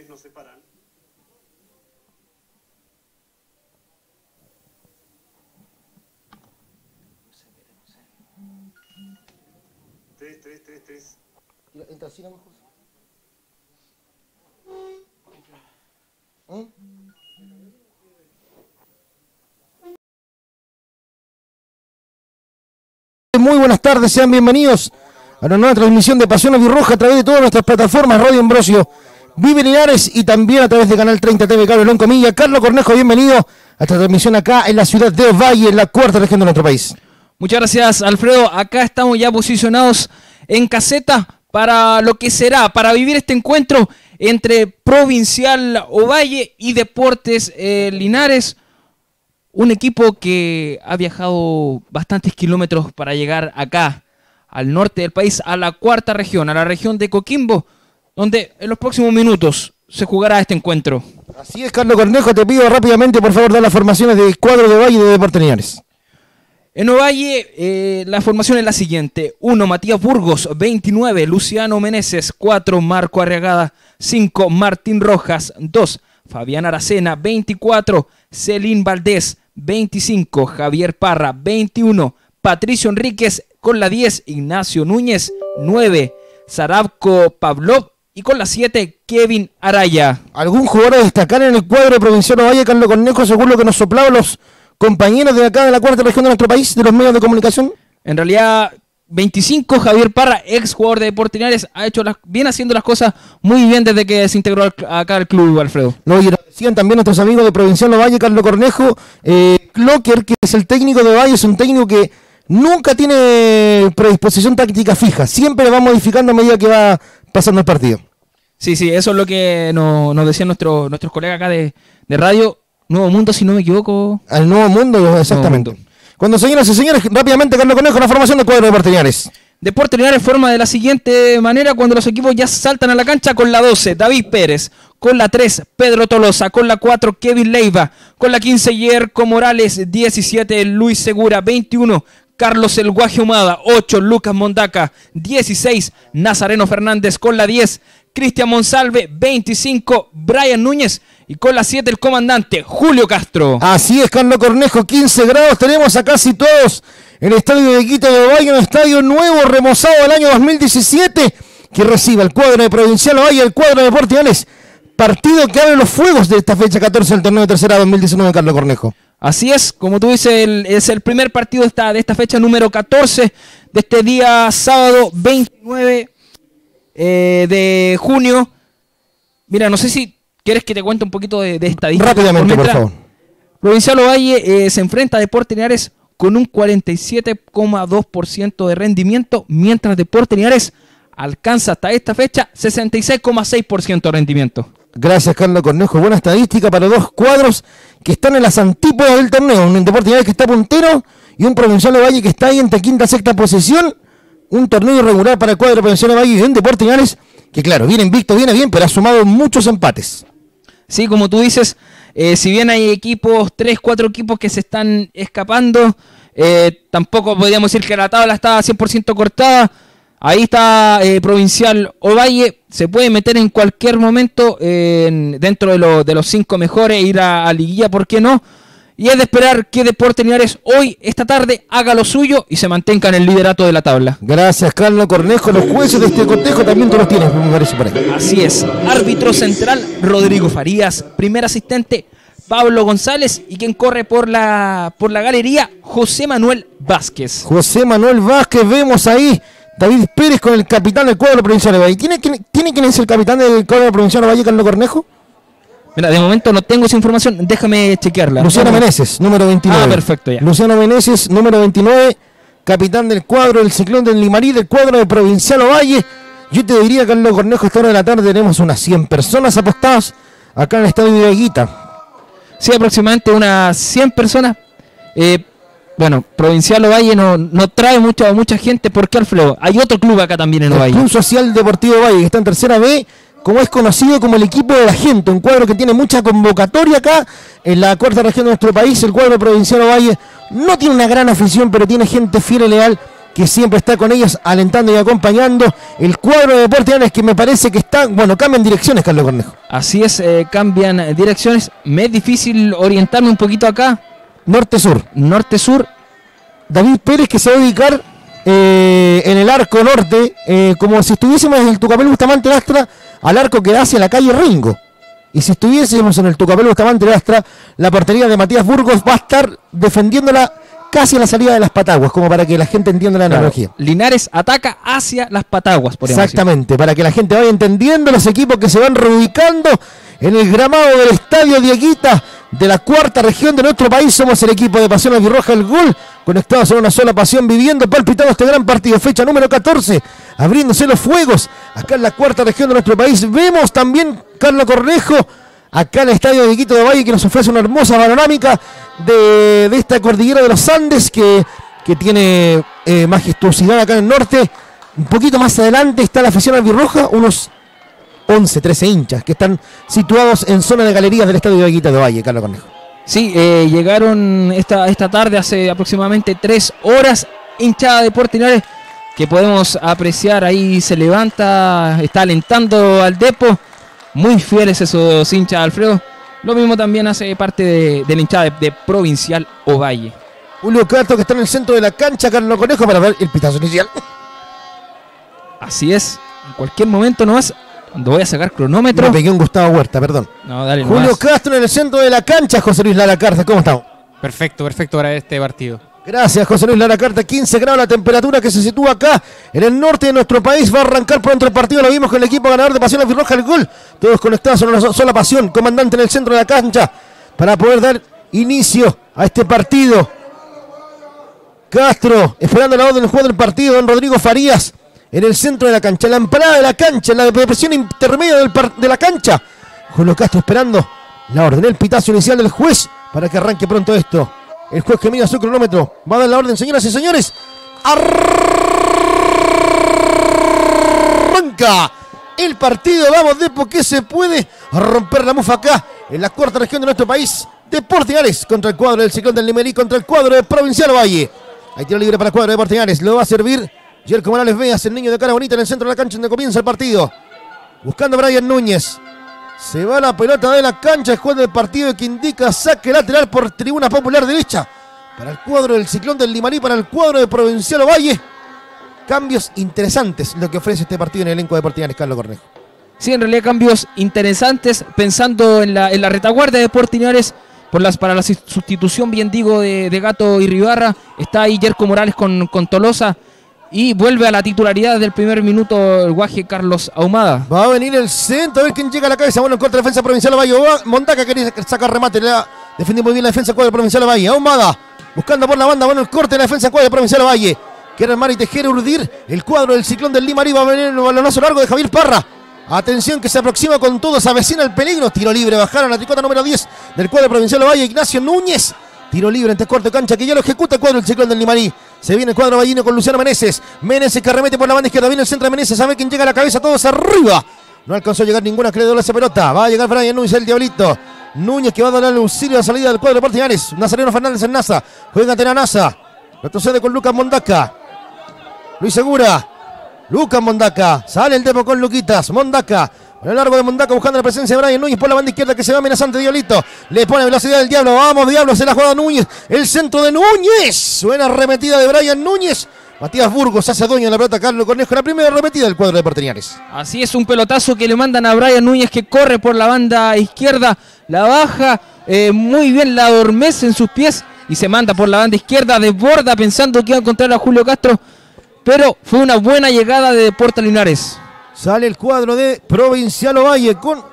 3 nos separan. Tres. Entra así nomás, José. Muy buenas tardes, sean bienvenidos a una nueva transmisión de Pasión Albirroja a través de todas nuestras plataformas, Radio Ambrosio, Vive Linares y también a través de Canal 30 TV Cable León Comilla. Carlos Cornejo, bienvenido a esta transmisión acá en la ciudad de Ovalle, en la cuarta región de nuestro país. Muchas gracias, Alfredo. Acá estamos ya posicionados en caseta para lo que será, para vivir este encuentro entre Provincial Ovalle y Deportes Linares. Un equipo que ha viajado bastantes kilómetros para llegar acá, al norte del país, a la cuarta región, a la región de Coquimbo, donde en los próximos minutos se jugará este encuentro. Así es, Carlos Cornejo, te pido rápidamente, por favor, dar las formaciones del cuadro de Ovalle y de Deportes Linares. En Ovalle, la formación es la siguiente: 1, Matías Burgos; 29, Luciano Meneses; 4, Marco Arriagada; 5, Martín Rojas; 2, Fabián Aracena; 24, Celín Valdés; 25, Javier Parra; 21, Patricio Enríquez; con la 10, Ignacio Núñez; 9, Sarabko Pavlov; y con la 7, Kevin Araya. ¿Algún jugador a destacar en el cuadro de Provincial Ovalle, Carlos Cornejo, según lo que nos soplaban los compañeros de acá de la cuarta región de nuestro país, de los medios de comunicación? En realidad, 25, Javier Parra, ex jugador de Deportes Linares, viene haciendo las cosas muy bien desde que se integró acá al club, Alfredo. No, y decían también nuestros amigos de Provincial Ovalle, Carlos Cornejo, Clocker, que es el técnico de Ovalle, es un técnico que nunca tiene predisposición táctica fija, siempre va modificando a medida que va pasando el partido. Sí, eso es lo que nos decían nuestros colegas acá de radio. Nuevo Mundo, si no me equivoco. Al Nuevo Mundo, exactamente. Nuevo Mundo. Cuando, señoras y señores, rápidamente, Carlos Cornejo, la formación del cuadro de Deportes Linares. Deportes Linares forma de la siguiente manera cuando los equipos ya saltan a la cancha: con la 12, David Pérez; con la 3, Pedro Tolosa; con la 4, Kevin Leiva; con la 15, Yerko Morales; 17, Luis Segura; 21, Carlos El Guaje Humada; 8, Lucas Mondaca; 16, Nazareno Fernández; con la 10, Cristian Monsalve; 25, Brian Núñez; y con la 7, el comandante Julio Castro. Así es, Carlos Cornejo, 15 grados tenemos a casi todos. El estadio de Quito de Ovalle, un estadio nuevo, remozado del año 2017, que recibe el cuadro de Provincial Ovalle, el cuadro de Deportes Linares. Partido que abre los fuegos de esta fecha 14 del torneo de tercera 2019, Carlos Cornejo. Así es, como tú dices, es el primer partido de esta fecha número 14, de este día sábado 29 de junio. Mira, no sé si quieres que te cuente un poquito de estadística. Rápidamente, por favor. Provincial Ovalle se enfrenta a Deportes Linares con un 47,2% de rendimiento, mientras Deportes Linares alcanza hasta esta fecha 66,6% de rendimiento. Gracias, Carlos Cornejo. Buena estadística para dos cuadros que están en las antípodas del torneo. Un Deportes Linares que está puntero y un Provincial Ovalle que está ahí entre quinta y sexta posición. Un torneo irregular para el cuadro de Provincial Ovalle y un Deportes Linares que, claro, viene invicto, viene bien, pero ha sumado muchos empates. Sí, como tú dices, si bien hay equipos, 3, 4 equipos que se están escapando, tampoco podríamos decir que la tabla está 100% cortada. Ahí está Provincial Ovalle, se puede meter en cualquier momento dentro de los 5 mejores, ir a liguilla, ¿por qué no? Y es de esperar que Deportes Linares hoy, esta tarde, haga lo suyo y se mantenga en el liderato de la tabla. Gracias, Carlos Cornejo. Los jueces de este cotejo también tú los tienes, me parece por ahí. Así es. Árbitro central, Rodrigo Farías. Primer asistente, Pablo González. Y quien corre por la galería, José Manuel Vázquez. José Manuel Vázquez, vemos ahí David Pérez con el capitán del cuadro provincial de Valle. ¿Quién es el capitán del cuadro provincial de Valle, Carlos Cornejo? Mira, de momento no tengo esa información, déjame chequearla. Luciano Meneses, número 29. Ah, perfecto, ya. Luciano Meneses, número 29, capitán del cuadro del Ciclón del Limarí, del cuadro de Provincial Ovalle. Yo te diría, Carlos Cornejo, a esta hora de la tarde tenemos unas 100 personas apostadas acá en el estadio de Aguita. Sí, aproximadamente unas 100 personas. Bueno, Provincial Ovalle no trae mucha gente. ¿Por qué, Alfredo? Hay otro club acá también en Ovalle. El Club Social Deportivo Ovalle, que está en tercera B, como es conocido como el equipo de la gente, un cuadro que tiene mucha convocatoria acá en la cuarta región de nuestro país. El cuadro Provincial Ovalle no tiene una gran afición, pero tiene gente fiel y leal que siempre está con ellos, alentando y acompañando el cuadro de Deportes Linares, que me parece que está, bueno, cambian direcciones, Carlos Cornejo. Así es, cambian direcciones. Me es difícil orientarme un poquito acá. Norte-sur. Norte-sur. David Pérez, que se va a ubicar en el arco norte, como si estuviésemos en el Tucapel Bustamante Lastra, al arco que da hacia la calle Ringo. Y si estuviésemos en el Tucapel Bustamante Lastra, la portería de Matías Burgos va a estar defendiéndola casi a la salida de las Pataguas, como para que la gente entienda la analogía. Linares ataca hacia las Pataguas, por ejemplo. Exactamente, para que la gente vaya entendiendo los equipos que se van reubicando en el gramado del Estadio Dieguita de la cuarta región de nuestro país. Somos el equipo de Pasión Albirroja, el Gol, conectados en una sola pasión, viviendo, palpitando este gran partido. Fecha número 14, abriéndose los fuegos acá en la cuarta región de nuestro país. Vemos también, Carlos Cornejo, acá en el Estadio Dieguito de Valle, que nos ofrece una hermosa panorámica de esta cordillera de los Andes, que tiene majestuosidad acá en el norte. Un poquito más adelante está la afición albirroja, unos 11, 13 hinchas que están situados en zona de galerías del Estadio Dieguito de Valle, Carlos Cornejo. Sí, llegaron esta tarde, hace aproximadamente 3 horas, hinchada de Deportes Linares, que podemos apreciar ahí, se levanta, está alentando al Depo. Muy fieles esos hinchas, Alfredo. Lo mismo también hace parte de la hinchada de Provincial Ovalle. Julio Castro, que está en el centro de la cancha, Carlos Cornejo, para ver el pitazo inicial. Así es, en cualquier momento nomás, cuando voy a sacar cronómetro. Me pegué un Gustavo Huerta, perdón. No, dale Julio nomás. Castro en el centro de la cancha, José Luis Lara Carta, ¿cómo estamos? Perfecto para este partido. Gracias, José Luis Lara Carta. 15 grados la temperatura que se sitúa acá en el norte de nuestro país. Va a arrancar pronto el partido. Lo vimos con el equipo ganador de Pasión Albirroja, el Gol. Todos conectados en una sola pasión. Comandante en el centro de la cancha para poder dar inicio a este partido. Castro esperando la orden del juego del partido. Don Rodrigo Farías en el centro de la cancha. En la empanada de la cancha, en la depresión intermedia de la cancha. Julio Castro esperando la orden, el pitazo inicial del juez para que arranque pronto esto. El juez que mira su cronómetro va a dar la orden, señoras y señores. Arranca el partido. Vamos, Depo, que se puede romper la mufa acá en la cuarta región de nuestro país. Deportes Linares contra el cuadro del Ciclón del Limerí, contra el cuadro de Provincial Valle. Hay tiro libre para el cuadro de Deportes Linares. Lo va a servir Jerko Morales Veas, el niño de cara bonita, en el centro de la cancha donde comienza el partido. Buscando a Brian Núñez. Se va la pelota de la cancha, el juez del partido que indica saque lateral por tribuna popular derecha. Para el cuadro del Ciclón del Limarí, para el cuadro de Provincial Ovalle. Cambios interesantes lo que ofrece este partido en el elenco de Deportes Linares, Carlos Cornejo. Sí, en realidad cambios interesantes, pensando en la retaguardia de Deportes Linares, para la sustitución, bien digo, de Gato y Ribarra. Está ahí Jerko Morales con Tolosa. Y vuelve a la titularidad del primer minuto el guaje Carlos Ahumada. Va a venir el centro, a ver quién llega a la cabeza. Bueno, en contra de la defensa Provincial Valle. Mondaca quería sacar remate, le defendió muy bien la defensa cuadra de Provincial Valle. Ahumada buscando por la banda, bueno, el corte de la defensa cuadra de Provincial Valle. Quiere armar y tejer, urdir el cuadro del Ciclón del Limarí. Va a venir el balonazo largo de Javier Parra. Atención que se aproxima con todo, se avecina el peligro. Tiro libre, bajaron la tricota número 10 del cuadro de Provincial Valle. Ignacio Núñez. Tiro libre entre corto de cancha que ya lo ejecuta el cuadro del Ciclón del Limarí. Se viene el cuadro vallino con Luciano Meneses. Meneses que arremete por la banda izquierda. Viene el centro de Meneses. Sabe quién llega a la cabeza. Todos arriba. No alcanzó a llegar ninguna acreedora a esa pelota. Va a llegar Brian Núñez, el diablito. Núñez que va a dar el auxilio a la salida del cuadro de Deportes Linares. Nazareno Fernández en Naza. Juega Tena Naza. Retrocede con Lucas Mondaca. Luis Segura. Lucas Mondaca. Sale el Depo con Luquitas. Mondaca. A lo largo de Mondaca buscando la presencia de Brian Núñez por la banda izquierda que se va amenazante. Diablito. Le pone velocidad del Diablo. Vamos, Diablo. Se la juega Núñez. El centro de Núñez. Buena arremetida de Brian Núñez. Matías Burgos hace dueño de la pelota. Carlos Cornejo. La primera arremetida del cuadro de Deportes Linares. Así es, un pelotazo que le mandan a Brian Núñez, que corre por la banda izquierda. La baja muy bien, la adormece en sus pies y se manda por la banda izquierda. Desborda pensando que iba a encontrar a Julio Castro. Pero fue una buena llegada de Deportes Linares. Sale el cuadro de Provincial Ovalle con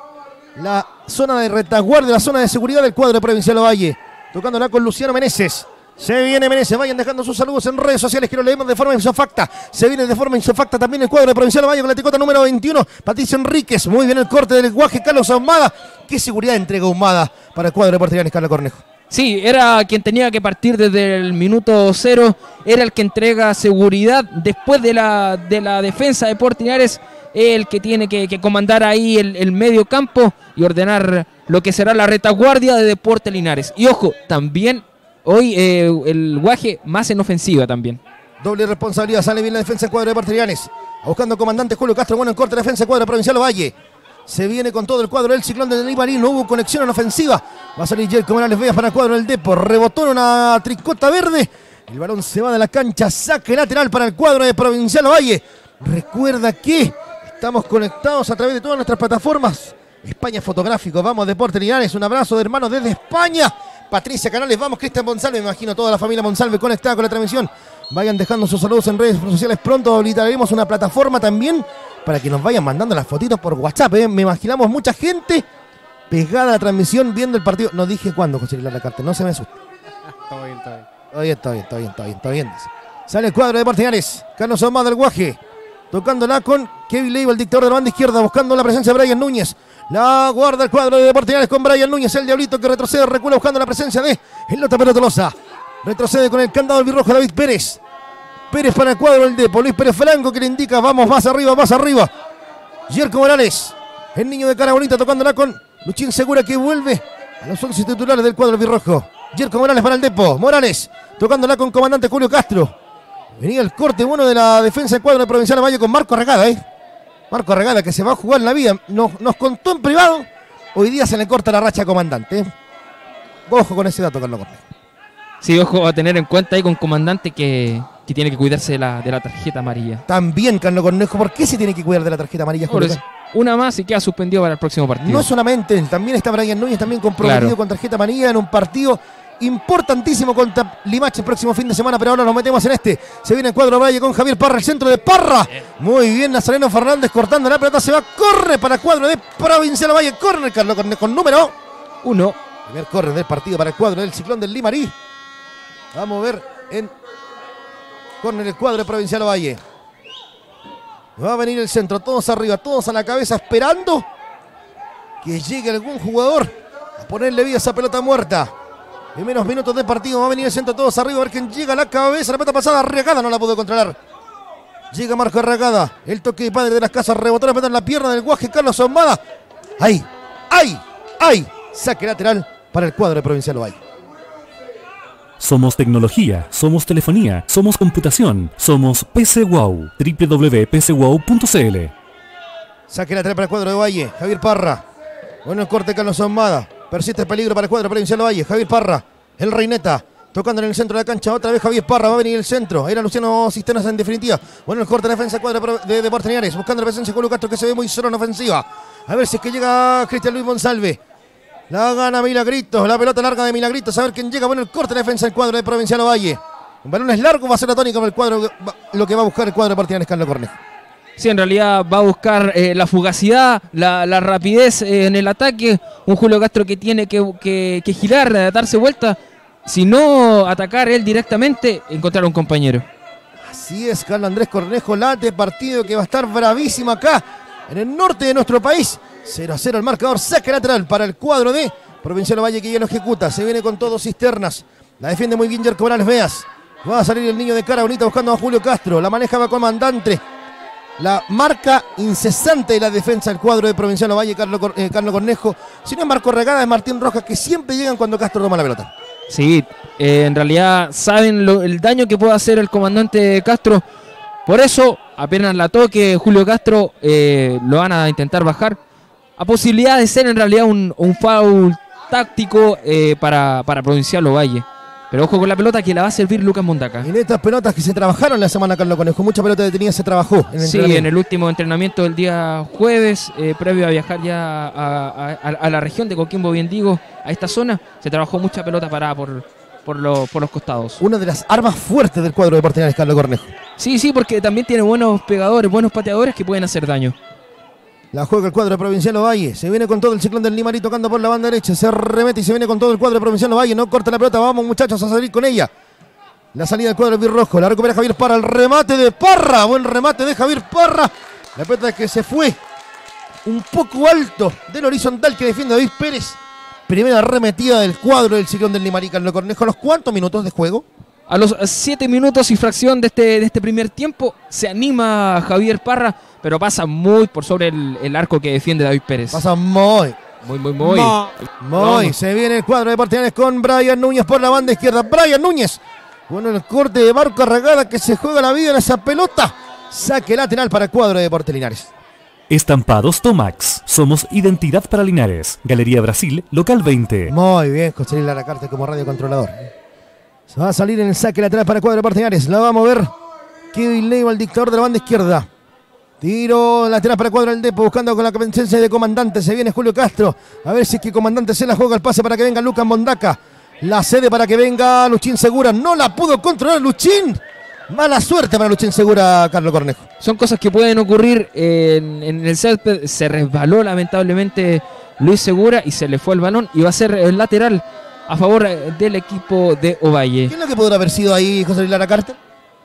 la zona de retaguardia, la zona de seguridad del cuadro de Provincial Ovalle. Tocándola con Luciano Meneses. Se viene Meneses, vayan dejando sus saludos en redes sociales que lo leemos de forma insofacta. Se viene de forma insofacta también el cuadro de Provincial Ovalle con la tricota número 21. Patricio Enríquez, muy bien el corte del guaje Carlos Ahumada. Qué seguridad entrega Ahumada para el cuadro de Deportes Linares, Carlos Cornejo. Sí, era quien tenía que partir desde el minuto 0, era el que entrega seguridad después de la defensa de Deportes Linares, el que tiene que comandar ahí el medio campo y ordenar lo que será la retaguardia de Deportes Linares. Y ojo, también hoy el guaje más en ofensiva también. Doble responsabilidad, sale bien la defensa del cuadro de Porterianes. Buscando comandante Julio Castro, bueno en corte defensa del cuadro de Provincial Ovalle. Se viene con todo el cuadro del Ciclón de Limarí, no hubo conexión en ofensiva. Va a salir Jerko Morales Veas para el cuadro del Depo. Rebotó en una tricota verde. El balón se va de la cancha, saque lateral para el cuadro de Provincial Ovalle. Recuerda que estamos conectados a través de todas nuestras plataformas. España Fotográfico, vamos Deportes Linares, un abrazo de hermanos desde España. Patricia Canales, vamos Cristian Monsalve, me imagino toda la familia Monsalve conectada con la transmisión. Vayan dejando sus saludos en redes sociales, pronto habilitaremos una plataforma también para que nos vayan mandando las fotitos por WhatsApp. Me imaginamos mucha gente pegada a la transmisión viendo el partido. No dije cuándo, José Hilar Lacarte, no se me asuste. Todo bien, todo bien. Está bien. Sale el cuadro de Portinares. Carlos Ahumada del Guaje. Tocándola con Kevin Leiva, el dictador de la banda izquierda. Buscando la presencia de Brian Núñez. La guarda el cuadro de Portinares con Brian Núñez. El diablito que retrocede, recula buscando la presencia de Lota Pelotolosa. Retrocede con el candado del birrojo David Pérez. Pérez para el cuadro del Depo. Luis Pérez Franco que le indica vamos más arriba. Jerko Morales. El niño de cara bonita tocándola con Luchín Segura que vuelve a los 11 titulares del cuadro birrojo. Jerko Morales para el Depo. Morales tocándola con comandante Julio Castro. Venía el corte bueno de la defensa del cuadro de Provincial Ovalle con Marco Arregada. Marco Arregada que se va a jugar la vida. Nos contó en privado. Hoy día se le corta la racha a comandante. Ojo con ese dato, Carlos Cornejo. Sí, ojo a tener en cuenta ahí con comandante que tiene que cuidarse de la tarjeta amarilla. También, Carlos Cornejo. ¿Por qué se tiene que cuidar de la tarjeta amarilla, Julio? Una más y queda suspendido para el próximo partido. No solamente él, también está Brian Núñez, también comprometido con tarjeta amarilla en un partido importantísimo contra Limache el próximo fin de semana, pero ahora nos metemos en este. Se viene el cuadro Valle con Javier Parra, el centro de Parra. Muy bien, Nazareno Fernández cortando la pelota, se va, corre para el cuadro de Provincial Valle, corre Carlos Cornejo con número 1. Primer corre del partido para el cuadro del Ciclón del Limarí. Vamos a ver en corner el cuadro de Provincial Valle. Va a venir el centro, todos arriba, todos a la cabeza esperando que llegue algún jugador a ponerle vida a esa pelota muerta. Primeros minutos de partido, va a venir el centro, todos arriba, a ver quién llega a la cabeza. La pelota pasada, Arregada no la pudo controlar. Llega Marco Arregada, el toque de padre de las casas, rebotó la pelota en la pierna del Guaje Carlos Ahumada. ¡Ay! Saque lateral para el cuadro de Provincial Ovalle. Somos tecnología, somos telefonía, somos computación, somos PCWOW, www.pcwow.cl. Saque lateral para el cuadro de Valle, Javier Parra. Bueno el corte Carlos Ahumada. Persiste el peligro para el cuadro Provincial Ovalle. Javier Parra, el Reineta, tocando en el centro de la cancha. Otra vez Javier Parra, va a venir el centro. Era Luciano Cisternas en definitiva. Bueno el corte de defensa del cuadro de Deportes Linares. Buscando la presencia de Julio Castro que se ve muy solo en ofensiva. A ver si es que llega Cristian Luis Monsalve. La gana Milagritos, la pelota larga de Milagritos. A ver quién llega. Bueno el corte de defensa del cuadro de Provincial Ovalle. Un balón es largo, va a ser la tónica para el cuadro. Lo que va a buscar el cuadro de Portinares, Carlos Cornejo. Sí, en realidad va a buscar la fugacidad, la rapidez en el ataque. Un Julio Castro que tiene que girar, darse vuelta. Si no atacar él directamente, encontrar un compañero. Así es, Carlos Andrés Cornejo, late partido que va a estar bravísimo acá en el norte de nuestro país. 0-0 el marcador, saque lateral para el cuadro de Provincial Ovalle que ya lo ejecuta. Se viene con todo Cisternas. La defiende muy bien Jerko Morales Veas. Va a salir el niño de cara bonita buscando a Julio Castro. La maneja va comandante. La marca incesante de la defensa del cuadro de Provincial Ovalle, Carlos Cornejo. Si no es Marco Regada, es Martín Rojas, que siempre llegan cuando Castro toma la pelota. Sí, en realidad saben el daño que puede hacer el comandante Castro. Por eso, apenas la toque Julio Castro, lo van a intentar bajar. A posibilidad de ser en realidad un foul táctico para Provincial Ovalle. Pero ojo con la pelota que la va a servir Lucas Mondaca. En estas pelotas que se trabajaron la semana, Carlos Conejo, mucha pelota detenida se trabajó. En el último entrenamiento del día jueves, previo a viajar ya a la región de Coquimbo, bien digo, a esta zona, se trabajó mucha pelota parada por los costados. Una de las armas fuertes del cuadro de Portinares, Carlos Cornejo. Sí, porque también tiene buenos pegadores, buenos pateadores que pueden hacer daño. La juega el cuadro de Provincial Ovalle. Se viene con todo el Ciclón del Limarí tocando por la banda derecha. Se remete y se viene con todo el cuadro de Provincial Ovalle. No corta la pelota. Vamos, muchachos, a salir con ella. La salida del cuadro del Birrojo. La recupera Javier Parra. El remate de Parra. Buen remate de Javier Parra. La pelota que se fue un poco alto del horizontal que defiende David Pérez. Primera arremetida del cuadro del Ciclón del Limarí, Carlos Cornejo. ¿A los cuántos minutos de juego? A los 7 minutos y fracción de este primer tiempo se anima Javier Parra, pero pasa muy por sobre el arco que defiende David Pérez. Pasa muy. Muy. Se viene el cuadro de Portinares con Brian Núñez por la banda izquierda. Brian Núñez Bueno, el corte de Marco Arragada que se juega la vida en esa pelota. Saque lateral para el cuadro de Deportes Linares. Estampados Tomax. Somos identidad para Linares. Galería Brasil, local 20. Muy bien, José Luis Laracarte como radio controlador. Se va a salir en el saque lateral para el cuadro de Deportes Linares. La va a mover Kevin Leiva, el dictador de la banda izquierda. Tiro lateral para el cuadro del Depo, buscando con la presencia de Comandante. Se viene Julio Castro. A ver si es que Comandante se la juega el pase para que venga Lucas Mondaca. La cede para que venga Luchín Segura. No la pudo controlar Luchín. Mala suerte para Luchín Segura, Carlos Cornejo. Son cosas que pueden ocurrir en el césped. Se resbaló lamentablemente Luis Segura y se le fue el balón. Y va a ser el lateral a favor del equipo de Ovalle. ¿Qué es lo que podrá haber sido ahí, José Luis Laracarte?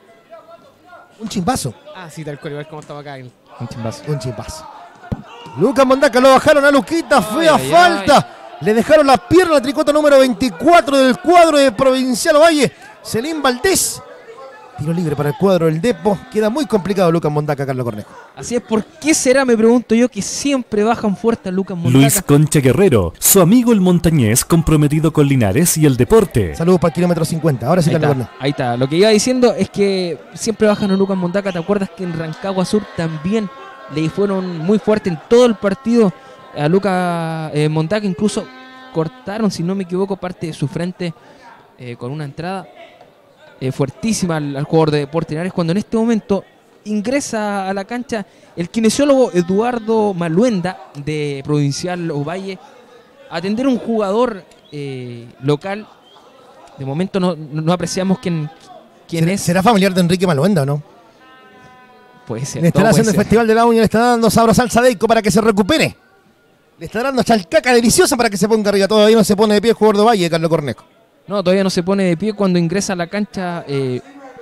Un chimbazo. Ah, sí, tal cual, igual como estaba acá. Un chimbazo. Un chimpazo. Lucas Mondaca lo bajaron a Luquita. Fea Ay, ay, falta. Le dejaron la pierna al tricota número 24 del cuadro de Provincial Ovalle. Celín Valdés. Tiro libre para el cuadro del Depo. Queda muy complicado Lucas Mondaca, Carlos Cornejo. Así es, ¿por qué será, me pregunto yo, que siempre bajan fuerte a Lucas Mondaca? Luis Concha Guerrero, su amigo el montañés comprometido con Linares y el deporte. Saludos para el kilómetro 50. Ahora sí, Ahí Carlos está, Cornejo. ahí está. Lo que iba diciendo es que siempre bajan a Lucas Mondaca. ¿Te acuerdas que en Rancagua Sur también le fueron muy fuerte en todo el partido a Lucas Mondaca? Incluso cortaron, si no me equivoco, parte de su frente con una entrada fuertísima al jugador de Deportes Linares, cuando en este momento ingresa a la cancha el kinesiólogo Eduardo Maluenda de Provincial Ovalle a atender a un jugador local. De momento no apreciamos quién es. ¿Será familiar de Enrique Maluenda o no? Puede ser. Le estará todo puede haciendo el ser. Festival de la Uña, le está dando sabor salsa Deico para que se recupere. Le está dando chalcaca deliciosa para que se ponga arriba. Todavía no se pone de pie el jugador de Ovalle, Carlos Cornejo. No, todavía no se pone de pie cuando ingresa a la cancha Luis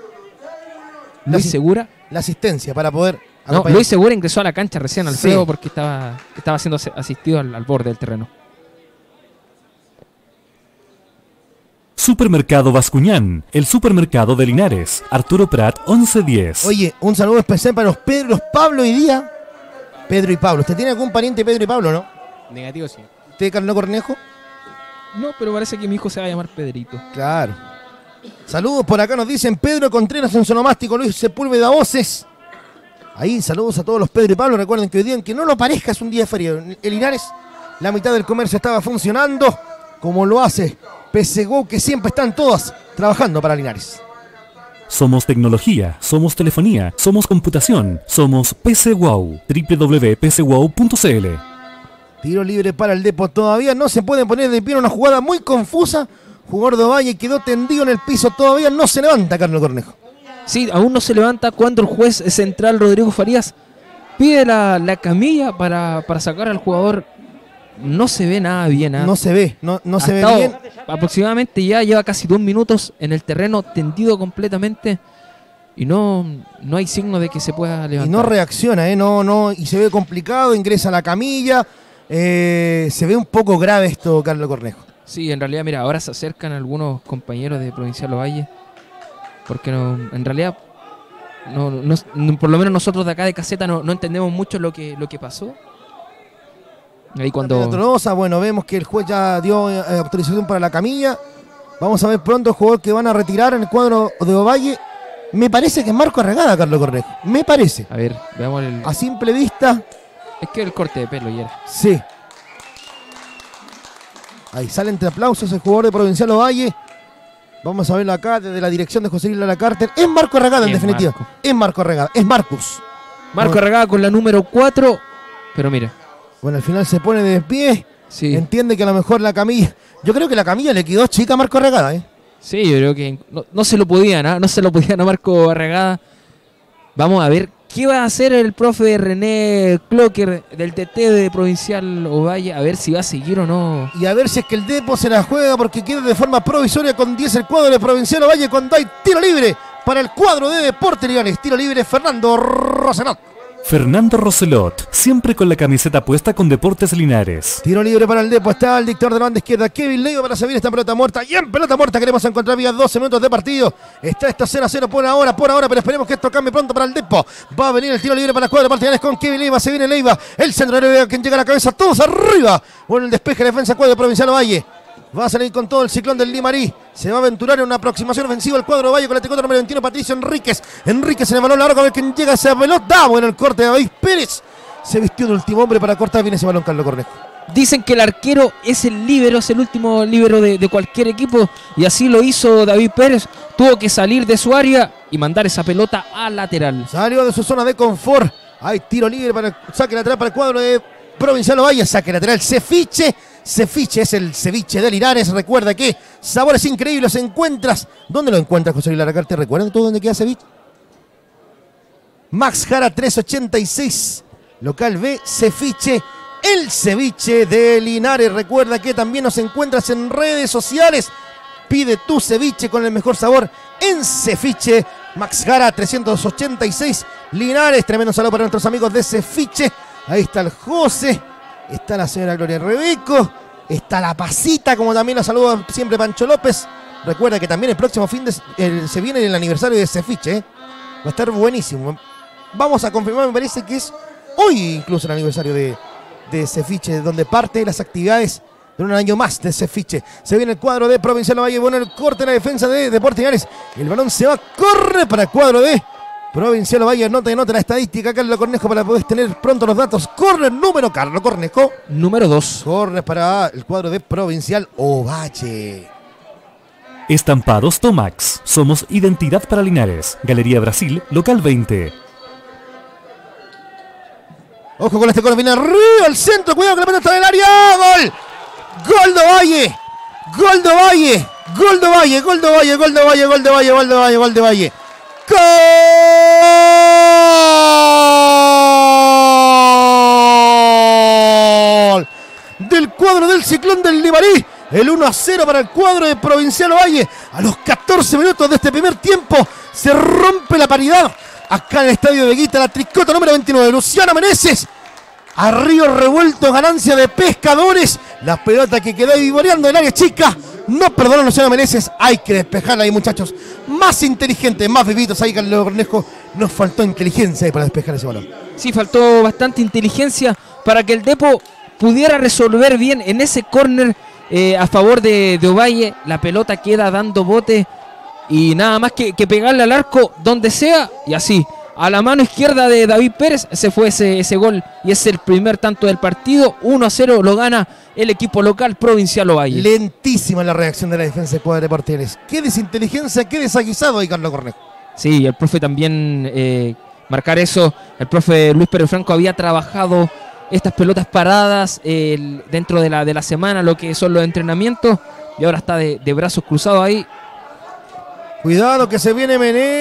asi- Segura. La asistencia para poder No, acompañar. Luis Segura ingresó a la cancha recién, Alfredo, Sí. porque estaba siendo asistido al borde del terreno. Supermercado Bascuñán, el supermercado de Linares. Arturo Prat 1110. Oye, un saludo especial para los Pedro, los Pablo hoy día. Pedro y Pablo. ¿Usted tiene algún pariente Pedro y Pablo, no? Negativo, sí. ¿Usted, Carlos Cornejo? No, pero parece que mi hijo se va a llamar Pedrito. Claro. Saludos por acá, nos dicen Pedro Contreras en Sonomástico, Luis Sepúlveda Voces. Ahí, saludos a todos los Pedro y Pablo. Recuerden que hoy día, aunque no lo parezca, es un día de feria. En Linares, la mitad del comercio estaba funcionando, como lo hace PSGO, que siempre están todas trabajando para Linares. Somos tecnología, somos telefonía, somos computación, somos PC Wow. www.pcwow.cl. Tiro libre para el Depo. Todavía no se puede poner de pie en una jugada muy confusa. Jugador de Ovalle quedó tendido en el piso. Todavía no se levanta, Carlos Cornejo. Sí, aún no se levanta cuando el juez central Rodrigo Farías pide la camilla para sacar al jugador. No se ve nada bien. No se ve, no Ha se ve estado bien. Aproximadamente ya lleva casi 2 minutos en el terreno tendido completamente y no hay signo de que se pueda Y levantar. no reacciona, y se ve complicado. Ingresa a la camilla. Se ve un poco grave esto, Carlos Cornejo. Sí, en realidad, mira, ahora se acercan algunos compañeros de Provincial Ovalle, porque en realidad, por lo menos nosotros de acá de caseta no entendemos mucho lo que pasó. Ahí cuando... Tronosa, bueno, vemos que el juez ya dio autorización para la camilla. Vamos a ver pronto el jugador que van a retirar en el cuadro de Ovalle. Me parece que es Marco Arragada, Carlos Cornejo. Me parece. A ver, veamos el... A simple vista, Es que el corte de pelo ya era. sí. Ahí sale entre aplausos el jugador de Provincial Ovalle. Vamos a verlo acá desde la dirección de José Luis Laracarte. Es Marco Arragada, en Es definitiva. Marco. Es Marco Arragada. Es Marcus. Marco Arragada con la número 4, pero mira, Bueno, al final se pone de pie. sí. Entiende que a lo mejor la camilla... Yo creo que la camilla le quedó chica a Marco Arragada, ¿eh? Sí, yo creo que no se lo podían, ¿ah? No se lo podían a Marco Arragada. Vamos a ver qué va a hacer el profe René Clocker del TT de Provincial Ovalle, a ver si va a seguir o no. Y a ver si es que el Depo se la juega porque queda de forma provisoria con 10 el cuadro de Provincial Ovalle cuando hay tiro libre para el cuadro de Deportes Linares. Tiro libre Fernando Rosenot. Fernando Roselot, siempre con la camiseta puesta con Deportes Linares. Tiro libre para el Depo. Está el dictador de la banda izquierda, Kevin Leiva, para servir esta pelota muerta. Y en pelota muerta queremos encontrar vía 12 minutos de partido. Está esto 0-0 por ahora, pero esperemos que esto cambie pronto para el Depo. Va a venir el tiro libre para el cuadro de Deportes Linares con Kevin Leiva. Se viene Leiva, el centro de quien llega a la cabeza, todos arriba. Bueno, el despeje de defensa cuadro de Provincial Ovalle. Va a salir con todo el ciclón del Limarí. Se va a aventurar en una aproximación ofensiva al cuadro Valle con la tricota número 21, Patricio Enríquez. Enríquez en el balón largo, a ver quién llega a esa pelota. Bueno, el corte de David Pérez. Se vistió de último hombre para cortar bien ese balón, Carlos Cornejo. Dicen que el arquero es el líbero, es el último líbero de cualquier equipo. Y así lo hizo David Pérez. Tuvo que salir de su área y mandar esa pelota al lateral. Salió de su zona de confort. Hay tiro libre para el saque lateral para el cuadro de Provincial Ovalle. Saque lateral, Ceviche. Ceviche es el ceviche de Linares. Recuerda que sabores increíbles encuentras. ¿Dónde lo encuentras, José Luis Larracarte? ¿Recuerdan tú dónde queda Ceviche? Max Jara 386. Local B, Ceviche. El ceviche de Linares. Recuerda que también nos encuentras en redes sociales. Pide tu ceviche con el mejor sabor en Ceviche. Max Jara 386 Linares. Tremendo saludo para nuestros amigos de Ceviche. Ahí está el José. Está la señora Gloria Rebeco. Está la Pasita, como también la saluda siempre Pancho López. Recuerda que también el próximo se viene el aniversario de Ceviche. Va a estar buenísimo. Vamos a confirmar, me parece que es hoy incluso el aniversario de Ceviche, donde parte de las actividades de un año más de Ceviche. Se viene el cuadro de Provincial Valle. Bueno, el corte en la defensa de Deportes Linares. El balón se va, corre para el cuadro de Provincial Valle. Nota la estadística, Carlos Cornejo, para poder tener pronto los datos. Corre el número, Carlos Cornejo. Número 2. Corre para el cuadro de Provincial Ovalle. Estampados Tomax. Somos identidad para Linares. Galería Brasil, local 20. Ojo con este corner, viene arriba al centro, cuidado que la pelota está en el área. ¡Gol! ¡Gol de Valle! ¡Gol de Valle! ¡Gol de Valle! ¡Gol de Valle! ¡Gol de Valle! ¡Gol de Valle! ¡Gol de Valle! ¡Gol de Valle! ¡Gol! Del cuadro del Ciclón del Limarí. El 1-0 para el cuadro de Provincial Valle. A los 14 minutos de este primer tiempo se rompe la paridad. Acá en el estadio de Guita, la tricota número 29, Luciano Meneses. A río revuelto, ganancia de Pescadores. La pelota que quedó vivoreando en el área chica. No perdonó Luciano Meneses. Hay que despejarla ahí, muchachos. Más inteligentes, más vivitos ahí, Carlos Cornejo. Nos faltó inteligencia ahí para despejar ese balón. Sí, faltó bastante inteligencia para que el Depo pudiera resolver bien en ese córner a favor de Ovalle. La pelota queda dando bote. Y nada más que pegarle al arco donde sea. Y así, a la mano izquierda de David Pérez se fue ese gol. Y es el primer tanto del partido. 1-0 lo gana el equipo local Provincial Ovalle. Lentísima la reacción de la defensa de Cuadra Deportes. Qué desinteligencia, qué desaguisado ahí, Carlos Cornejo. Sí, el profe también marcar eso. El profe Luis Pérez Franco había trabajado estas pelotas paradas dentro de la semana, lo que son los entrenamientos. Y ahora está de brazos cruzados ahí. Cuidado que se viene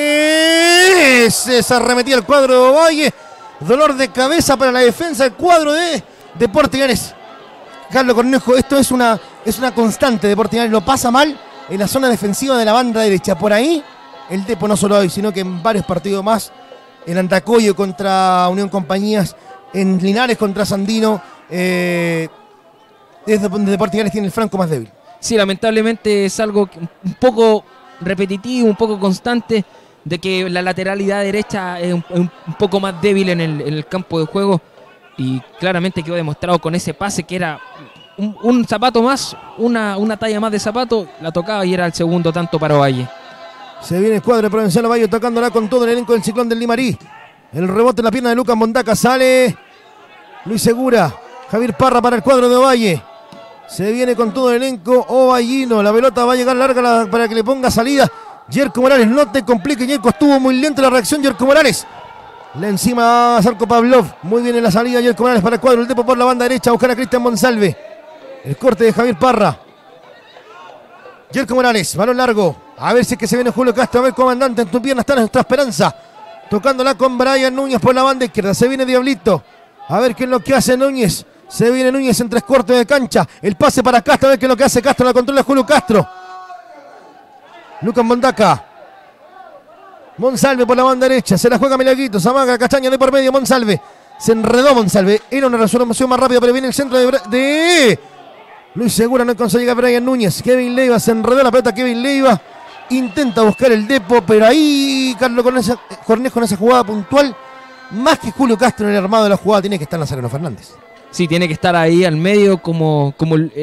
Meneses. Arremetía el cuadro de Ovalle. Dolor de cabeza para la defensa del cuadro de Deportes Linares. Carlos Cornejo, esto es una constante. Deportes Linares lo pasa mal en la zona defensiva de la banda derecha. Por ahí el Depo no solo hoy, sino que en varios partidos más. En Andacoyo contra Unión Compañías. En Linares contra Sandino. Desde donde Deportes Linares tiene el franco más débil. Sí, lamentablemente es algo un poco repetitivo, un poco constante, de que la lateralidad derecha es un poco más débil en el campo de juego, y claramente quedó demostrado con ese pase que era un zapato más, una talla más de zapato, la tocaba y era el segundo tanto para Ovalle. Se viene el cuadro de Provincial Ovalle tocándola con todo el elenco del Ciclón del Limarí. El rebote en la pierna de Lucas Mondaca, sale Luis Segura, Javier Parra para el cuadro de Ovalle. Se viene con todo el elenco ovallino. La pelota va a llegar larga para que le ponga salida Yerko Morales. No te complique, Yerko. Estuvo muy lenta la reacción, Yerko Morales. La encima Zarco Pavlov. Muy bien en la salida, Yerko Morales para el cuadro. El Depo por la banda derecha a buscar a Cristian Monsalve. El corte de Javier Parra. Yerko Morales, balón largo. A ver si es que se viene Julio Castro. A ver, comandante, en tu pierna está nuestra esperanza. Tocándola con Brian Núñez por la banda izquierda. Se viene Diablito. A ver qué es lo que hace Núñez. Se viene Núñez en tres cortes de cancha. El pase para Castro. A ver qué es lo que hace Castro. La controla Julio Castro. Lucas Mondaca. Monsalve por la banda derecha. Se la juega Milaguito. Zamaga, Castaña de por medio. Monsalve. Se enredó Monsalve. Era una resolución más rápida, pero viene el centro de Luis Segura. No consigue a Brian Núñez. Kevin Leiva. Se enredó la pelota. Kevin Leiva. Intenta buscar el Depo. Pero ahí Carlos Cornejo en esa jugada puntual. Más que Julio Castro en el armado de la jugada tiene que estar Nazareno Fernández. Sí, tiene que estar ahí al medio como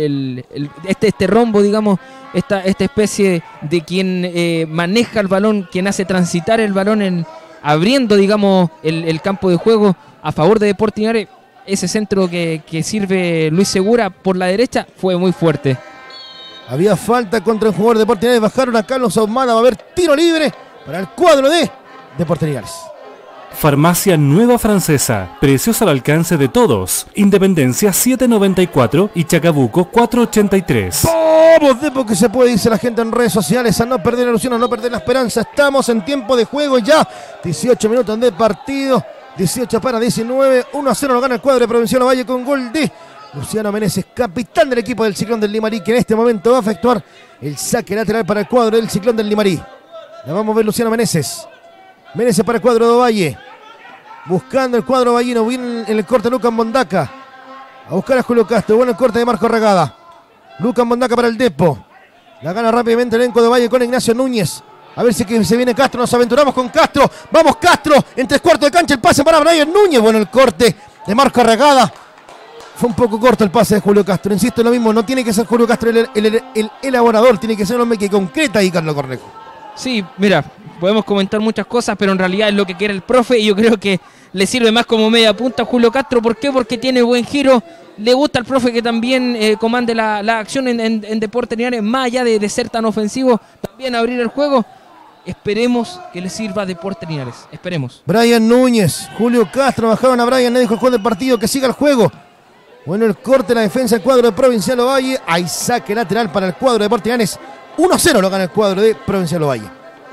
este rombo, digamos, esta especie de quien maneja el balón, quien hace transitar el balón abriendo, digamos, el campo de juego a favor de Deportes Linares. Ese centro que sirve Luis Segura por la derecha fue muy fuerte. Había falta contra el jugador de Deportes Linares. Bajaron a Carlos Ahumada. Va a haber tiro libre para el cuadro de Deportes Linares. Farmacia Nueva Francesa, precios al alcance de todos. Independencia 794 y Chacabuco 483. Vamos, Depo, que se puede, dice la gente en redes sociales, a no perder la ilusión, a no perder la esperanza. Estamos en tiempo de juego ya. 18 minutos de partido. 18 para 19. 1-0 lo gana el cuadro de Provincial Ovalle con gol de Luciano Meneses, capitán del equipo del Ciclón del Limarí, que en este momento va a efectuar el saque lateral para el cuadro del Ciclón del Limarí. La vamos a ver Luciano Meneses. Meneses para el cuadro de Ovalle. Buscando el cuadro ovallino. Viene en el corte Lucas Mondaca. A buscar a Julio Castro. Bueno el corte de Marco Regada. Lucas Mondaca para el Depo. La gana rápidamente el elenco de Ovalle con Ignacio Núñez. A ver si que se viene Castro. Nos aventuramos con Castro. Vamos Castro. En 3/4 de cancha el pase para Brian Núñez. Bueno el corte de Marco Regada. Fue un poco corto el pase de Julio Castro. Insisto en lo mismo. No tiene que ser Julio Castro el elaborador. Tiene que ser un hombre que concreta ahí, Carlos Cornejo. Sí, mira, podemos comentar muchas cosas, pero en realidad es lo que quiere el profe y yo creo que le sirve más como media punta a Julio Castro. ¿Por qué? Porque tiene buen giro. Le gusta al profe que también comande la acción en Deportes Linares, más allá de ser tan ofensivo, también abrir el juego. Esperemos que le sirva a Deportes Linares. Esperemos. Brian Núñez, Julio Castro, bajaron a Brian, le dijo el juez del partido que siga el juego. Bueno, el corte, la defensa del cuadro de Provincial Ovalle. Hay saque lateral para el cuadro de Deportes Linares. 1-0 lo gana el cuadro de Provincial Ovalle.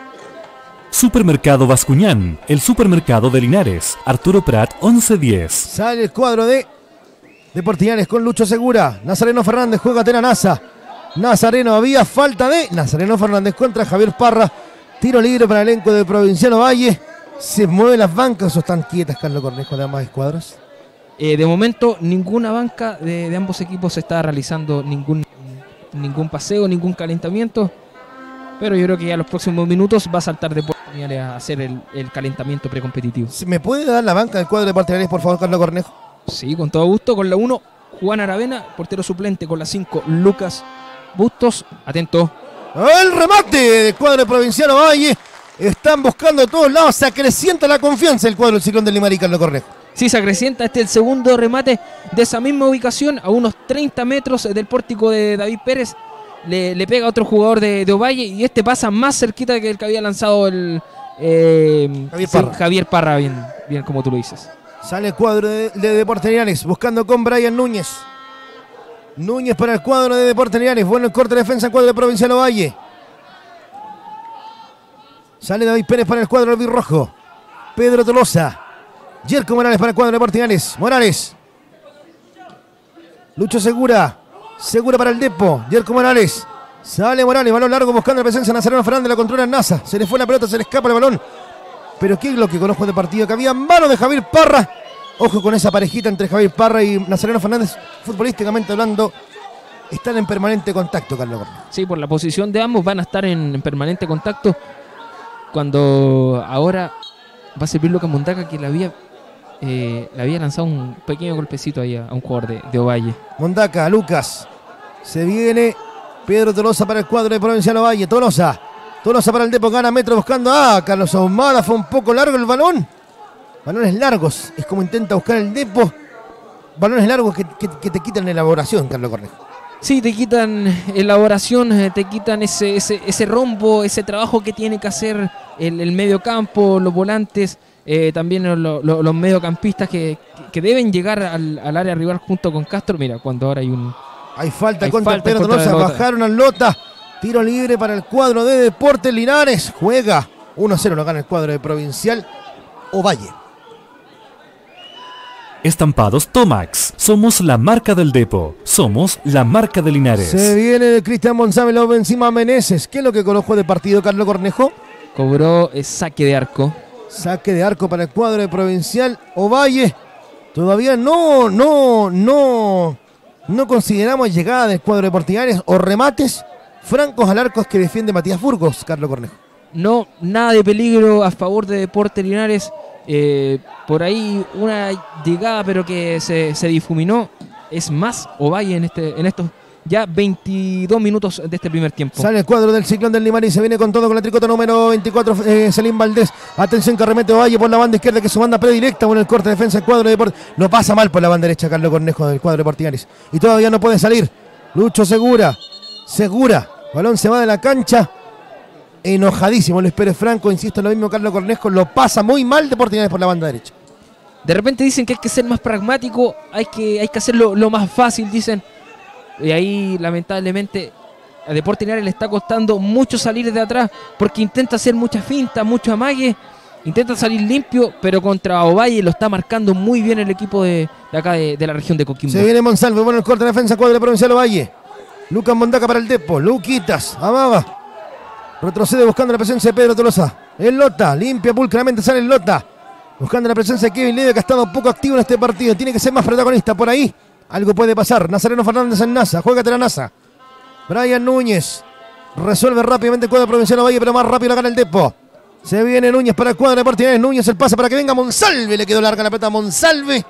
Supermercado Bascuñán, el supermercado de Linares. Arturo Prat 1110. Sale el cuadro de Deportes Linares con Lucho Segura. Nazareno Fernández juega Tena Nasa. Nazareno, había falta de Nazareno Fernández contra Javier Parra. Tiro libre para el elenco de Provincial Ovalle. Se mueven las bancas o están quietas, Carlos Cornejo, de ambas escuadras. De momento, ninguna banca de ambos equipos está realizando ningún paseo, ningún calentamiento. Pero yo creo que ya en los próximos minutos va a saltar Deportes Linares a hacer el calentamiento precompetitivo. ¿Me puede dar la banca del cuadro de Deportes Linares, por favor, Carlos Cornejo? Sí, con todo gusto. Con la 1, Juan Aravena, portero suplente. Con la 5, Lucas Bustos. Atento. El remate del cuadro de Provincial Ovalle. Están buscando de todos lados. Se acrecienta la confianza el cuadro del Ciclón del Limarí, Carlos Cornejo. Sí, se acrecienta. Este es el segundo remate de esa misma ubicación, a unos 30 metros del pórtico de David Pérez. Le pega a otro jugador de Ovalle y este pasa más cerquita que el que había lanzado el Javier Parra, bien como tú lo dices. Sale el cuadro de Deportes Linares, buscando con Brian Núñez. Núñez para el cuadro de Deportes Linares. Bueno el corte de defensa en cuadro de Provincial Ovalle. Sale David Pérez para el cuadro del Rojo. Pedro Tolosa. Jerko Morales para el cuadro de Deportes Linares. Morales. Lucho Segura. Segura para el Depo. Jerko Morales. Sale Morales. Balón largo buscando la presencia de Nazareno Fernández. La controla Nasa. Se le fue la pelota. Se le escapa el balón. Pero qué es lo que conozco de partido. Que había mano de Javier Parra. Ojo con esa parejita entre Javier Parra y Nazareno Fernández. Futbolísticamente hablando, están en permanente contacto, Carlos Cornejo. Sí, por la posición de ambos van a estar en permanente contacto. Cuando ahora va a servir Lucas Mondaca, que le había lanzado un pequeño golpecito ahí a un jugador de Ovalle. Mondaca, Lucas. Se viene Pedro Tolosa para el cuadro de Provincial Ovalle. Tolosa para el Depo, gana metro buscando a Carlos Ahumada. Fue un poco largo el balón. Balones largos, es como intenta buscar el Depo. Balones largos que te quitan elaboración, Carlos Cornejo. Sí, te quitan elaboración, te quitan ese rombo, ese trabajo que tiene que hacer el medio campo, los volantes, también los mediocampistas que deben llegar al área rival junto con Castro. Mira, cuando ahora hay falta contra Pedro Tolosa, bajaron al Lota. Tiro libre para el cuadro de Deportes Linares. Juega 1-0, lo gana el cuadro de Provincial Ovalle. Estampados Tomax. Somos la marca del Depo. Somos la marca de Linares. Se viene Cristian Monsalve, lo encima a Meneses. ¿Qué es lo que conozco de partido, Carlos Cornejo? Cobró saque de arco. Saque de arco para el cuadro de Provincial Ovalle. Todavía no consideramos llegada del cuadro de Deportes Linares o remates francos al arco que defiende Matías Burgos, Carlos Cornejo. No, nada de peligro a favor de Deportes Linares. Por ahí una llegada, pero que se difuminó. Es más Ovalle en estos ya 22 minutos de este primer tiempo. Sale el cuadro del Ciclón del Limarí, se viene con todo con la tricota número 24, Selim Valdés. Atención que remete Ovalle por la banda izquierda, que es su banda predilecta. Con el corte de defensa el cuadro de Deportes. Lo pasa mal por la banda derecha Carlos Cornejo del cuadro de Portinares. Y todavía no puede salir. Lucho Segura. Balón se va de la cancha. Enojadísimo Luis Pérez Franco. Insisto en lo mismo, Carlos Cornejo. Lo pasa muy mal de Portinares por la banda derecha. De repente dicen que hay que ser más pragmático. Hay que hacerlo lo más fácil, dicen. Y ahí, lamentablemente, a Deportes Linares le está costando mucho salir de atrás porque intenta hacer mucha finta, mucho amague, intenta salir limpio, pero contra Ovalle lo está marcando muy bien el equipo de acá de la región de Coquimbo. Se viene Monsalve, bueno el corte de defensa, cuadro de Provincial Ovalle. Lucas Mondaca para el Depo, Luquitas, Amaba. Retrocede buscando la presencia de Pedro Tolosa. El Lota, limpia pulcramente, sale el Lota. Buscando la presencia de Kevin Leve, que ha estado poco activo en este partido. Tiene que ser más protagonista por ahí. Algo puede pasar. Nazareno Fernández en NASA. Juégate la NASA. Brian Núñez. Resuelve rápidamente el cuadro Provincial Ovalle, pero más rápido la gana el Depo. Se viene Núñez para el cuadro de Deportes. Núñez el pase para que venga Monsalve. Le quedó larga la pelota a Monsalve.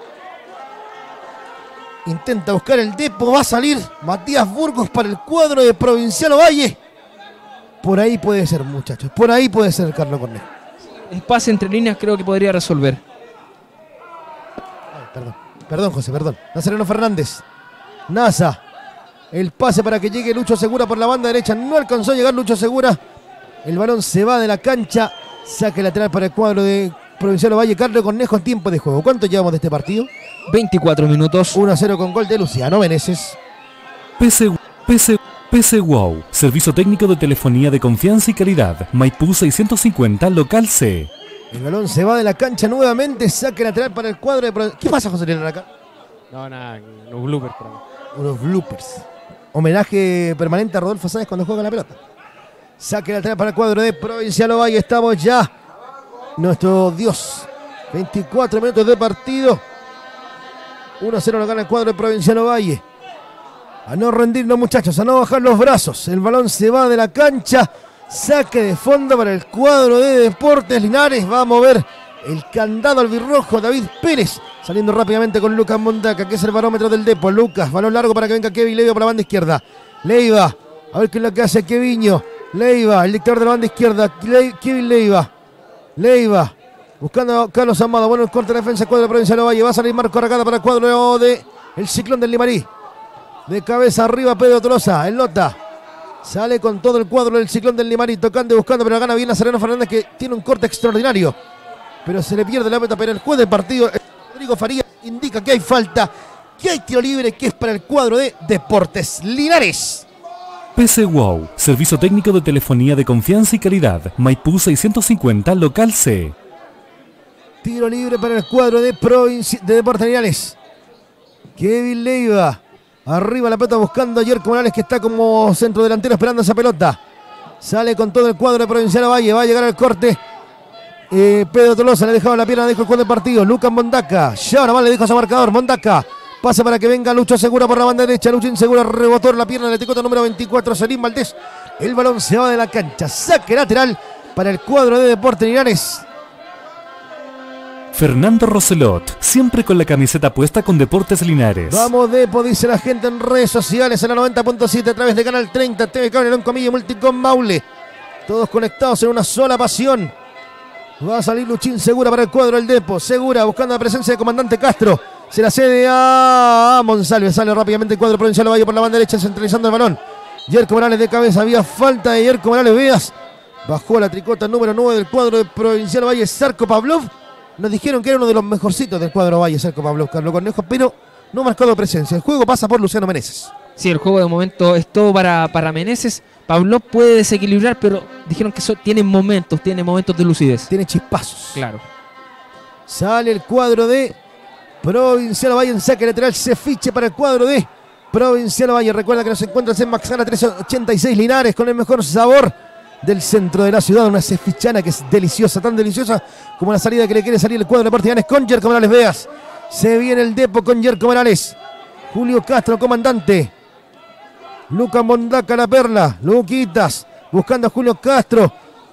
Intenta buscar el Depo. Va a salir Matías Burgos para el cuadro de Provincial Ovalle. Por ahí puede ser, muchachos. Por ahí puede ser el Carlos Cornejo. Un pase entre líneas creo que podría resolver. Ay, perdón, José, perdón. Nazareno Fernández. Nasa. El pase para que llegue Lucho Segura por la banda derecha. No alcanzó a llegar Lucho Segura. El balón se va de la cancha. Saque lateral para el cuadro de Provincial Ovalle. Carlos Cornejo en tiempo de juego. ¿Cuánto llevamos de este partido? 24 minutos. 1-0 con gol de Luciano Meneses. PC Wow, servicio técnico de telefonía de confianza y calidad. Maipú 650, local C. El balón se va de la cancha nuevamente. Saque lateral para el cuadro de... ¿Qué pasa, José Leonardo, acá? No, nada, unos bloopers por ahí. Unos bloopers. Homenaje permanente a Rodolfo Sáenz cuando juega la pelota. Saque lateral para el cuadro de Provincial Ovalle. Estamos ya. Nuestro Dios. 24 minutos de partido. 1-0 lo gana el cuadro de Provincial Ovalle. A no rendirnos, muchachos, a no bajar los brazos. El balón se va de la cancha. Saque de fondo para el cuadro de Deportes Linares. Va a mover el candado albirrojo David Pérez. Saliendo rápidamente con Lucas Mondaca, que es el barómetro del Depo. Lucas, balón largo para que venga Kevin Leiva por la banda izquierda. Leiva, a ver qué es lo que hace Keviño. Leiva, el dictador de la banda izquierda. Kevin Leiva, buscando a Carlos Amado. Bueno, el corte de defensa, cuadro de Provincial Ovalle. Va a salir Marco Arracada para el cuadro de el Ciclón del Limarí. De cabeza arriba Pedro Tolosa, el Lota. Sale con todo el cuadro del Ciclón del Limarí, tocando y buscando, pero gana bien Nazareno Fernández, que tiene un corte extraordinario. Pero se le pierde la pelota, pero el juez del partido, Rodrigo Farías, indica que hay falta, que hay tiro libre, que es para el cuadro de Deportes Linares. PC Wow, servicio técnico de telefonía de confianza y calidad. Maipú 650, local C. Tiro libre para el cuadro de Deportes Linares. Kevin Leiva. Arriba la pelota buscando a Yerko Morales, que está como centro delantero esperando esa pelota. Sale con todo el cuadro de Provincial Ovalle. Va a llegar al corte. Pedro Tolosa le dejaba la pierna, dejó el cuadro del partido. Lucas Mondaca. Ya ahora más le dijo a su marcador. Mondaca. Pasa para que venga Lucho Segura por la banda derecha. Lucho Insegura rebotó la pierna del ticota número 24. Selim Valdés. El balón se va de la cancha. Saque lateral para el cuadro de Deportes Linares. Fernando Roselot, siempre con la camiseta puesta con Deportes Linares. Vamos Depo, dice la gente en redes sociales, en la 90.7 a través de Canal 30, TV Cable, León Comilla, Multicom Maule. Todos conectados en una sola pasión. Va a salir Luchín Segura para el cuadro del Depo. Segura buscando la presencia de comandante Castro. Se la cede a Monsalve. Sale rápidamente el cuadro Provincial Ovalle por la banda derecha, centralizando el balón. Yerko Morales de cabeza. Había falta de Yerko Morales. Veas. Bajó la tricota número 9 del cuadro de Provincial Ovalle. Zarco Pavlov. Nos dijeron que era uno de los mejorcitos del cuadro Ovalle, Zarco Pavlov, Carlos Cornejo, pero no ha marcado presencia. El juego pasa por Luciano Meneses. Sí, el juego de momento es todo para Meneses. Pavlov puede desequilibrar, pero dijeron que eso tiene momentos de lucidez. Tiene chispazos. Claro. Sale el cuadro de Provincial Ovalle en saque lateral. Se fiche para el cuadro de Provincial Ovalle. Recuerda que nos encuentras en Maxana 386 Linares, con el mejor sabor del centro de la ciudad, una cefichana que es deliciosa, tan deliciosa como la salida que le quiere salir el cuadro de Partidanes con Yerko Morales. Veas, se viene el Depo con Yerko Morales. Julio Castro, comandante. Lucas Mondaca, la perla. Luquitas, buscando a Julio Castro.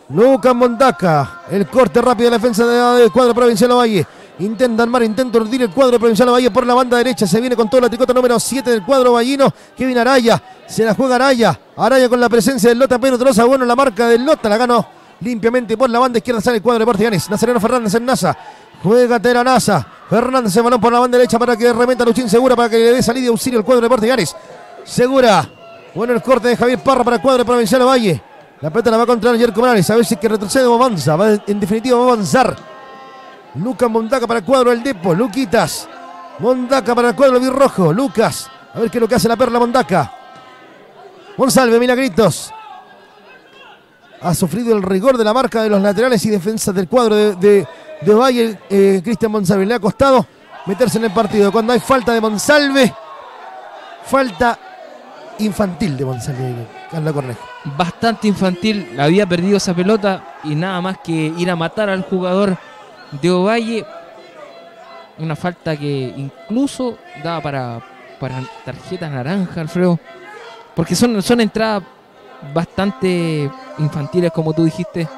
Lucas Mondaca. El corte rápido de la defensa del cuadro Provincial Ovalle. Intenta armar, intenta urdir el cuadro Provincial Ovalle por la banda derecha. Se viene con todo la tricota número 7 del cuadro vallino. Kevin Araya. Se la juega Araya. Araya con la presencia del Lota Pedro Tolosa. Bueno, la marca del Lota. La ganó limpiamente por la banda izquierda. Sale el cuadro de Portiganes. Nazareno Fernández en Nasa. Juega Tera Nasa. Fernández se balón por la banda derecha para que remeta Luchín Segura. Para que le dé salida y auxilio al cuadro de Portiganes. Segura. Bueno, el corte de Javier Parra para el cuadro de Provincial Ovalle. La pelota la va a controlar Jerko Morales. A ver si es que retrocede o avanza. En definitiva va a avanzar. Lucas Mondaca para el cuadro del Depo. Luquitas. Mondaca para el cuadro birrojo. Lucas. A ver qué es lo que hace la perla Mondaca. Monsalve, Milagritos. Ha sufrido el rigor de la marca de los laterales y defensas del cuadro de Ovalle. Cristian Monsalve le ha costado meterse en el partido. Cuando hay falta de Monsalve. Falta infantil de Monsalve, Carlos Cornejo. Bastante infantil. Había perdido esa pelota y nada más que ir a matar al jugador de Ovalle. Una falta que incluso daba para tarjeta naranja, Alfredo, porque son entradas bastante infantiles, como tú dijiste.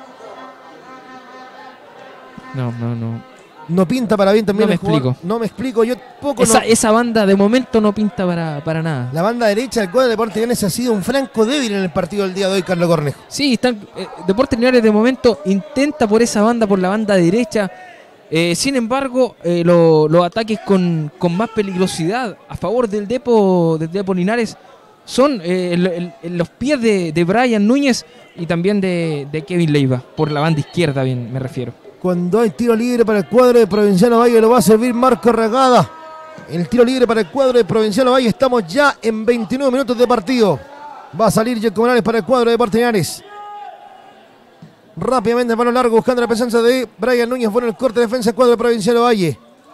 No pinta para bien también. No me el jugador. explico. No me explico. Yo poco Esa banda de momento no pinta para nada. La banda derecha del cuadro de Portiganes ha sido un franco débil en el partido del día de hoy, Carlos Cornejo. Sí, Deportes Linares de momento intenta por esa banda, por la banda derecha. Sin embargo, los ataques con más peligrosidad a favor del Depo Linares son en los pies de Brian Núñez y también de Kevin Leiva, por la banda izquierda, bien me refiero. Cuando hay tiro libre para el cuadro de Provincial Ovalle, lo va a servir Marco Regada. El tiro libre para el cuadro de Provincial Ovalle. Estamos ya en 29 minutos de partido. Va a salir Jerko Morales para el cuadro de Portiganes. Rápidamente, mano largo, buscando la presencia de Brian Núñez. Bueno, el corte de defensa del cuadro de Provincial Ovalle.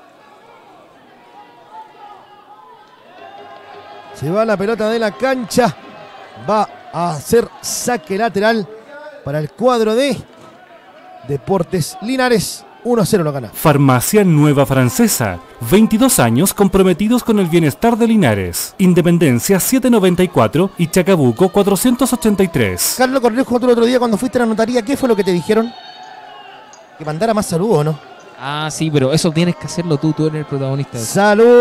Se va la pelota de la cancha. Va a hacer saque lateral para el cuadro de Deportes Linares. 1-0 lo gana. Farmacia Nueva Francesa. 22 años comprometidos con el bienestar de Linares. Independencia 794 y Chacabuco 483. Carlos Cornejo, tú el otro día cuando fuiste a la notaría, ¿qué fue lo que te dijeron? Que mandara más saludos, ¿no? Ah, sí, pero eso tienes que hacerlo tú eres el protagonista de eso.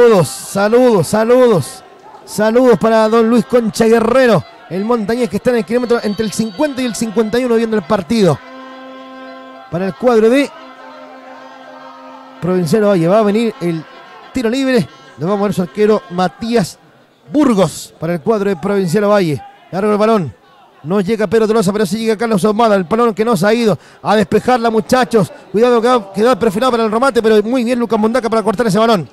Saludos para don Luis Concha Guerrero, el montañés que está en el kilómetro entre el 50 y el 51 viendo el partido. Para el cuadro de Provincial Ovalle va a venir el tiro libre. Nos va a mover su arquero Matías Burgos para el cuadro de Provincial Ovalle. Largo el balón. No llega Pedro Tolosa, pero sí llega Carlos Ahumada. El balón que no se ha ido a despejarla, muchachos. Cuidado que quedó perfilado para el remate, pero muy bien Lucas Mondaca para cortar ese balón.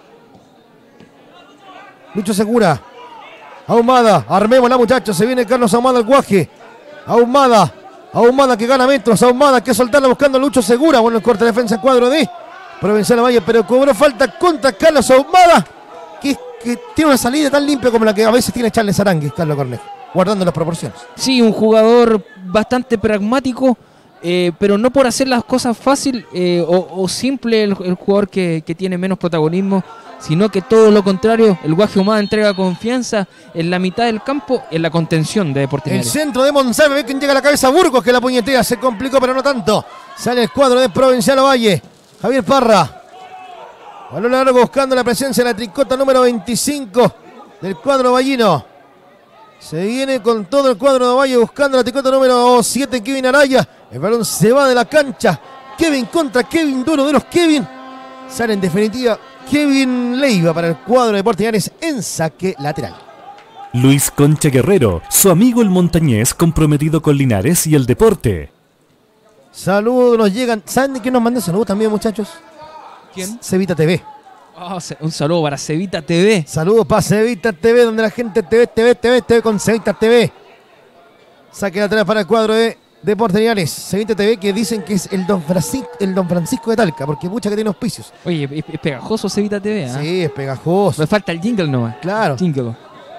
Lucho Segura. Ahumada. Armémosla, muchachos. Se viene Carlos Ahumada al guaje. Ahumada que gana metros. Ahumada que soltarla buscando a Lucho Segura. Bueno, el corte de defensa cuadro de Provincial Ovalle, pero cobró falta contra Carlos Ahumada, que tiene una salida tan limpia como la que a veces tiene Charles Aranguis, Carlos Cornejo, guardando las proporciones. Sí, un jugador bastante pragmático, pero no por hacer las cosas fácil o simple el jugador que tiene menos protagonismo, sino que todo lo contrario. El Guaje Ahumada entrega confianza en la mitad del campo, en la contención de Deportes Linares. El centro de Monsalve, ve que llega a la cabeza Burgos, que la puñetea, se complicó pero no tanto. Sale el cuadro de Provincial Ovalle. Javier Parra. Balón largo buscando la presencia de la tricota número 25 del cuadro vallino. Se viene con todo el cuadro de Ovalle buscando la tricota número 7, Kevin Araya. El balón se va de la cancha. Kevin contra Kevin, duro de los Kevin. Sale en definitiva Kevin Leiva para el cuadro de Portiganes en saque lateral. Luis Concha Guerrero, su amigo el montañés comprometido con Linares y el deporte. Saludos nos llegan. ¿Saben de quién nos manda saludos también, muchachos? ¿Quién? Cevita TV. Oh, un saludo para Cevita TV. Saludos para Cevita TV, donde la gente TV con Cevita TV. Saque lateral para el cuadro de Deportes Linares. Cevita TV, que dicen que es el Don Francisco de Talca, porque mucha que tiene auspicios. Oye, es pegajoso Cevita TV, ¿eh? Sí, es pegajoso. Me falta el jingle nomás. Claro. Jingle.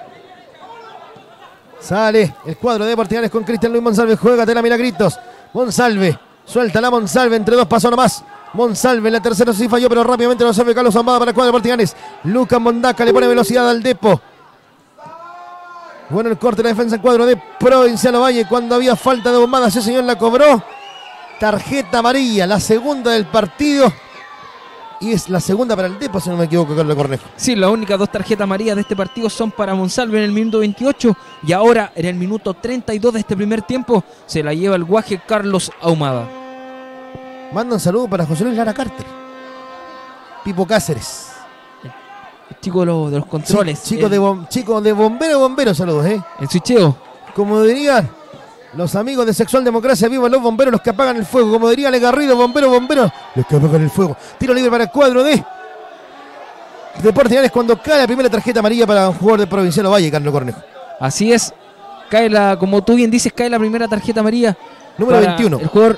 Sale el cuadro de Deportes Linares con Cristian Luis Monsalve. Juega Tela Milagritos. Monsalve, suéltala Monsalve, entre dos pasos nomás. Monsalve, la tercera sí falló, pero rápidamente lo sabe Carlos Ahumada para el cuadro de Portiganes. Lucas Mondaca le pone velocidad al Depo. Bueno, el corte de la defensa en cuadro de Provincial Ovalle. Cuando había falta de Ahumada, ese señor la cobró. tarjeta amarilla, la segunda del partido. Y es la segunda para el Depo, si no me equivoco, Carlos Cornejo. Sí, las únicas 2 tarjetas amarillas de este partido son para Monsalve en el minuto 28 y ahora en el minuto 32 de este primer tiempo se la lleva el guaje Carlos Ahumada. Manda un saludo para José Luis Lara Carter. Pipo Cáceres. El chico de los controles. Chico de bombero, saludos, El switcheo. Como dirían los amigos de Sexual Democracia, viva los bomberos, los que apagan el fuego. Como diría Ale Garrido, bomberos, los que apagan el fuego. Tiro libre para el cuadro de Deportes Linares cuando cae la primera tarjeta amarilla para un jugador de Provincial Ovalle, Carlos Cornejo. Así es. Como tú bien dices, cae la primera tarjeta amarilla. Número 21. El jugador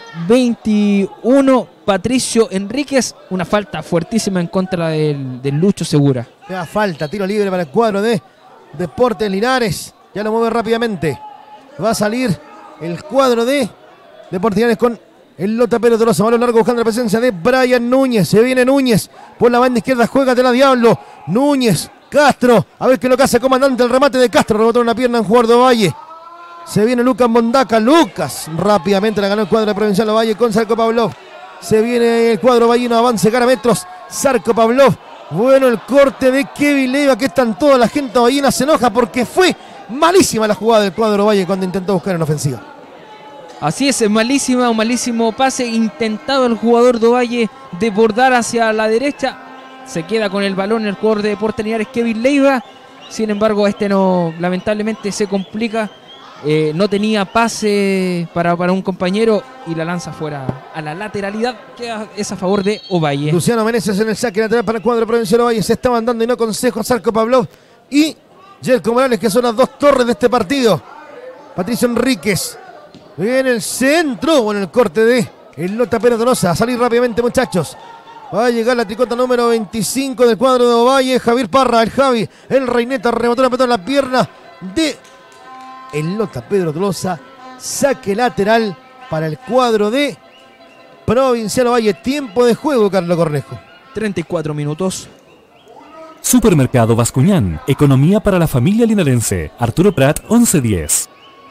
21, Patricio Enríquez. Una falta fuertísima en contra del Lucho Segura. Da falta, tiro libre para el cuadro de Deportes Linares. Ya lo mueve rápidamente. Va a salir el cuadro de Deportes Linares con el Lota Pérez Tolosa. Balón largo buscando la presencia de Brian Núñez. Se viene Núñez por la banda izquierda. Juégatela, Diablo. Núñez, Castro. A ver qué lo que hace comandante. El remate de Castro. Rebotó una pierna en jugador de Ovalle. Se viene Lucas Mondaca. Lucas rápidamente la ganó el cuadro de Provincial Ovalle con Sarko Pavlov. Se viene el cuadro vallino. Avance cara metros. Sarko Pavlov. Bueno, el corte de Kevin Leiva. Que están toda la gente vallina. Se enoja porque fue malísima la jugada del cuadro Ovalle cuando intentó buscar en ofensiva. Así es, un malísimo pase intentado el jugador de Ovalle de bordar hacia la derecha. Se queda con el balón el jugador de Deportes Linares, Kevin Leiva. Sin embargo, no, lamentablemente se complica. No tenía pase para un compañero y la lanza fuera a la lateralidad, que es a favor de Ovalle. Luciano Meneses en el saque lateral para el cuadro provincial Ovalle. Se estaban dando y no consejo a Sarko Pavlov y Jelko Morales, que son las 2 torres de este partido. Patricio Enríquez en el centro, bueno, el corte de el Lota Pérez Tolosa. A salir rápidamente, muchachos. Va a llegar la tricota número 25 del cuadro de Ovalle. Javier Parra, el Javi, el Reineta, rebotó la pelota en la pierna de el Lota Pedro Tolosa. Saque lateral para el cuadro de Provincial Ovalle. Tiempo de juego, Carlos Cornejo. 34 minutos. Supermercado Bascuñán. Economía para la familia linarense. Arturo Prat, 1110.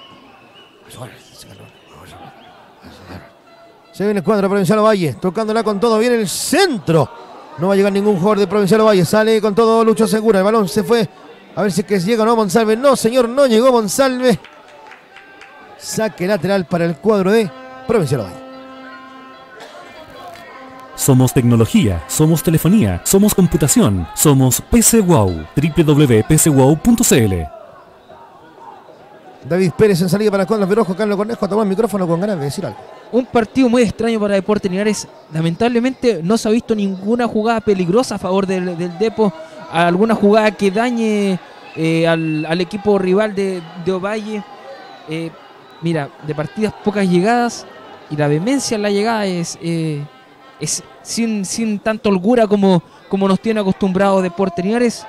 Se viene el cuadro Provincial Ovalle, tocándola con todo, viene el centro. No va a llegar ningún jugador de Provincial Ovalle. Sale con todo Lucho Segura. El balón se fue. A ver si es que llega o no Monsalve. No, señor, no llegó Monsalve. Saque lateral para el cuadro de Provincial Ovalle. Somos tecnología, somos telefonía, somos computación, somos PC Wow. www.pcwow.cl. David Pérez en salida para el cuadro Verrojo. Carlos Cornejo tomó el micrófono con ganas de decir algo. Un partido muy extraño para Deportes Linares. Lamentablemente no se ha visto ninguna jugada peligrosa a favor del Depo. Alguna jugada que dañe al equipo rival de Ovalle. Mira, de partidas pocas llegadas. Y la vehemencia en la llegada es sin tanta holgura como nos tiene acostumbrado Deportes Linares.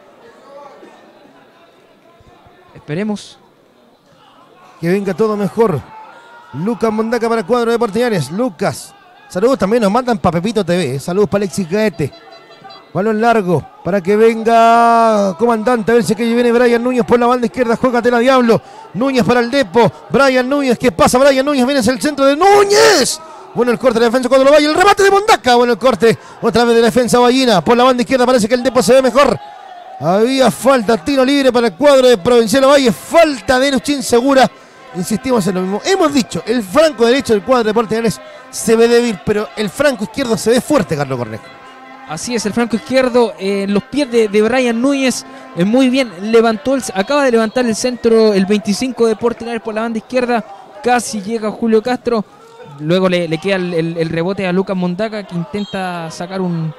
Esperemos que venga todo mejor. Lucas Mondaca para el cuadro de Deportes Linares. Lucas. Saludos también nos mandan para Pepito TV. Saludos para Alexis Gaete. Balón largo para que venga comandante. A ver si que viene Brian Núñez por la banda izquierda. Juégatela, Diablo. Núñez para el Depo. Brian Núñez. ¿Qué pasa? Brian Núñez viene hacia el centro de Núñez. Bueno, el corte de la defensa cuando lo vaya. El remate de Mondaca. Bueno, el corte otra vez de la defensa vallina. Por la banda izquierda parece que el Depo se ve mejor. Había falta, tiro libre para el cuadro de Provincial Ovalle. Falta de Luchín Segura. Insistimos en lo mismo. Hemos dicho, el franco derecho del cuadro de Deportes Linares se ve débil, pero el franco izquierdo se ve fuerte, Carlos Cornejo. Así es, el franco izquierdo en los pies de Brian Núñez. Muy bien, acaba de levantar el centro el 25 de Deportes Linares por la banda izquierda. Casi llega Julio Castro. Luego le queda el rebote a Lucas Mondaca, que intenta sacar un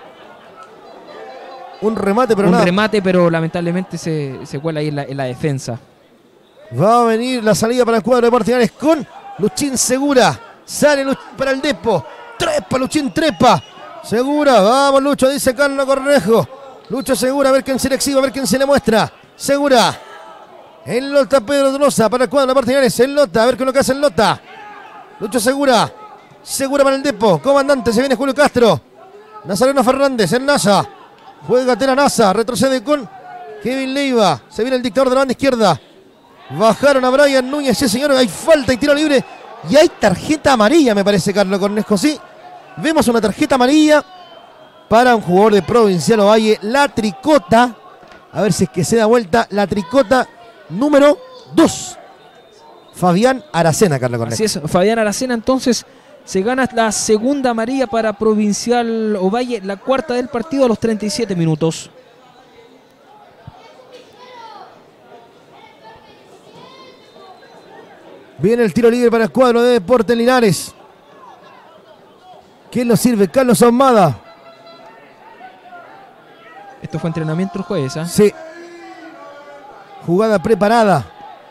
remate, pero lamentablemente se cuela ahí en la defensa. Va a venir la salida para el cuadro de Deportes Linares con Luchín Segura. Sale para el Depo. Trepa, Luchín trepa. Segura, vamos Lucho, dice Carlos Cornejo. Lucho Segura, a ver quién se le exhibe, a ver quién se le muestra. Segura. El Lota Pedro Tolosa para el cuadro de Deportes Linares. El Lota, a ver qué es lo que hace el Lota. Lucho Segura. Segura para el Depo. Comandante, se viene Julio Castro. Nazareno Fernández, el Nasa. Juega Tela Nasa, retrocede con Kevin Leiva. Se viene el dictador de la banda izquierda. Bajaron a Brian Núñez, sí señor, hay falta y tiro libre Y hay tarjeta amarilla, me parece, Carlos Cornejo. Sí, vemos una tarjeta amarilla para un jugador de Provincial Ovalle, la tricota. A ver si es que se da vuelta. La tricota número 2. Fabián Aracena, Carlos Cornejo. Así es, Fabián Aracena entonces se gana la segunda amarilla para Provincial Ovalle, la cuarta del partido a los 37 minutos. Viene el tiro libre para el cuadro de Deportes Linares. ¿Quién lo sirve? Carlos Ahumada. Esto fue entrenamiento el jueves, ¿eh? Sí. Jugada preparada.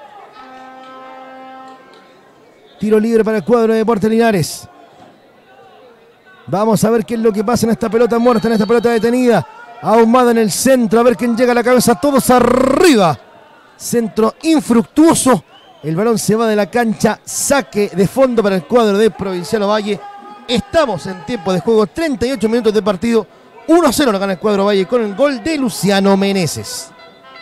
Tiro libre para el cuadro de Deportes Linares. Vamos a ver qué es lo que pasa en esta pelota muerta, en esta pelota detenida. Ahumada en el centro, a ver quién llega a la cabeza. Todos arriba. Centro infructuoso. El balón se va de la cancha. Saque de fondo para el cuadro de Provincial Ovalle. Estamos en tiempo de juego. 38 minutos de partido. 1-0 lo gana el cuadro Ovalle con el gol de Luciano Meneses.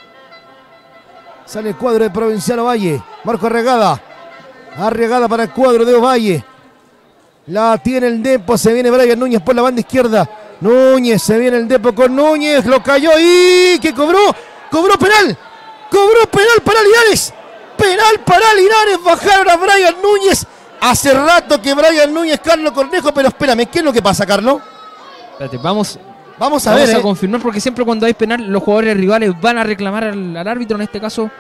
Sale el cuadro de Provincial Ovalle. Marco Arriagada. Arriagada para el cuadro de Ovalle. La tiene el Depo. Se viene Brian Núñez por la banda izquierda. Núñez, se viene el Depo con Núñez. Lo cayó y que cobró. Cobró penal. Cobró penal para Linares. Penal para Linares. Bajaron a Brian Núñez. Hace rato que Brian Núñez, Carlos Cornejo. Pero espérame, ¿qué es lo que pasa, Carlos? Espérate, vamos a ver. A confirmar, porque siempre cuando hay penal los jugadores rivales van a reclamar al árbitro. En este caso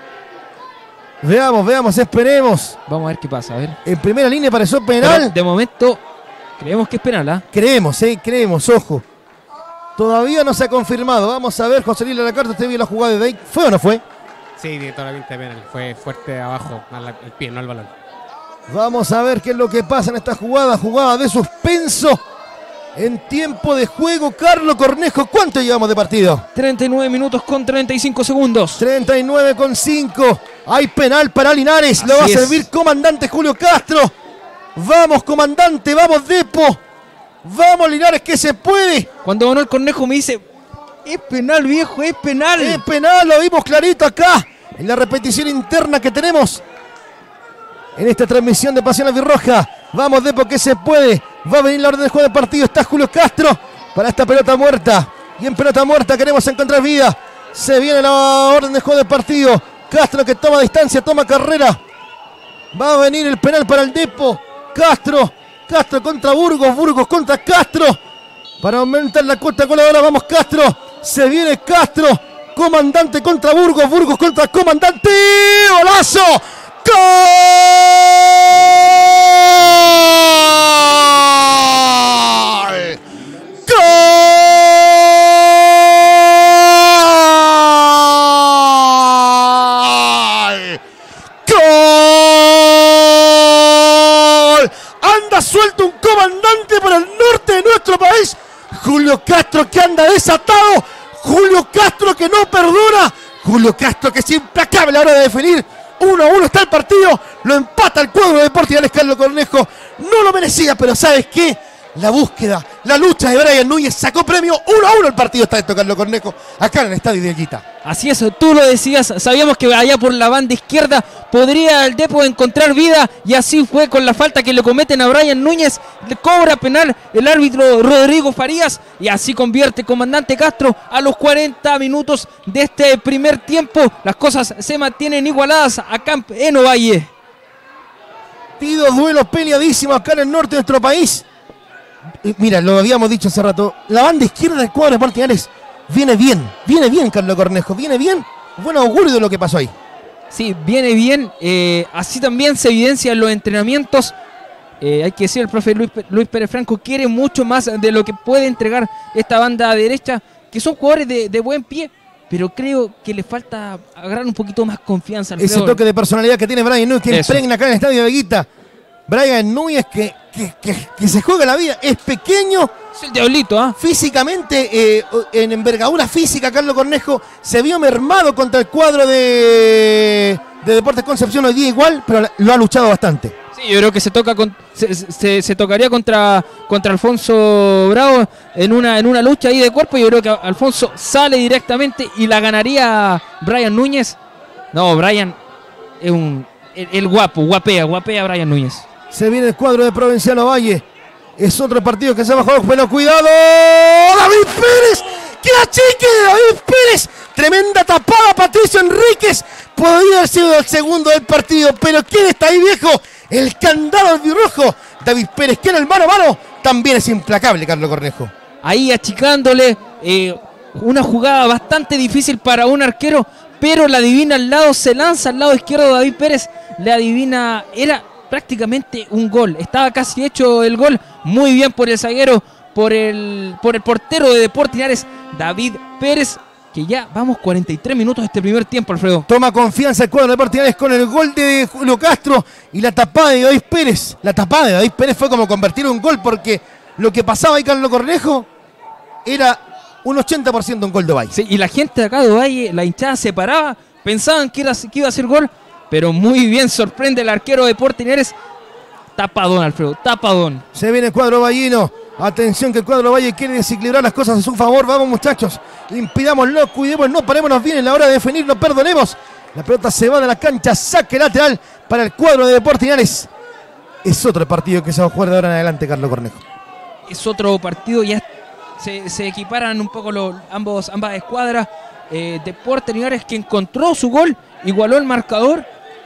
Veamos, esperemos. vamos a ver qué pasa, a ver. En primera línea pareció penal. Pero de momento creemos que es penal, ¿ah? Creemos, ojo. Todavía no se ha confirmado. Vamos a ver, José Luis Lacarta, usted vio la jugada de Dake. ¿Fue o no fue? Sí, tiene toda la pinta de penal. Fue fuerte abajo, el pie, no el balón. Vamos a ver qué es lo que pasa en esta jugada. Jugada de suspenso. En tiempo de juego, Carlos Cornejo, ¿cuánto llevamos de partido? 39 minutos con 35 segundos. 39,5. Hay penal para Linares. Lo va a Así es. servir comandante Julio Castro. Vamos, comandante, vamos, Depo. Vamos, Linares, que se puede. Cuando Manuel Cornejo me dice, es penal, viejo, es penal. Es penal, lo vimos clarito acá. En la repetición interna que tenemos en esta transmisión de Pasión Albirroja. Vamos, Depo, que se puede. Va a venir la orden de juego del partido. Está Julio Castro para esta pelota muerta. Y en pelota muerta queremos encontrar vida. Se viene la orden de juego del partido. Castro que toma distancia, toma carrera. Va a venir el penal para el Depo. Castro contra Burgos. Burgos contra Castro. Para aumentar la cuota goleadora. Vamos, Castro. Se viene Castro. Comandante contra Burgos. Burgos contra comandante. ¡Golazo! ¡Gol! ¡Gol! ¡Gol! Anda suelto un comandante por el norte de nuestro país. Julio Castro que anda desatado. Julio Castro que no perdona. Julio Castro que es implacable a la hora de definir. 1-1 está el partido, lo empata el cuadro de Deportes Linares. Carlos Cornejo no lo merecía, pero ¿sabes qué? La búsqueda, la lucha de Brian Núñez sacó premio. 1-1 el partido está esto, Carlos Cornejo, acá en el estadio de Aguita. Así es, tú lo decías, sabíamos que allá por la banda izquierda podría el Depo encontrar vida, y así fue con la falta que le cometen a Brian Núñez. Le cobra penal el árbitro Rodrigo Farías y así convierte comandante Castro a los 40 minutos de este primer tiempo. Las cosas se mantienen igualadas acá en Ovalle. Partidos, duelos peleadísimos acá en el norte de nuestro país. Mira, lo habíamos dicho hace rato, la banda izquierda del cuadro de Deportes Linares viene bien, Carlos Cornejo, viene bien. Buen augurio de lo que pasó ahí. Sí, viene bien, así también se evidencia en los entrenamientos. Hay que decir, el profe Luis Pérez Franco quiere mucho más de lo que puede entregar esta banda derecha, que son jugadores de buen pie, pero creo que le falta agarrar un poquito más confianza. Ese toque de personalidad que tiene Brian Núñez, que impregna acá en el estadio de Aguita. Brian Núñez que se juega la vida, es pequeño. Es el diablito, ¿ah? Físicamente, en envergadura física, Carlos Cornejo se vio mermado contra el cuadro de Deportes Concepción hoy día igual, pero lo ha luchado bastante. Sí, yo creo que se tocaría contra Alfonso Bravo en una lucha ahí de cuerpo. Yo creo que Alfonso sale directamente y la ganaría Brian Núñez. No, Brian es el guapea Brian Núñez. Se viene el cuadro de Provincial Ovalle. Es otro partido que se bajó, pero cuidado. David Pérez. ¡Que achique David Pérez! Tremenda tapada Patricio Enríquez. Podría haber sido el segundo del partido, pero ¿quién está ahí, viejo? El candado albirrojo. David Pérez, que en el mano a mano también es implacable, Carlos Cornejo. Ahí achicándole, una jugada bastante difícil para un arquero, pero la adivina al lado, se lanza al lado izquierdo David Pérez, le adivina, era prácticamente un gol, estaba casi hecho el gol, muy bien por el zaguero, por el portero de Deportes Linares, David Pérez, que ya vamos 43 minutos de este primer tiempo, Alfredo. Toma confianza el cuadro de Deportes Linares con el gol de Julio Castro y la tapada de David Pérez. La tapada de David Pérez fue como convertir un gol, porque lo que pasaba ahí, Carlos Cornejo, era un 80% un gol de Ovalle. Sí, y la gente de acá de Ovalle, la hinchada se paraba, pensaban que iba a ser gol, pero muy bien sorprende el arquero de Deportes Linares. Tapadón, Alfredo, tapadón. Se viene el cuadro ovallino. Atención que el cuadro Ovalle quiere desequilibrar las cosas a su favor. Vamos, muchachos, impidámoslo, cuidémonos, parémonos bien en la hora de definir, no perdonemos. La pelota se va de la cancha, saque lateral para el cuadro de Deportes Linares. Es otro partido que se va a jugar de ahora en adelante, Carlos Cornejo. Es otro partido, ya se equiparan un poco ambas escuadras. Deportes Linares, que encontró su gol, igualó el marcador,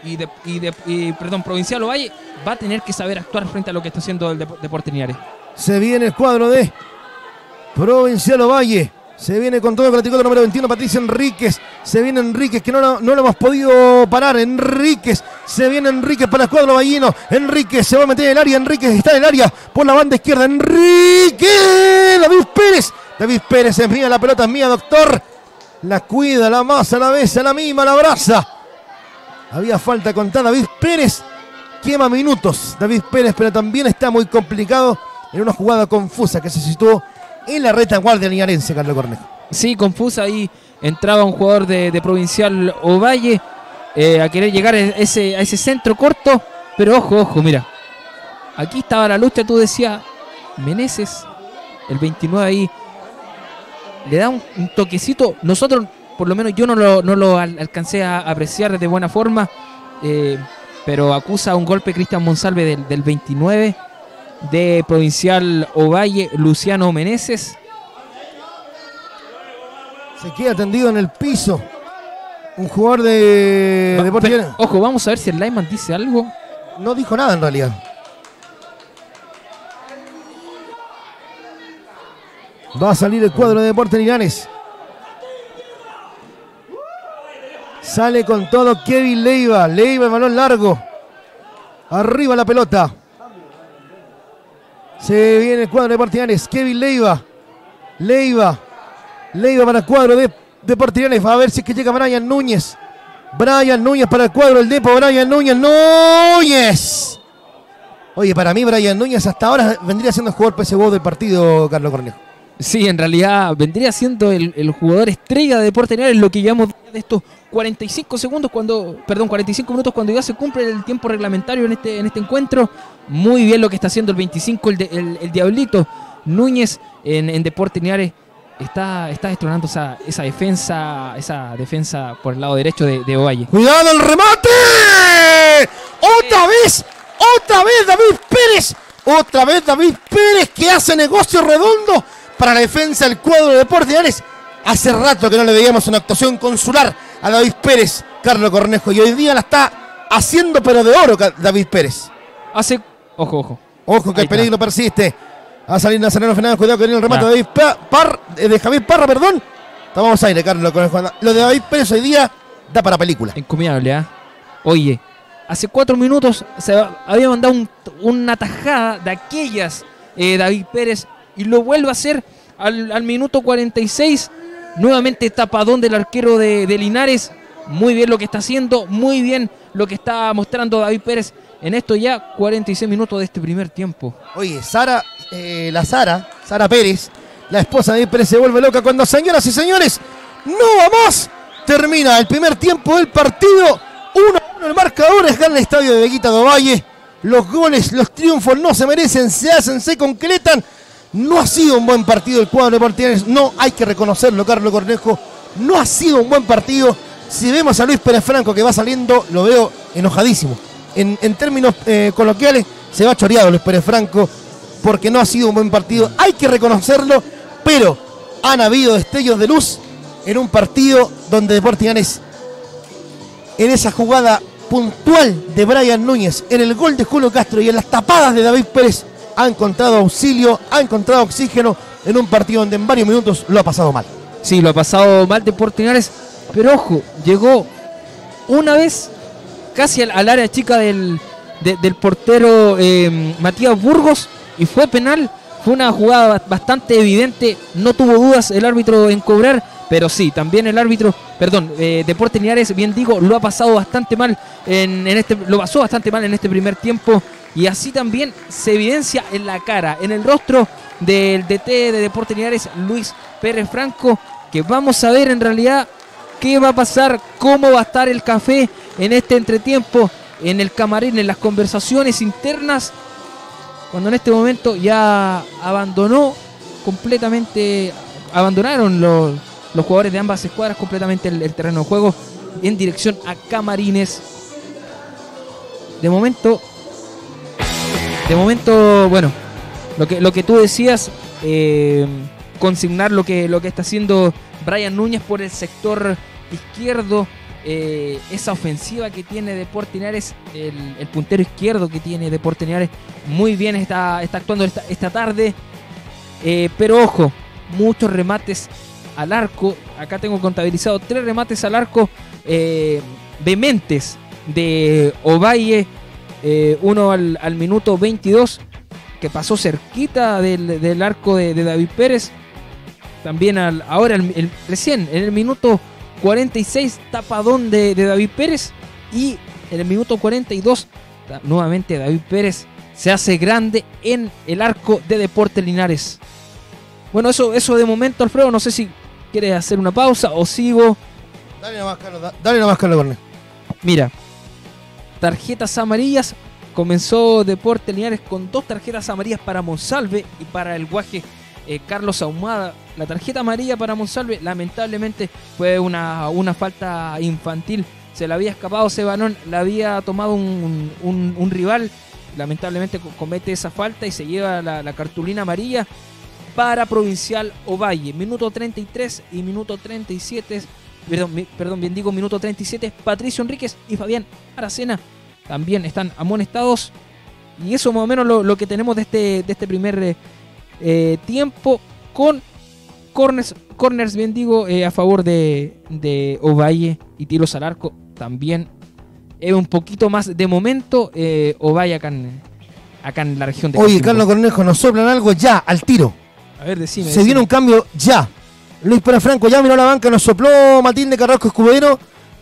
Provincial Ovalle va a tener que saber actuar frente a lo que está haciendo el Deportes Linares. Se viene el cuadro de Provincial Ovalle. Se viene con todo con la tricota número 21, Patricio Enríquez. Se viene Enríquez, que no lo hemos podido parar. Enríquez. Se viene Enríquez para el cuadro ovallino. Enríquez se va a meter en el área. Enríquez está en el área por la banda izquierda. Enríquez. David Pérez. David Pérez es mía, la pelota es mía, doctor. La cuida, la masa, la besa, la mima, la abraza. Había falta contra David Pérez. Quema minutos David Pérez, pero también está muy complicado en una jugada confusa que se situó en la retaguardia linarense, Carlos Cornejo. Sí, confusa, ahí entraba un jugador de Provincial Ovalle a querer llegar a ese centro corto, pero ojo, mira, aquí estaba la lucha, tú decías, Meneses, el 29 ahí, le da un toquecito, nosotros, por lo menos yo no lo alcancé a apreciar de buena forma, pero acusa un golpe Cristian Monsalve del 29 de Provincial Ovalle, Luciano Meneses. Se queda tendido en el piso un jugador de Deportes Linares. Ojo, vamos a ver si el lineman dice algo. No dijo nada en realidad. Va a salir el cuadro de Deportes Linares. Sale con todo Kevin Leiva. Leiva, el balón largo. Arriba la pelota. Se viene el cuadro de Deportes Linares. Kevin Leiva. Leiva para el cuadro de Deportes Linares. Va a ver si es que llega Brian Núñez. Brian Núñez para el cuadro del Depo. Brian Núñez. ¡Núñez! Oye, para mí Brian Núñez hasta ahora vendría siendo el jugador PSV del partido, Carlos Cornejo. Sí, en realidad vendría siendo el jugador estrella de Deportes Linares, lo que llevamos de estos 45 minutos cuando ya se cumple el tiempo reglamentario en este encuentro. Muy bien lo que está haciendo el 25, el Diablito Núñez en Deportes Linares. Está destronando esa defensa por el lado derecho de Ovalle. ¡Cuidado el remate! ¡Otra vez David Pérez! ¡Otra vez David Pérez, que hace negocio redondo para la defensa del cuadro de Deportes Linares! Hace rato que no le veíamos una actuación consular a David Pérez, Carlos Cornejo, y hoy día la está haciendo pero de oro David Pérez. Ojo que el peligro persiste. Va a salir Nazareno Fernández, cuidado que viene el remate de Javier Parra, perdón. Tomamos aire, Carlos Cornejo. Lo de David Pérez hoy día da para película. Encomiable, ¿eh? Oye, hace 4 minutos había mandado una tajada de aquellas David Pérez y lo vuelve a hacer al minuto 46. Nuevamente tapadón del arquero de Linares. Muy bien lo que está haciendo, muy bien lo que está mostrando David Pérez en esto ya 46 minutos de este primer tiempo. Oye, Sara Pérez, la esposa de David Pérez, se vuelve loca cuando, señoras y señores, no va más. Termina el primer tiempo del partido. 1-1 el marcador, es gana el estadio de Veguita de Ovalle. Los goles, los triunfos no se merecen, se hacen, se concretan. No ha sido un buen partido el cuadro de Deportes Linares, no hay que reconocerlo, Carlos Cornejo. No ha sido un buen partido. Si vemos a Luis Pérez Franco que va saliendo, lo veo enojadísimo. En términos coloquiales, se va choreado Luis Pérez Franco, porque no ha sido un buen partido, hay que reconocerlo, pero han habido destellos de luz en un partido donde Deportes Linares, en esa jugada puntual de Brian Núñez, en el gol de Julio Castro y en las tapadas de David Pérez, ha encontrado auxilio, ha encontrado oxígeno en un partido donde en varios minutos lo ha pasado mal. Sí, lo ha pasado mal Deportes Linares, pero ojo, llegó una vez casi al área chica del portero Matías Burgos y fue penal. Fue una jugada bastante evidente, no tuvo dudas el árbitro en cobrar, pero sí, también el árbitro, Deportes Linares, bien digo, lo ha pasado bastante mal lo pasó bastante mal en este primer tiempo, y así también se evidencia en la cara, en el rostro del DT de Deportes Linares, Luis Pérez Franco, que vamos a ver en realidad qué va a pasar, cómo va a estar el café en este entretiempo, en el camarín, en las conversaciones internas, cuando en este momento ya abandonaron los jugadores de ambas escuadras completamente el terreno de juego en dirección a camarines. De momento, bueno, lo que tú decías, consignar lo que está haciendo Brian Núñez por el sector izquierdo, esa ofensiva que tiene Deportes Linares, el puntero izquierdo que tiene Deportes Linares, muy bien está actuando esta tarde, pero ojo, muchos remates al arco. Acá tengo contabilizado 3 remates al arco vehementes de Ovalle, uno al minuto 22 que pasó cerquita del arco de David Pérez, también recién en el minuto 46 tapadón de David Pérez, y en el minuto 42 nuevamente David Pérez se hace grande en el arco de Deportes Linares. Bueno, eso de momento, Alfredo, no sé si quieres hacer una pausa o sigo. Dale nomás, Carlos Cornejo. Mira, tarjetas amarillas. Comenzó Deportes Linares con 2 tarjetas amarillas para Monsalve y para el guaje Carlos Ahumada. La tarjeta amarilla para Monsalve lamentablemente fue una falta infantil. Se le había escapado ese balón, la había tomado un rival. Lamentablemente comete esa falta y se lleva la cartulina amarilla para Provincial Ovalle. Minuto 33 y minuto 37. Minuto 37. Patricio Enríquez y Fabián Aracena también están amonestados. Y eso más o menos lo que tenemos de este primer tiempo, con corners bien digo, a favor de Ovalle y tiros al arco también. Un poquito más de momento Ovalle acá en la región de Oye, Carlos Cornejo, nos soplan algo ya, al tiro. A ver, decime. Viene un cambio ya. Luis Pérez Franco ya miró la banca, nos sopló Matilde Carrasco Escudero.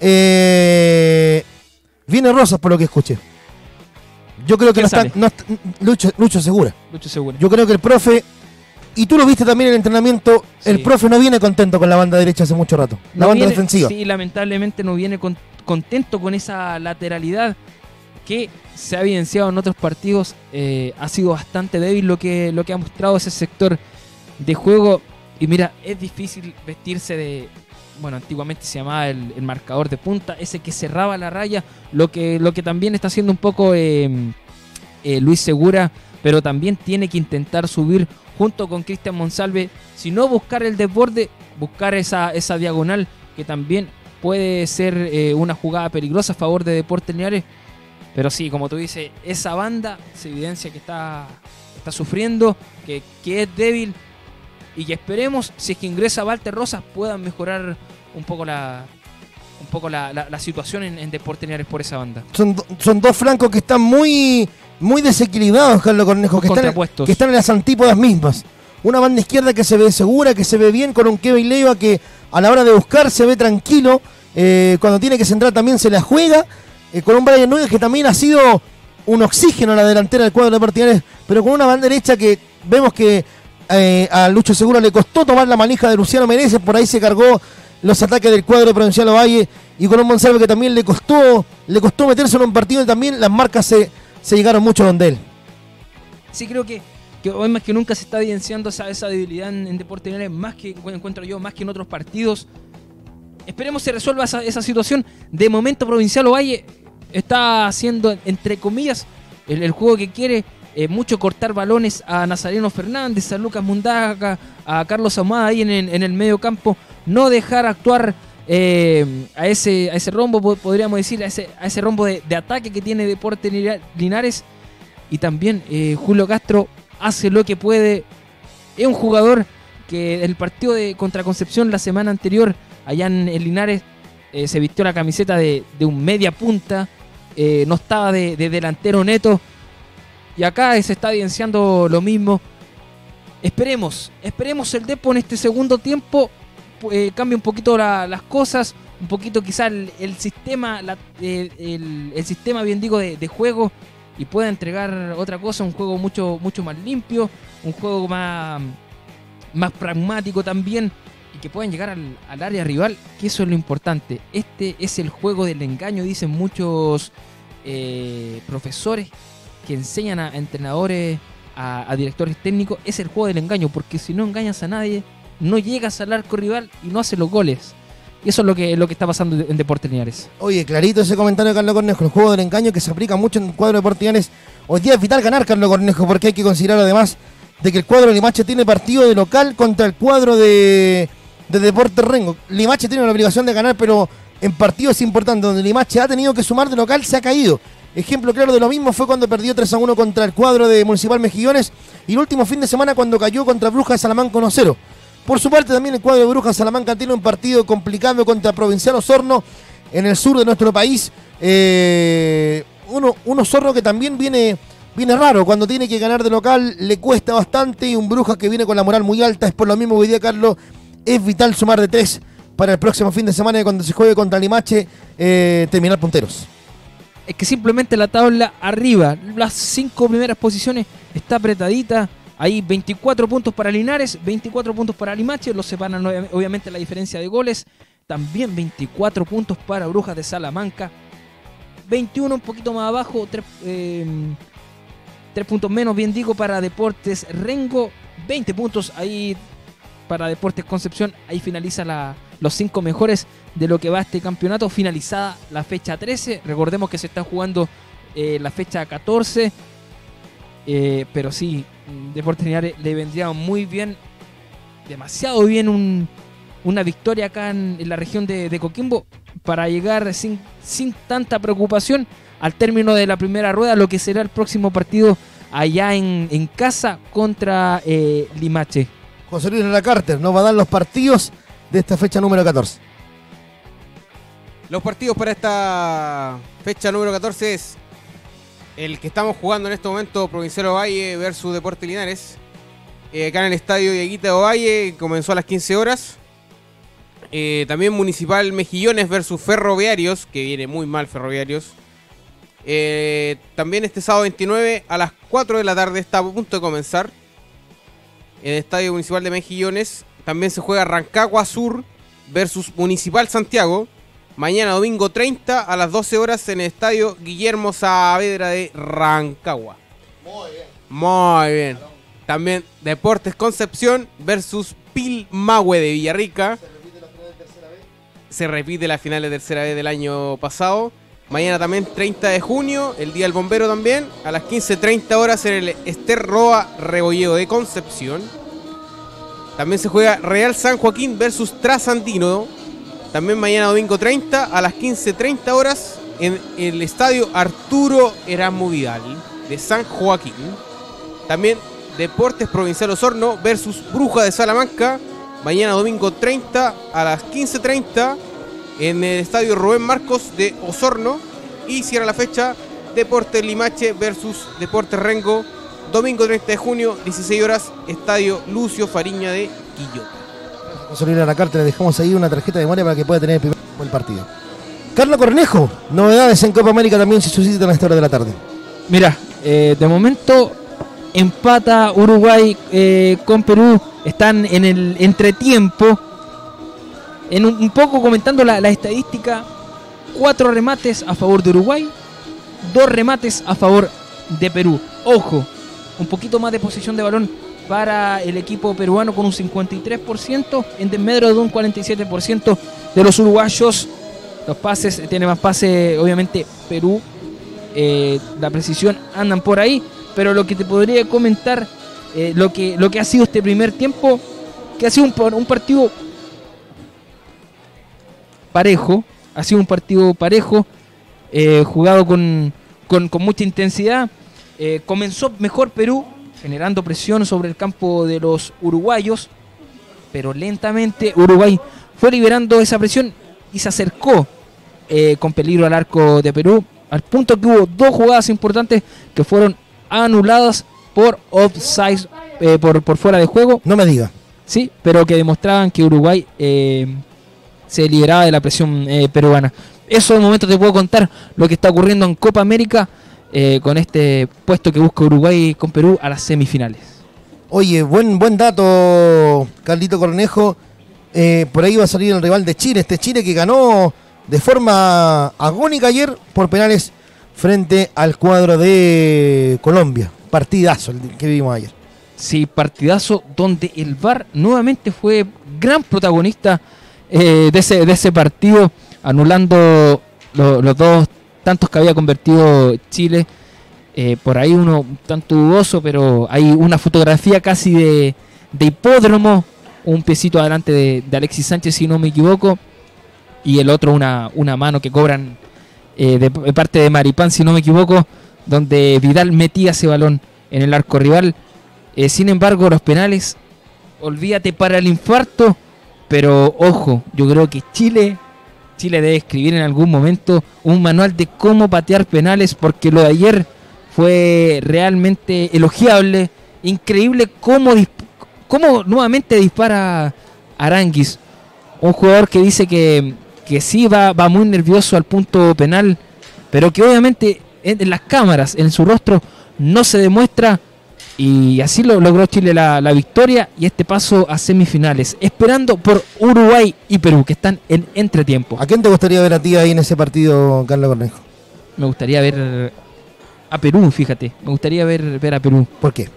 Viene Rosas, por lo que escuché. Yo creo que Lucho Segura. Yo creo que el profe, y tú lo viste también en el entrenamiento, sí. El profe no viene contento con la banda derecha hace mucho rato. La banda defensiva. Sí, lamentablemente no viene contento con esa lateralidad que se ha evidenciado en otros partidos. Ha sido bastante débil lo que ha mostrado ese sector de juego. Y mira, es difícil vestirse de... Bueno, antiguamente se llamaba el marcador de punta, ese que cerraba la raya, lo que también está haciendo un poco Luis Segura, pero también tiene que intentar subir junto con Cristian Monsalve, si no buscar el desborde, buscar esa diagonal, que también puede ser una jugada peligrosa a favor de Deportes Linares. Pero sí, como tú dices, esa banda se evidencia que está sufriendo, que es débil, y que esperemos, si es que ingresa Walter Rosas, puedan mejorar un poco la situación en Deportes Linares por esa banda. Son dos flancos que están muy desequilibrados, Carlos Cornejo, que están en las antípodas mismas. Una banda izquierda que se ve segura, que se ve bien, con un Kevin Leiva que a la hora de buscar se ve tranquilo, cuando tiene que centrar también se la juega, con un Brian Núñez que también ha sido un oxígeno a la delantera del cuadro de Deportes Linares, pero con una banda derecha que vemos que a Lucho Segura le costó tomar la manija de Luciano Meneses, por ahí se cargó los ataques del cuadro de Provincial Ovalle, y con un Monsalve que también le costó meterse en un partido, y también las marcas se llegaron mucho donde él. Sí, creo que hoy más que nunca se está evidenciando esa debilidad en Deportes Linares, más que encuentro yo, más que en otros partidos. Esperemos se resuelva esa situación. De momento Provincial Ovalle está haciendo, entre comillas, el juego que quiere, mucho cortar balones a Nazareno Fernández, a Lucas Mundaca, a Carlos Ahumada ahí en el medio campo, no dejar actuar a ese rombo, podríamos decir, a ese rombo de ataque que tiene Deportes Linares. Y también Julio Castro hace lo que puede. Es un jugador que el partido contra Concepción la semana anterior, allá en Linares, se vistió la camiseta de un media punta, no estaba de delantero neto, y acá se está evidenciando lo mismo. Esperemos el Depo en este segundo tiempo cambie un poquito las cosas, un poquito quizá el sistema, el sistema, bien digo, de juego, y pueda entregar otra cosa, un juego mucho más limpio, un juego más pragmático también, y que puedan llegar al área rival, que eso es lo importante. Este es el juego del engaño, dicen muchos profesores que enseñan a entrenadores, a directores técnicos. Es el juego del engaño, porque si no engañas a nadie, no llegas al arco rival y no haces los goles. Y eso es lo que está pasando en Deportes Linares. Oye, clarito ese comentario de Carlos Cornejo, el juego del engaño que se aplica mucho en el cuadro de Deportes Linares. Hoy día es vital ganar, Carlos Cornejo, porque hay que considerar además de que el cuadro de Limache tiene partido de local contra el cuadro de Deportes Rengo. Limache tiene la obligación de ganar, pero en partidos importantes donde Limache ha tenido que sumar de local, se ha caído. Ejemplo claro de lo mismo fue cuando perdió 3-1 contra el cuadro de Municipal Mejillones, y el último fin de semana cuando cayó contra Brujas de Salamanca 1-0. Por su parte también el cuadro de Brujas de Salamanca tiene un partido complicado contra Provincial Osorno en el sur de nuestro país. Un Osorno que también viene raro, cuando tiene que ganar de local le cuesta bastante, y un Brujas que viene con la moral muy alta. Es por lo mismo que hoy día, Carlos, es vital sumar de 3 para el próximo fin de semana, cuando se juegue contra Limache, terminar punteros. Es que simplemente la tabla arriba, las 5 primeras posiciones, está apretadita. Hay 24 puntos para Linares, 24 puntos para Limache, los separan obviamente la diferencia de goles. También 24 puntos para Brujas de Salamanca, 21 un poquito más abajo, 3 puntos menos, bien digo, para Deportes Rengo, 20 puntos ahí para Deportes Concepción. Ahí finaliza los 5 mejores de lo que va este campeonato, finalizada la fecha 13. Recordemos que se está jugando la fecha 14, pero sí, Deportes Linares le vendría muy bien, demasiado bien, una victoria acá en la región de Coquimbo, para llegar sin tanta preocupación al término de la primera rueda, lo que será el próximo partido allá en casa contra Limache. José Luis Carter nos va a dar los partidos de esta fecha número 14. Los partidos para esta fecha número 14 es el que estamos jugando en este momento, Provincial Ovalle versus Deportes Linares. Acá en el estadio Dieguita Ovalle, comenzó a las 15 horas. También Municipal Mejillones versus Ferroviarios, que viene muy mal Ferroviarios. También este sábado 29 a las 4 de la tarde, está a punto de comenzar, en el estadio Municipal de Mejillones. También se juega Rancagua Sur versus Municipal Santiago. Mañana domingo 30 a las 12 horas en el estadio Guillermo Saavedra de Rancagua. Muy bien. También Deportes Concepción versus Pilmahue de Villarrica. Se repite la final de tercera vez del año pasado. Mañana también 30 de junio, el Día del Bombero también, a las 15:30 horas en el Ester Roa Rebolledo de Concepción. También se juega Real San Joaquín versus Trasandino. También mañana domingo 30 a las 15:30 horas en el estadio Arturo Erasmo Vidal de San Joaquín. También Deportes Provincial Osorno versus Brujas de Salamanca. Mañana domingo 30 a las 15:30 en el estadio Rubén Marcos de Osorno. Y cierra la fecha Deportes Limache versus Deportes Rengo. Domingo 30 de junio, 16 horas, estadio Lucio Fariña de Quillota. José Luis Aracarte, le dejamos ahí una tarjeta de memoria para que pueda tener el primer buen partido. Carlos Cornejo, novedades en Copa América también se suscitan a esta hora de la tarde. Mira, de momento empata Uruguay con Perú, están en el entretiempo. Un poco comentando la estadística, 4 remates a favor de Uruguay, 2 remates a favor de Perú. Ojo, un poquito más de posesión de balón para el equipo peruano con un 53%, en desmedro de un 47% de los uruguayos. Los pases, tiene más pases obviamente Perú, la precisión andan por ahí, pero lo que te podría comentar, lo que ha sido este primer tiempo, que ha sido un partido parejo, jugado con mucha intensidad. Comenzó mejor Perú, generando presión sobre el campo de los uruguayos, pero lentamente Uruguay fue liberando esa presión y se acercó con peligro al arco de Perú, al punto que hubo 2 jugadas importantes que fueron anuladas por offside, por fuera de juego. No me diga. Sí, pero que demostraban que Uruguay se liberaba de la presión peruana. Eso de momento te puedo contar lo que está ocurriendo en Copa América con este puesto que busca Uruguay con Perú a las semifinales. Oye, buen dato, Carlito Cornejo. Por ahí va a salir el rival de Chile. Este Chile que ganó de forma agónica ayer por penales frente al cuadro de Colombia. Partidazo el que vimos ayer. Sí, partidazo donde el VAR nuevamente fue gran protagonista de ese partido, anulando los 2 tantos que había convertido Chile. Por ahí uno tanto dudoso, pero hay una fotografía casi de hipódromo, un piecito adelante de Alexis Sánchez, si no me equivoco, y el otro una mano que cobran de parte de Maripán, si no me equivoco, donde Vidal metía ese balón en el arco rival. Sin embargo, los penales, olvídate para el infarto, pero ojo, yo creo que Chile debe escribir en algún momento un manual de cómo patear penales, porque lo de ayer fue realmente elogiable, increíble cómo nuevamente dispara Aránguiz, un jugador que dice que sí va muy nervioso al punto penal, pero que obviamente en las cámaras, en su rostro, no se demuestra, y así lo logró Chile la victoria y este paso a semifinales, esperando por Uruguay y Perú, que están en entretiempo. ¿A quién te gustaría ver a ti ahí en ese partido, Carlos Cornejo? Me gustaría ver a Perú, fíjate, me gustaría ver a Perú. ¿Por qué?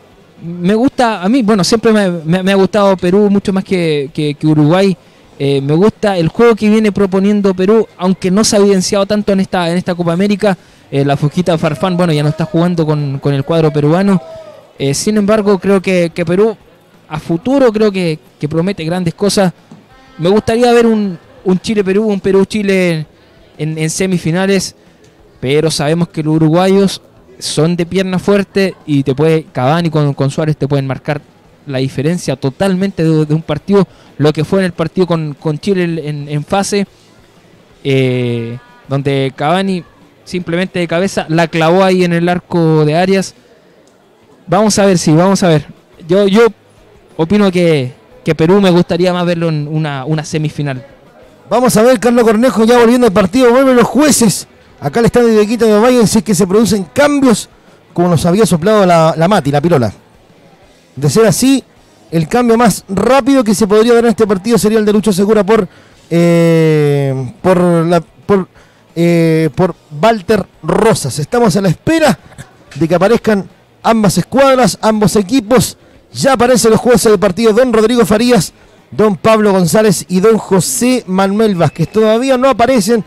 Me gusta, a mí, bueno, siempre me ha gustado Perú mucho más que Uruguay. Me gusta el juego que viene proponiendo Perú, aunque no se ha evidenciado tanto en esta Copa América. La Fujita Farfán, bueno, ya no está jugando con el cuadro peruano. Sin embargo, creo que Perú a futuro creo que promete grandes cosas. Me gustaría ver un Chile-Perú, un Perú-Chile en semifinales, pero sabemos que los uruguayos son de pierna fuerte y Cavani con Suárez te pueden marcar la diferencia totalmente de un partido, lo que fue en el partido con Chile en fase, donde Cavani simplemente de cabeza la clavó ahí en el arco de Arias. Vamos a ver. Yo opino que Perú me gustaría más verlo en una semifinal. Vamos a ver, Carlos Cornejo, ya volviendo al partido, vuelven los jueces. Acá el estadio de Quito de Valle, si es que se producen cambios, como nos había soplado la Mati, la Pirola. De ser así, el cambio más rápido que se podría dar en este partido sería el de Lucho Segura por Walter Rosas. Estamos a la espera de que aparezcan ambas escuadras, ambos equipos. Ya aparecen los jueces del partido, don Rodrigo Farías, don Pablo González y don José Manuel Vázquez. Todavía no aparecen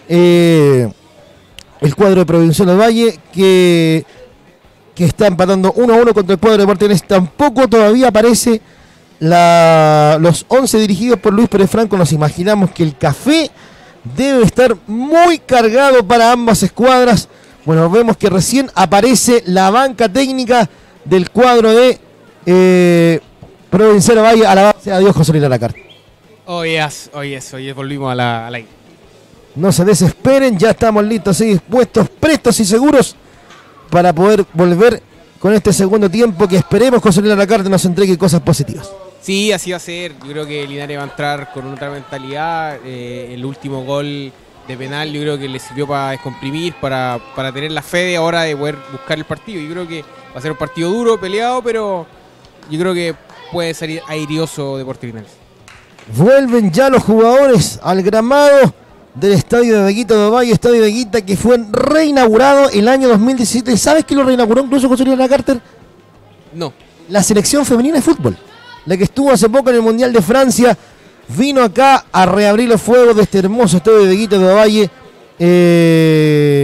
el cuadro de Provincial del Valle, que está empatando 1-1 contra el cuadro de Porteños. Tampoco todavía aparece los 11 dirigidos por Luis Pérez Franco. Nos imaginamos que el café debe estar muy cargado para ambas escuadras. Bueno, vemos que recién aparece la banca técnica del cuadro de Provincial del Valle. Alabanza a Dios, José Luis Lacarte. Hoy volvimos a la No se desesperen, ya estamos listos y dispuestos, prestos y seguros para poder volver con este segundo tiempo que esperemos José Luis Lacarte nos entregue cosas positivas. Sí, así va a ser. Yo creo que Linares va a entrar con otra mentalidad. El último gol de penal yo creo que le sirvió para descomprimir, para tener la fe de ahora de poder buscar el partido. Yo creo que va a ser un partido duro, peleado, pero yo creo que puede salir airioso Deportes Linares. Vuelven ya los jugadores al gramado del estadio de Veguita de Valle, estadio de Veguita que fue reinaugurado el año 2017. ¿Sabes quién lo reinauguró incluso José Luis Lacarte? No. La selección femenina de fútbol, la que estuvo hace poco en el Mundial de Francia, vino acá a reabrir los fuegos de este hermoso estadio de Veguita de Valle.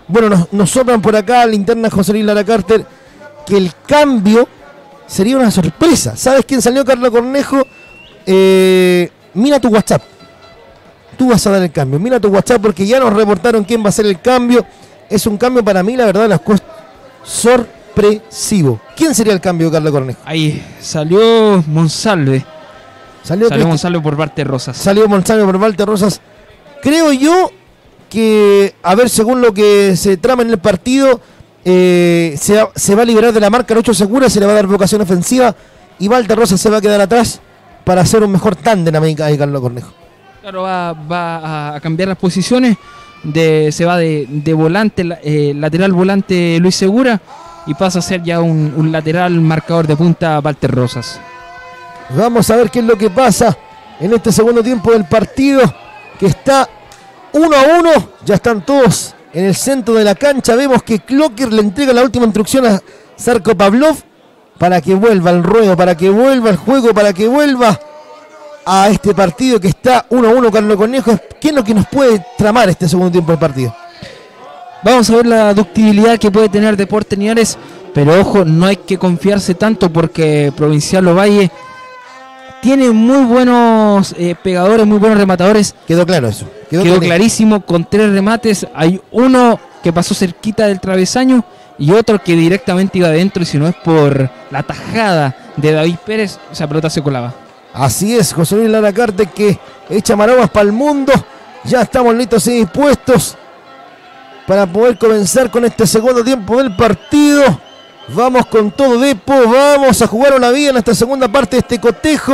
Bueno, nos soplan por acá, linterna José Luis Lara Carter, que el cambio sería una sorpresa. ¿Sabes quién salió, Carlos Cornejo? Mira tu WhatsApp. Tú vas a dar el cambio. Mira tu WhatsApp porque ya nos reportaron quién va a hacer el cambio. Es un cambio para mí, la verdad, las cosas sorpresivo. ¿Quién sería el cambio, Carlos Cornejo? Ahí salió Monsalve. Salió Monsalve por Walter Rosas. Salió Monsalve por Walter Rosas. Creo yo que, a ver, según lo que se trama en el partido, se va a liberar de la marca Lucho Segura, se le va a dar vocación ofensiva y Walter Rosas se va a quedar atrás para hacer un mejor tándem ahí, Carlos Cornejo. Claro, va a cambiar las posiciones. Se va de volante, lateral volante Luis Segura, y pasa a ser ya un lateral marcador de punta Walter Rosas. Vamos a ver qué es lo que pasa en este segundo tiempo del partido, que está 1-1. Ya están todos en el centro de la cancha. Vemos que Clocker le entrega la última instrucción a Zarko Pavlov para que vuelva al ruedo, para que vuelva al juego, para que vuelva a este partido que está 1-1. Carlos Cornejo, ¿qué es lo que nos puede tramar este segundo tiempo del partido? Vamos a ver la ductibilidad que puede tener Deportes Linares, pero ojo, no hay que confiarse tanto porque Provincial Ovalle tiene muy buenos pegadores, muy buenos rematadores. Quedó claro eso. Quedó clarísimo con 3 remates. Hay uno que pasó cerquita del travesaño y otro que directamente iba adentro, y si no es por la tajada de David Pérez, esa pelota se colaba. Así es, José Luis Lara Carter, que echa maravillas para el mundo. Ya estamos listos y dispuestos para poder comenzar con este segundo tiempo del partido. Vamos con todo, Depo. Vamos a jugar una vida en esta segunda parte de este cotejo.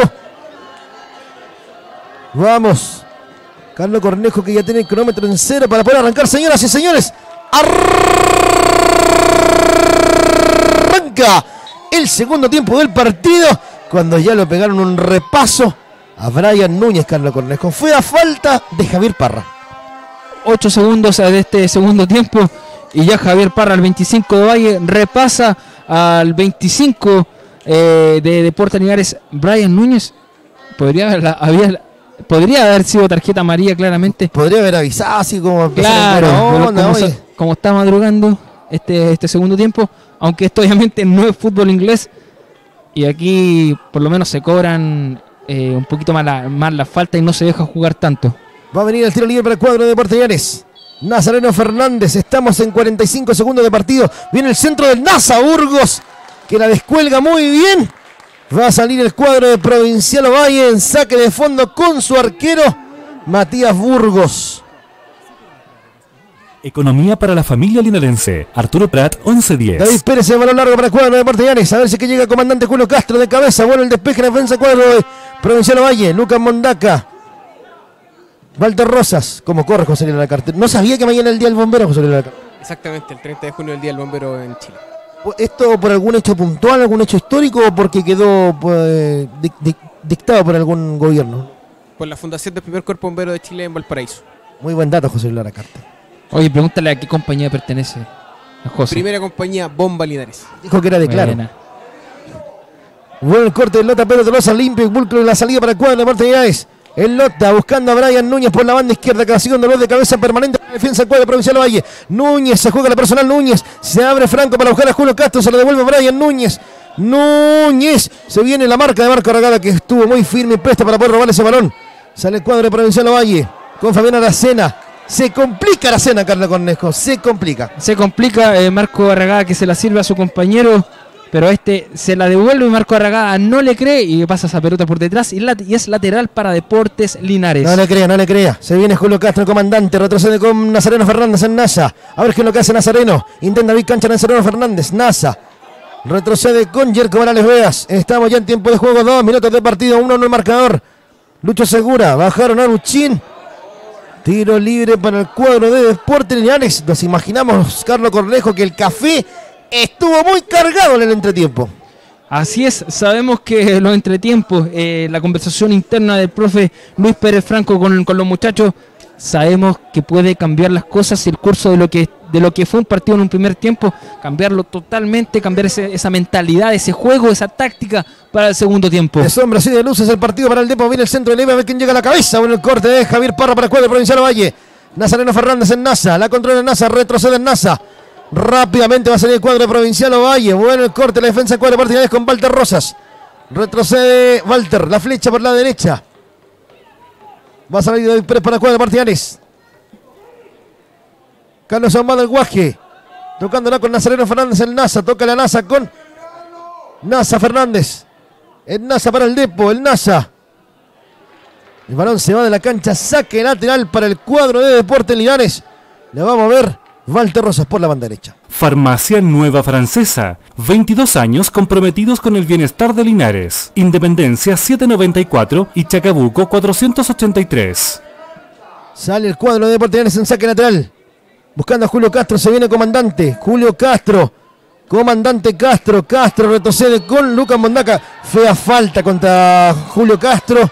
Vamos. Carlos Cornejo, que ya tiene el cronómetro en cero para poder arrancar. Señoras y señores, arranca el segundo tiempo del partido, cuando ya lo pegaron un repaso a Brian Núñez. Carlos Cornejo, fue a falta de Javier Parra. 8 segundos de este segundo tiempo y ya Javier Parra, al 25 de Valle, repasa al 25 de Deportes Linares. Brian Núñez podría haber sido tarjeta amarilla, claramente. Podría haber avisado así como... Claro, como está madrugando este segundo tiempo, aunque esto obviamente no es fútbol inglés, y aquí por lo menos se cobran un poquito más la falta y no se deja jugar tanto. Va a venir el tiro libre para el cuadro de Deportes Linares. Nazareno Fernández, estamos en 45 segundos de partido. Viene el centro del Nasa Burgos, que la descuelga muy bien. Va a salir el cuadro de Provincial Ovalle en saque de fondo con su arquero Matías Burgos. Economía para la familia linarense. Arturo Prat, 11-10. David Pérez, el balón largo para el cuadro de Deportes Linares. A ver si que llega el comandante Julio Castro de cabeza. Bueno, el despeje en defensa cuadro de Provincial Ovalle. Lucas Mondaca. Walter Rosas. ¿Cómo corre José Luis Lara Carter? No sabía que mañana era el día del bombero, José Luis Lara Carter. Exactamente, el 30 de junio es el día del bombero en Chile. ¿Esto por algún hecho puntual, algún hecho histórico, o porque quedó dictado por algún gobierno? Por la fundación del primer cuerpo bombero de Chile en Valparaíso. Muy buen dato, José Luis Lara Carter. Oye, pregúntale a qué compañía pertenece a José. Primera compañía Bomba Linares. Dijo que era de Claro. Buena. Bueno, el corte del Lota Pedro Tolosa, limpio y pulcro en la salida para el cuadro de Deportes Linares. El Lota buscando a Brian Núñez por la banda izquierda, que haciendo dolor de cabeza permanente en la defensa del cuadro de Provincial Ovalle. Núñez se juega la personal, Núñez se abre franco para buscar a Julio Castro, se lo devuelve Brian Núñez. Núñez, se viene la marca de Marco Aragada, que estuvo muy firme y presta para poder robar ese balón. Sale el cuadro de Provincial Ovalle con Fabián Aracena. Se complica Aracena, Carlos Cornejo, se complica. Se complica Marco Aragada, que se la sirve a su compañero, pero se la devuelve. Marco Aragada no le cree y pasa esa pelota por detrás y es lateral para Deportes Linares. No le crea. Se viene Julio Castro, el comandante, retrocede con Nazareno Fernández en Nasa. A ver qué es lo que hace Nazareno. Intenta abrir cancha Nazareno Fernández. Nasa retrocede con Jerko Morales Veas. Estamos ya en tiempo de juego, 2 minutos de partido, 1 en el marcador. Lucho Segura, bajaron a Luchín. Tiro libre para el cuadro de Deportes Linares. Nos imaginamos, Carlos Cornejo, que el café estuvo muy cargado en el entretiempo. Así es, sabemos que los entretiempos, la conversación interna del profe Luis Pérez Franco con los muchachos, sabemos que puede cambiar las cosas, el curso de lo que fue un partido en un primer tiempo, cambiarlo totalmente, cambiar esa mentalidad, ese juego, esa táctica para el segundo tiempo. De sombras y de luces el partido para el Depo. Viene el centro de Leve, a ver quién llega a la cabeza. Bueno, el corte de Javier Parra para el cuadro de Provincial Ovalle. Nazareno Fernández en Nasa. La controla Nasa. Retrocede en Nasa. Rápidamente va a salir el cuadro de Provincial Ovalle. Bueno el corte. La defensa del cuadro de Portinales con Walter Rosas. Retrocede Walter. La flecha por la derecha. Va a salir David Pérez para el cuadro de Portinales. Carlos Ahumada el Guaje. Tocándola con Nazareno Fernández en Nasa. Toca la Nasa con Nasa Fernández. El Nasa para el Depo. El Nasa. El balón se va de la cancha. Saque lateral para el cuadro de Deportes Linares. Le va a mover Walter Rosas por la banda derecha. Farmacia Nueva Francesa. 22 años comprometidos con el bienestar de Linares. Independencia 794 y Chacabuco 483. Sale el cuadro de Deportes Linares en saque lateral. Buscando a Julio Castro. Se viene comandante. Julio Castro. Comandante Castro. Castro retrocede con Lucas Mondaca. Fea falta contra Julio Castro.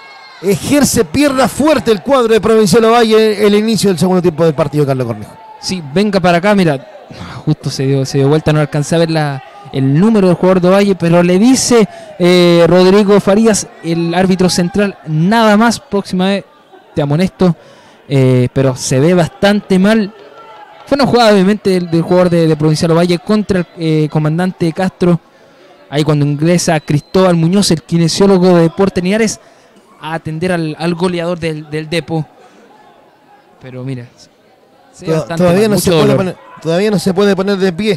Ejerce pierna fuerte el cuadro de Provincial Ovalle. El inicio del segundo tiempo del partido, Carlos Cornejo. Sí, venga para acá, mira. Justo se dio vuelta, no alcancé a ver el número del jugador de Ovalle, pero le dice Rodrigo Farías, el árbitro central, nada más, próxima vez te amonesto. Pero se ve bastante mal. Fue una jugada obviamente del jugador de Provincial Ovalle contra el comandante Castro. Ahí cuando ingresa Cristóbal Muñoz, el kinesiólogo de Deportes Linares, a atender al goleador del Depo. Pero mira, todavía no se puede poner de pie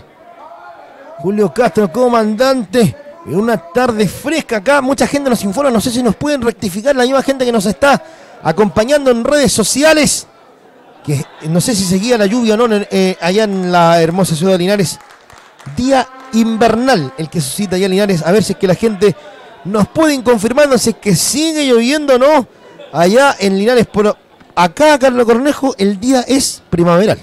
Julio Castro, comandante, en una tarde fresca acá. Mucha gente nos informa, no sé si nos pueden rectificar, la misma gente que nos está acompañando en redes sociales, que no sé si seguía la lluvia o no allá en la hermosa ciudad de Linares. Día invernal el que suscita allá en Linares. A ver si es que la gente nos pueden confirmar si es que sigue lloviendo o no allá en Linares. Pero acá, Carlos Cornejo, el día es primaveral.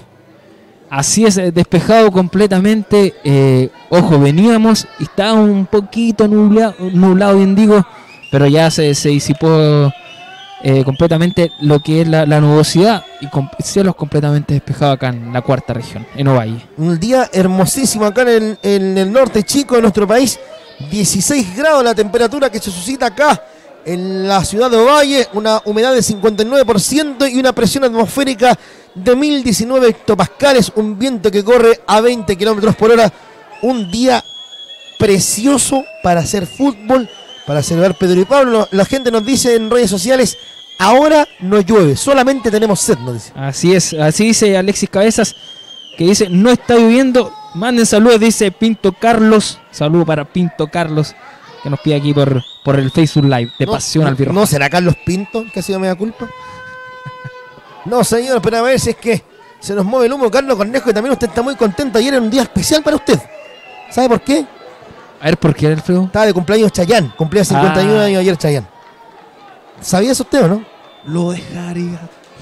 Así es, despejado completamente. Ojo, veníamos y estaba un poquito nublado, bien digo, pero ya se disipó completamente lo que es la nubosidad y cielos completamente despejados acá en la cuarta región, en Ovalle. Un día hermosísimo acá en el norte chico de nuestro país. 16 grados la temperatura que se suscita acá en la ciudad de Ovalle, una humedad de 59% y una presión atmosférica de 1019 hectopascales, un viento que corre a 20 kilómetros por hora. Un día precioso para hacer fútbol, para celebrar Pedro y Pablo. La gente nos dice en redes sociales, ahora no llueve, solamente tenemos sed, nos dice. Así es, así dice Alexis Cabezas, que dice, no está lloviendo. Manden saludos, dice Pinto Carlos. Saludo para Pinto Carlos, que nos pide aquí por el Facebook Live de Pasión Albirroja. ¿No será Carlos Pinto que ha sido media culpa? No, señor, pero a ver si es que se nos mueve el humo, Carlos Cornejo, y también usted está muy contento. Ayer era un día especial para usted. ¿Sabe por qué? A ver, ¿por qué, Alfredo? Estaba de cumpleaños Chayanne. Cumplía 51 años ayer Chayanne. ¿Sabía eso usted o no? Lo dejaría.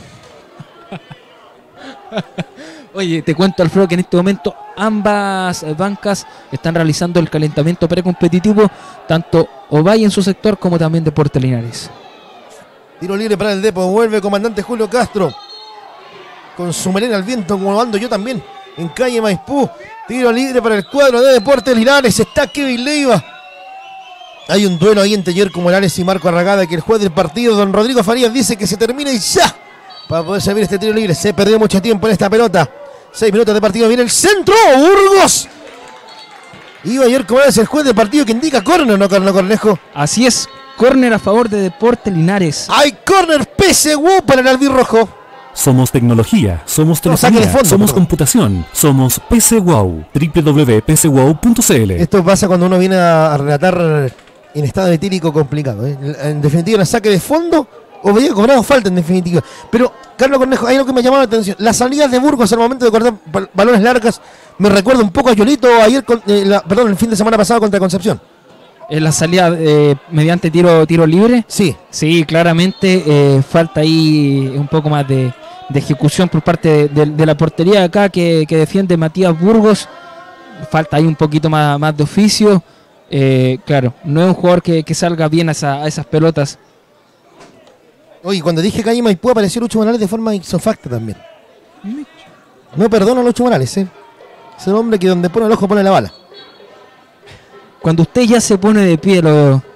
Oye, te cuento, Alfredo, que en este momento ambas bancas están realizando el calentamiento precompetitivo, tanto Ovalle en su sector como también Deportes Linares. Tiro libre para el Depo, vuelve comandante Julio Castro, con su melena al viento, como ando yo también, en calle Maipú. Tiro libre para el cuadro de Deportes Linares, está Kevin Leiva. Hay un duelo ahí entre Yerko Morales y Marco Arragada, que el juez del partido, don Rodrigo Farías, dice que se termina y ya, para poder servir este tiro libre. Se perdió mucho tiempo en esta pelota. 6 minutos de partido, viene el centro, Burgos. Iba Yerko Morales, el juez del partido, que indica córner, ¿no, Carlos Cornejo? Así es, córner a favor de Deportes Linares. Hay córner PSU para el albirrojo. Somos tecnología, somos telefonía, somos computación, somos PCWOW, www.pcwow.cl. Esto pasa cuando uno viene a relatar en estado etílico complicado, ¿eh? En definitiva, el saque de fondo o había cobrado falta en definitiva. Pero, Carlos Cornejo, hay algo que me llamó la atención. Las salidas de Burgos al momento de cortar balones largas me recuerda un poco a Yolito ayer, el fin de semana pasado contra Concepción. ¿En la salida mediante tiro libre? Sí. Sí, claramente falta ahí un poco más de ejecución por parte de la portería acá que defiende Matías Burgos. Falta ahí un poquito más de oficio. Claro, no es un jugador que salga bien a esas pelotas. Oye, cuando dije calle Maipú apareció Lucho Morales de forma isofacta también. No perdono a Lucho Morales, ¿eh? Es el hombre que donde pone el ojo pone la bala. Cuando usted ya se pone de pie,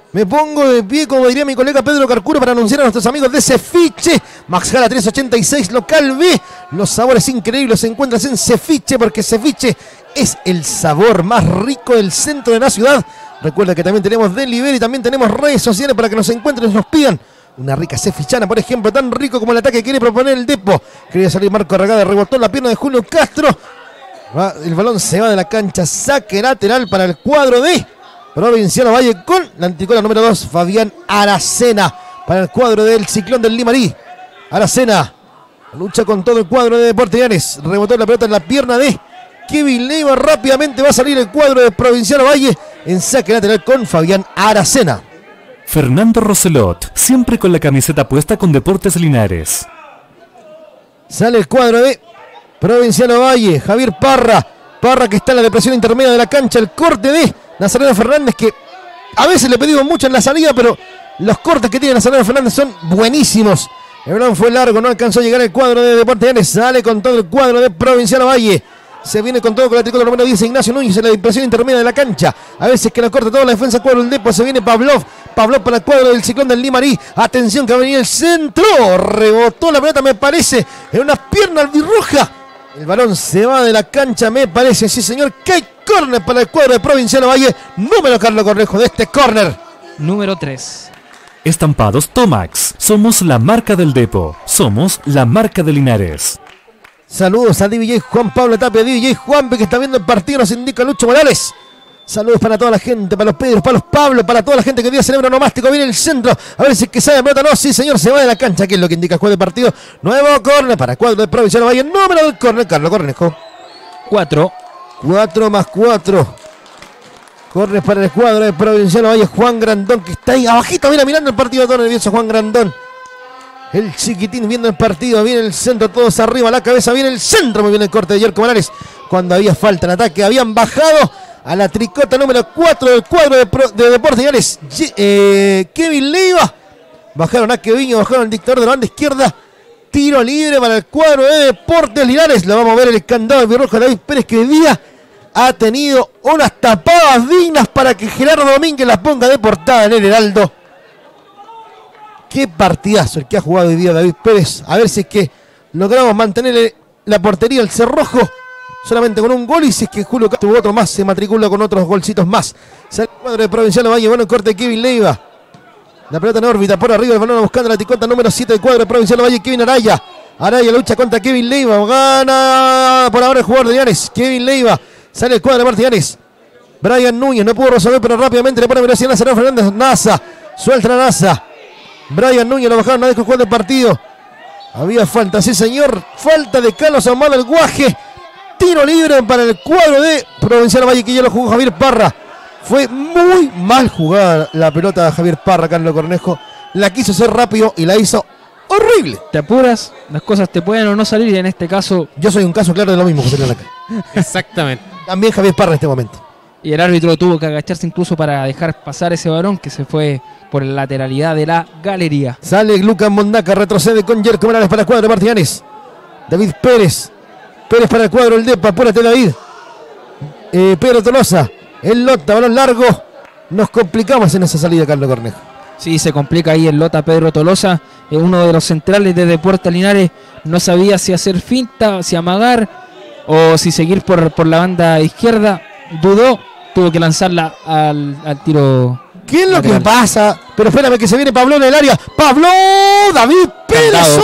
Me pongo de pie, como diría mi colega Pedro Carcuro, para anunciar a nuestros amigos de Ceviche. Max Gala 386, local B. Los sabores increíbles se encuentran en Ceviche, porque Ceviche es el sabor más rico del centro de la ciudad. Recuerda que también tenemos delivery y también tenemos redes sociales para que nos encuentren y nos pidan una rica cevichana, por ejemplo, tan rico como el ataque que quiere proponer el Depo. Quería salir Marco Arragada, rebotó en la pierna de Julio Castro. El balón se va de la cancha, saque lateral para el cuadro de Provinciano Valle con la anticola número 2, Fabián Aracena, para el cuadro del Ciclón del Limarí. Aracena lucha con todo el cuadro de Deportes Llanes, rebotó la pelota en la pierna de Kevin Leiva, rápidamente va a salir el cuadro de Provinciano Valle en saque lateral con Fabián Aracena. Fernando Roselot, siempre con la camiseta puesta con Deportes Linares. Sale el cuadro de Provinciano Valle, Javier Parra que está en la depresión intermedia de la cancha, el corte de Nazareno Fernández, que a veces le pedimos mucho en la salida, pero los cortes que tiene Nazareno Fernández son buenísimos. El balón fue largo, no alcanzó a llegar el cuadro de Deportes Llanes, sale con todo el cuadro de Provinciano Valle. Se viene con todo con la tricolor número 10, Ignacio Núñez en la impresión intermedia de la cancha. A veces que la corta toda la defensa cuadro del Depo. Se viene Pavlov para el cuadro del Ciclón del Limarí. Atención que va a venir el centro. Rebotó la pelota, me parece, en una pierna albirroja. El balón se va de la cancha, me parece, sí señor, que hay córner para el cuadro de Provinciano Valle. Número Carlos Cornejo de este córner. Número 3. Estampados Tomax. Somos la marca del Depo. Somos la marca de Linares. Saludos a DJ Juan Pablo Tapia, DJ Juanpe que está viendo el partido, nos indica Lucho Morales. Saludos para toda la gente, para los Pedros, para los Pablo, para toda la gente que hoy día celebra onomástico. Viene el centro, a ver si es que sale la pelota. No, sí señor, se va de la cancha, que es lo que indica el juego de partido. Nuevo córner para el cuadro de Provinciano Valle, número del córner, Carlos Cornejo. 4. 4 más 4. Córner para el cuadro de Provinciano Valle, Juan Grandón, que está ahí abajito, mira, mirando el partido, todo nervioso Juan Grandón. El chiquitín viendo el partido, viene el centro, todos arriba, la cabeza, viene el centro, muy bien el corte de Yerko Morales. Cuando había falta en ataque, habían bajado a la tricota número 4 del cuadro de Deportes Llanes. Kevin Leiva, bajaron a Keviño, bajaron al dictador de la banda izquierda. Tiro libre para el cuadro de Deportes Linares. Lo vamos a ver el candado de Virrojo David Pérez, que hoy día ha tenido unas tapadas dignas para que Gerardo Domínguez las ponga de portada en el Heraldo. Qué partidazo el que ha jugado hoy día David Pérez. A ver si es que logramos mantener la portería al cerrojo solamente con un gol, y si es que Julio Castro otro más se matricula con otros golcitos más. Sale el cuadro de Provinciano Valle, bueno el corte de Kevin Leiva. La pelota en órbita por arriba, el balón buscando la ticota número 7 del cuadro de Provinciano Valle, Kevin Araya. Araya lucha contra Kevin Leiva, gana por ahora el jugador de Llanes, Kevin Leiva. Sale el cuadro de Llanes. Brian Núñez no pudo resolver, pero rápidamente le pone velocidad a Nazareno Fernández. Naza, suelta la Naza. Brian Núñez lo bajaron una vez que jugó el partido. Había falta, sí señor. Falta de Carlos Ahumada el Guaje. Tiro libre para el cuadro de Provinciano Valle, que ya lo jugó Javier Parra. Fue muy mal jugada la pelota de Javier Parra, Carlos Cornejo. La quiso hacer rápido y la hizo horrible. Te apuras, las cosas te pueden o no salir, y en este caso... Yo soy un caso claro de lo mismo, José León. Exactamente. También Javier Parra en este momento. Y el árbitro tuvo que agacharse incluso para dejar pasar ese varón que se fue por la lateralidad de la galería. Sale Lucas Mondaca, retrocede con Yerko Morales para el cuadro de Partidanes. David Pérez. Pérez para el cuadro, el Depa, apúrate David. Pedro Tolosa, el Lota, balón largo. Nos complicamos en esa salida, Carlos Cornejo. Sí, se complica ahí el Lota Pedro Tolosa, uno de los centrales de Deportes Linares. No sabía si hacer finta, si amagar o si seguir por la banda izquierda. Dudó, tuvo que lanzarla al tiro. ¿Qué es lo que pasa? Pero espérame que se viene Pablo en el área. ¡Pablo! ¡David Pérez!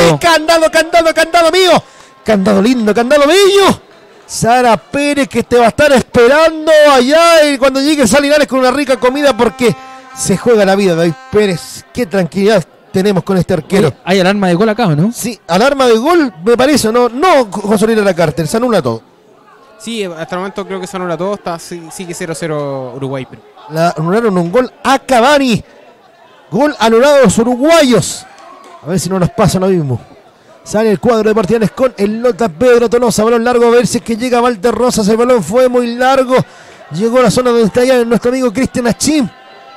¡Candado mío! Candado lindo, candado bello. Sara Pérez, que te va a estar esperando allá y cuando llegue a Linares con una rica comida, porque se juega la vida, David Pérez. Qué tranquilidad tenemos con este arquero. Hay alarma de gol acá, ¿no? Sí, alarma de gol, me parece. No, José Luis Aracárter, se anula todo. Sí, hasta el momento creo que se anula todo. Sigue 0-0 Uruguay. Anularon un gol a Cavani. Gol anulado a los uruguayos. A ver si no nos pasa lo mismo. Sale el cuadro de Partidanes con el Lota Pedro Tolosa. Balón largo, a ver si es que llega Walter Rosas. El balón fue muy largo. Llegó a la zona donde está ya nuestro amigo Cristian Achim.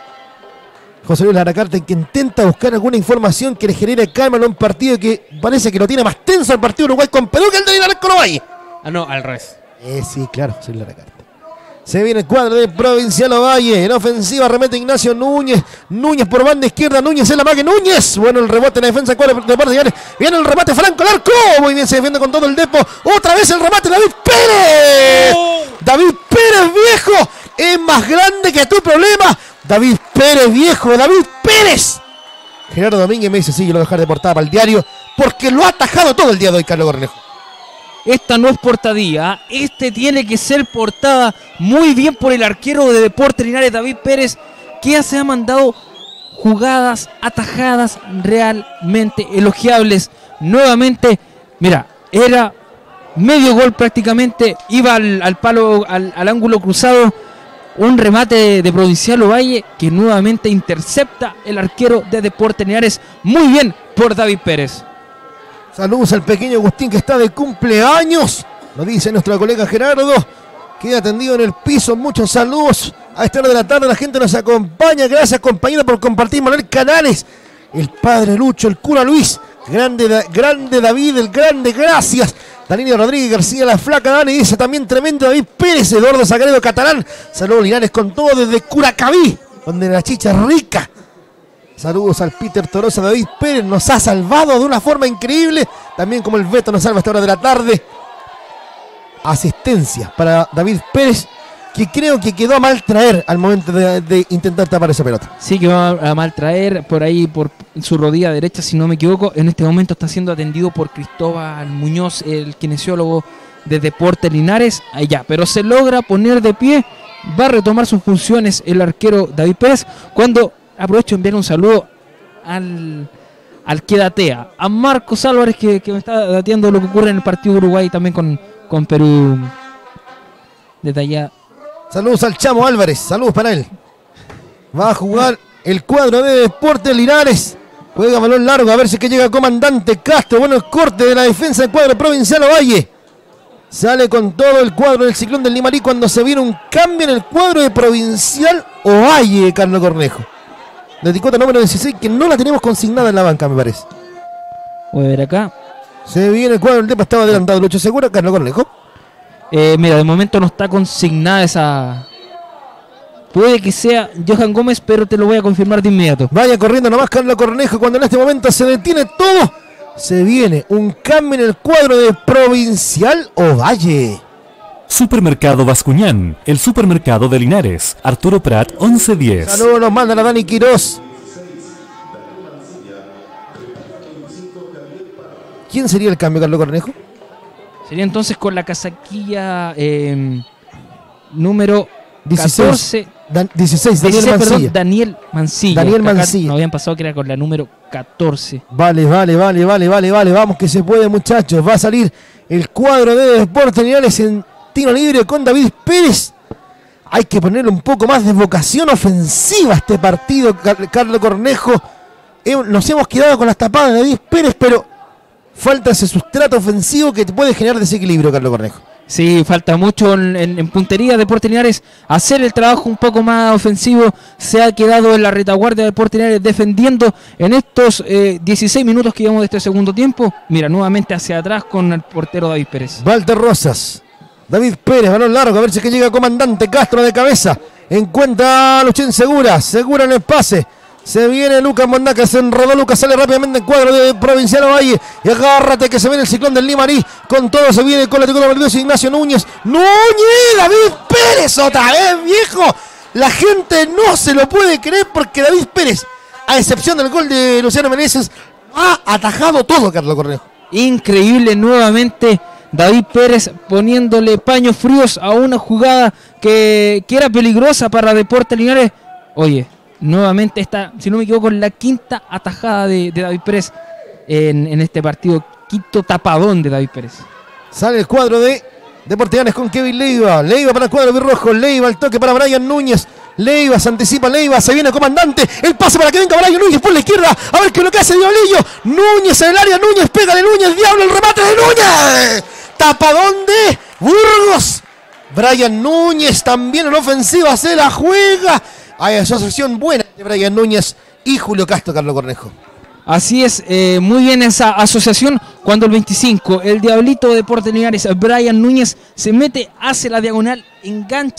José Luis Aracarte, que intenta buscar alguna información que le genere calma en un partido que parece que lo tiene más tenso el partido Uruguay con Perú que el de Linares con Uruguay. Ah, no, al revés. Sí, claro, José Luis Aracarte. Se viene el cuadro de Provincial Ovalle. En ofensiva remete Ignacio Núñez. Núñez por banda izquierda. Núñez en la mague. Núñez. Bueno, el rebote en la defensa del cuadro de Deportes. Viene el remate Franco al arco. Muy bien, se defiende con todo el depo. Otra vez el remate David Pérez. David Pérez, viejo. Es más grande que tu problema. David Pérez, viejo. David Pérez. Gerardo Domínguez me dice, sí, yo lo voy a dejar de portada para el diario. Porque lo ha atajado todo el día de hoy Carlos Cornejo. Esta no es portadía, este tiene que ser portada. Muy bien por el arquero de Deportes Linares, David Pérez, que se ha mandado jugadas atajadas realmente elogiables. Nuevamente, mira, era medio gol prácticamente, iba al palo, al ángulo cruzado. Un remate de Provincial Ovalle que nuevamente intercepta el arquero de Deportes Linares. Muy bien por David Pérez. Saludos al pequeño Agustín que está de cumpleaños. Lo dice nuestro colega Gerardo. Queda tendido en el piso. Muchos saludos. A esta hora de la tarde la gente nos acompaña. Gracias, compañero, por compartir. Manuel Canales, el padre Lucho, el cura Luis. Grande David, el grande, gracias. Danilo Rodríguez García, la flaca Dani, dice también tremendo David Pérez. Eduardo Sagredo Catalán. Saludos Linares con todo desde Curacaví, donde la chicha es rica. Saludos al Peter Torosa. David Pérez nos ha salvado de una forma increíble. También como el Beto nos salva a esta hora de la tarde. Asistencia para David Pérez, que creo que quedó a mal traer al momento de intentar tapar esa pelota. Sí, que va a mal traer por ahí, por su rodilla derecha, si no me equivoco. En este momento está siendo atendido por Cristóbal Muñoz, el kinesiólogo de Deportes Linares. Allá, pero se logra poner de pie. Va a retomar sus funciones el arquero David Pérez. Cuando aprovecho de enviar un saludo al que datea, a Marcos Álvarez, que me está dateando lo que ocurre en el partido Uruguay también con Perú. Detallada. Saludos al Chamo Álvarez, saludos para él. Va a jugar el cuadro de Deportes Linares. Juega balón largo, a ver si es que llega el comandante Castro. Bueno, el corte de la defensa del cuadro Provincial Ovalle. Sale con todo el cuadro del Ciclón del Limarí cuando se viene un cambio en el cuadro de Provincial Ovalle, Carlos Cornejo. La ticota número 16, que no la tenemos consignada en la banca, me parece. Voy a ver acá. Se viene el cuadro, el Depa estaba adelantado, Lucho Segura, Carlos Cornejo. Mira, de momento no está consignada esa. Puede que sea Johan Gómez, pero te lo voy a confirmar de inmediato. Vaya corriendo nomás Carlos Cornejo cuando en este momento se detiene todo. Se viene un cambio en el cuadro de Provincial Ovalle. Supermercado Bascuñán, el supermercado de Linares. Arturo Prat, 1110. Saludos, nos manda la Dani Quirós. ¿Quién sería el cambio, Carlos Cornejo? Sería entonces con la casaquilla número 16, 14. 16, Daniel Mancilla. Perdón, Daniel Mancilla. Daniel Mancilla. Nos habían pasado que era con la número 14. Vale. Vamos que se puede, muchachos. Va a salir el cuadro de Deportes Linares en tiro libre con David Pérez. Hay que ponerle un poco más de vocación ofensiva a este partido, Carlos Cornejo. Nos hemos quedado con las tapadas de David Pérez, pero falta ese sustrato ofensivo que te puede generar desequilibrio, Carlos Cornejo. Sí, falta mucho en puntería de Deportes Linares, hacer el trabajo un poco más ofensivo. Se ha quedado en la retaguardia de Deportes Linares defendiendo en estos 16 minutos que llevamos de este segundo tiempo. Mira, nuevamente hacia atrás con el portero David Pérez. Walter Rosas, David Pérez, balón largo, a ver si es que llega comandante Castro de cabeza. Encuentra a Luchín Segura en el pase. Se viene Lucas Mondaca, se enredó Lucas, sale rápidamente en cuadro de Provincial Ovalle. Y agárrate que se viene el Ciclón del Limarí. Con todo se viene con la ticula de Ignacio Núñez. David Pérez otra vez, viejo. La gente no se lo puede creer porque David Pérez, a excepción del gol de Luciano Meneses, ha atajado todo, Carlos Cornejo. Increíble nuevamente David Pérez poniéndole paños fríos a una jugada que era peligrosa para Deportes Linares. Oye, nuevamente está, si no me equivoco, la quinta atajada de David Pérez en este partido. Quinto tapadón de David Pérez. Sale el cuadro de Deportes Linares con Kevin Leiva. Leiva para el cuadro birrojo. Leiva, el toque para Brian Núñez. Leiva, se anticipa Leiva, se viene el comandante. El pase para que venga Brian Núñez por la izquierda. A ver qué es lo que hace Diablillo. Núñez en el área, Núñez pega de Núñez. Diablo, el remate de Núñez. Tapadón de Burgos. Brian Núñez también en ofensiva se la juega. Hay asociación buena de Brian Núñez y Julio Castro, Carlos Cornejo. Así es, muy bien esa asociación cuando el 25, el Diablito de Deportes Linares, Brian Núñez, se mete, hace la diagonal, engancha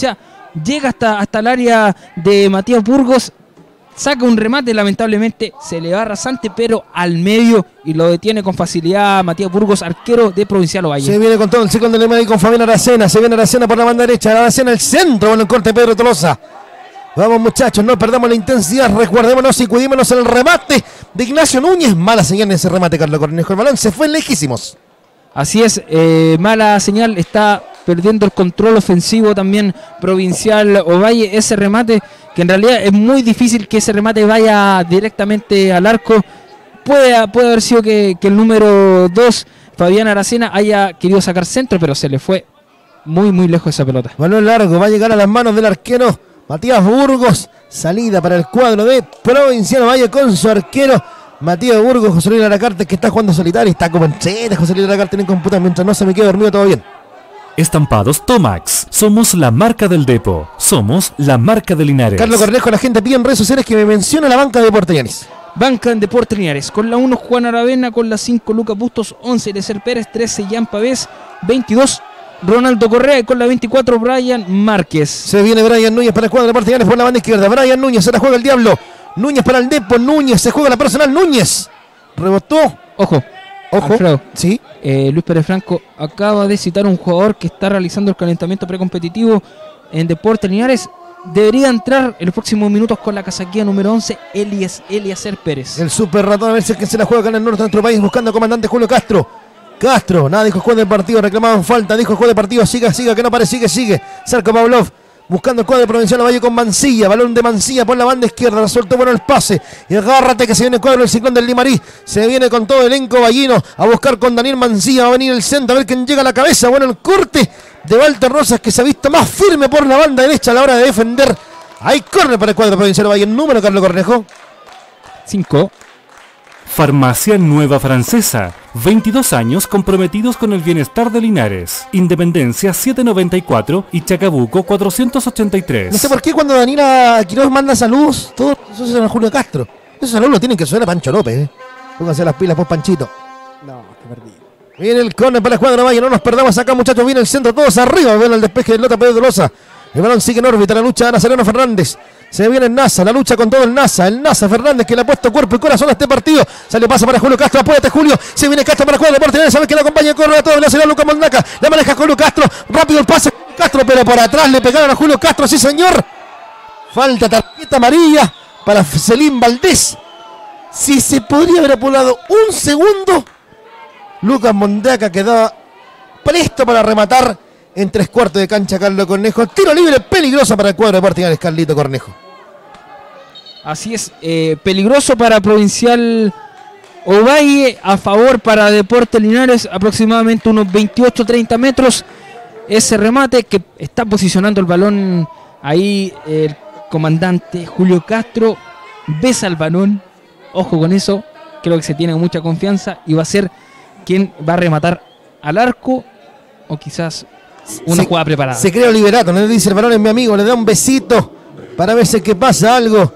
llega hasta el área de Matías Burgos, saca un remate, lamentablemente se le va rasante, pero al medio y lo detiene con facilidad Matías Burgos, arquero de Provincial Ovalle. Se viene con todo el ciclo del medio con Fabián Aracena. Se viene Aracena por la banda derecha. Aracena el centro. Bueno, el corte de Pedro Tolosa. Vamos, muchachos, no perdamos la intensidad. Recuerdémonos y cuidémonos el remate de Ignacio Núñez. Mala señal en ese remate, Carlos Cornejo. El balón se fue lejísimos. Así es, mala señal. Está perdiendo el control ofensivo también Provincial Ovalle. Ese remate, que en realidad es muy difícil que ese remate vaya directamente al arco. Puede haber sido que el número 2, Fabián Aracena, haya querido sacar centro, pero se le fue muy lejos esa pelota. Balón largo, va a llegar a las manos del arquero Matías Burgos. Salida para el cuadro de Provincial Ovalle con su arquero Matías Burgos. José Luis Aracarte, que está jugando solitario. Está como en chete José Luis Aracarte en el computador. Mientras no se me quede dormido, todo bien. Estampados Tomax. Somos la marca del Depo. Somos la marca de Linares. Carlos Cornejo, la gente pide en redes sociales que me mencione la banca de Deportes Linares. Banca en Deportes Linares. Con la 1, Juan Aravena. Con la 5, Lucas Bustos. 11, Elecer Pérez. 13, Jan Pavés. 22, Ronaldo Correa. Y con la 24, Brian Márquez. Se viene Brian Núñez para el cuadro de Deportes Linares por la banda izquierda. Brian Núñez, se la juega el Diablo. Núñez para el Depo. Núñez, se juega la personal. Núñez. Rebotó. Ojo. Alfredo. Sí. Luis Pérez Franco acaba de citar un jugador que está realizando el calentamiento precompetitivo en Deportes Linares. Debería entrar en los próximos minutos con la casaquilla número 11, Eliezer Pérez. El super ratón, a ver si es que se la juega acá en el norte de nuestro país, buscando al comandante Julio Castro. Nada, dijo el juez del partido, reclamaban falta, dijo el juez del partido, siga, que no pare, sigue. Sarko Pavlov, buscando el cuadro Provincial Ovalle con Mancilla, balón de Mancilla por la banda izquierda, resuelto bueno el pase, y agárrate que se viene el cuadro del Ciclón del Limarí, se viene con todo el elenco vallino, a buscar con Daniel Mancilla, va a venir el centro, a ver quién llega a la cabeza, bueno el corte de Walter Rosas, que se ha visto más firme por la banda derecha a la hora de defender. Hay córner para el cuadro Provincial Ovalle, el número, Carlos Cornejo. 5. Farmacia Nueva Francesa. 22 años comprometidos con el bienestar de Linares. Independencia 794 y Chacabuco 483. No sé por qué cuando Daniela Quiroz manda saludos, todos eso se llama Julio Castro. Esos saludos lo tienen que suena a Pancho López. Pónganse las pilas por Panchito. No, que perdí. Viene el córner para el cuadro Valle, no nos perdamos acá, muchachos. Viene el centro, todos arriba. Ven el despeje del Lota Pedro Tolosa. El balón sigue en órbita, la lucha de Nazareno Fernández. Se viene el NASA, la lucha con todo el NASA Fernández, que le ha puesto cuerpo y corazón a este partido. Sale pasa para Julio Castro, apúrate Julio. Se viene Castro para el cuadro de Deportes, sabe que la acompaña, corre a todo, le hace la Lucas Molnaca. La maneja Julio Castro, rápido el pase Castro, pero por atrás le pegaron a Julio Castro, sí señor. Falta tarjeta amarilla para Celín Valdés. Si se podría haber apurado un segundo, Lucas Molnaca quedaba presto para rematar en 3/4 de cancha Carlos Cornejo. Tiro libre peligroso para el cuadro de Deportes Linares, Carlito Cornejo. Así es, peligroso para Provincial Ovalle, a favor para Deportes Linares, aproximadamente unos 28-30 metros. Ese remate que está posicionando el balón ahí el comandante Julio Castro, besa el balón, ojo con eso, creo que se tiene mucha confianza y va a ser quien va a rematar al arco o quizás una jugada preparada. Se crea Liberato, le dice el balón es mi amigo, le da un besito para ver si que pasa algo.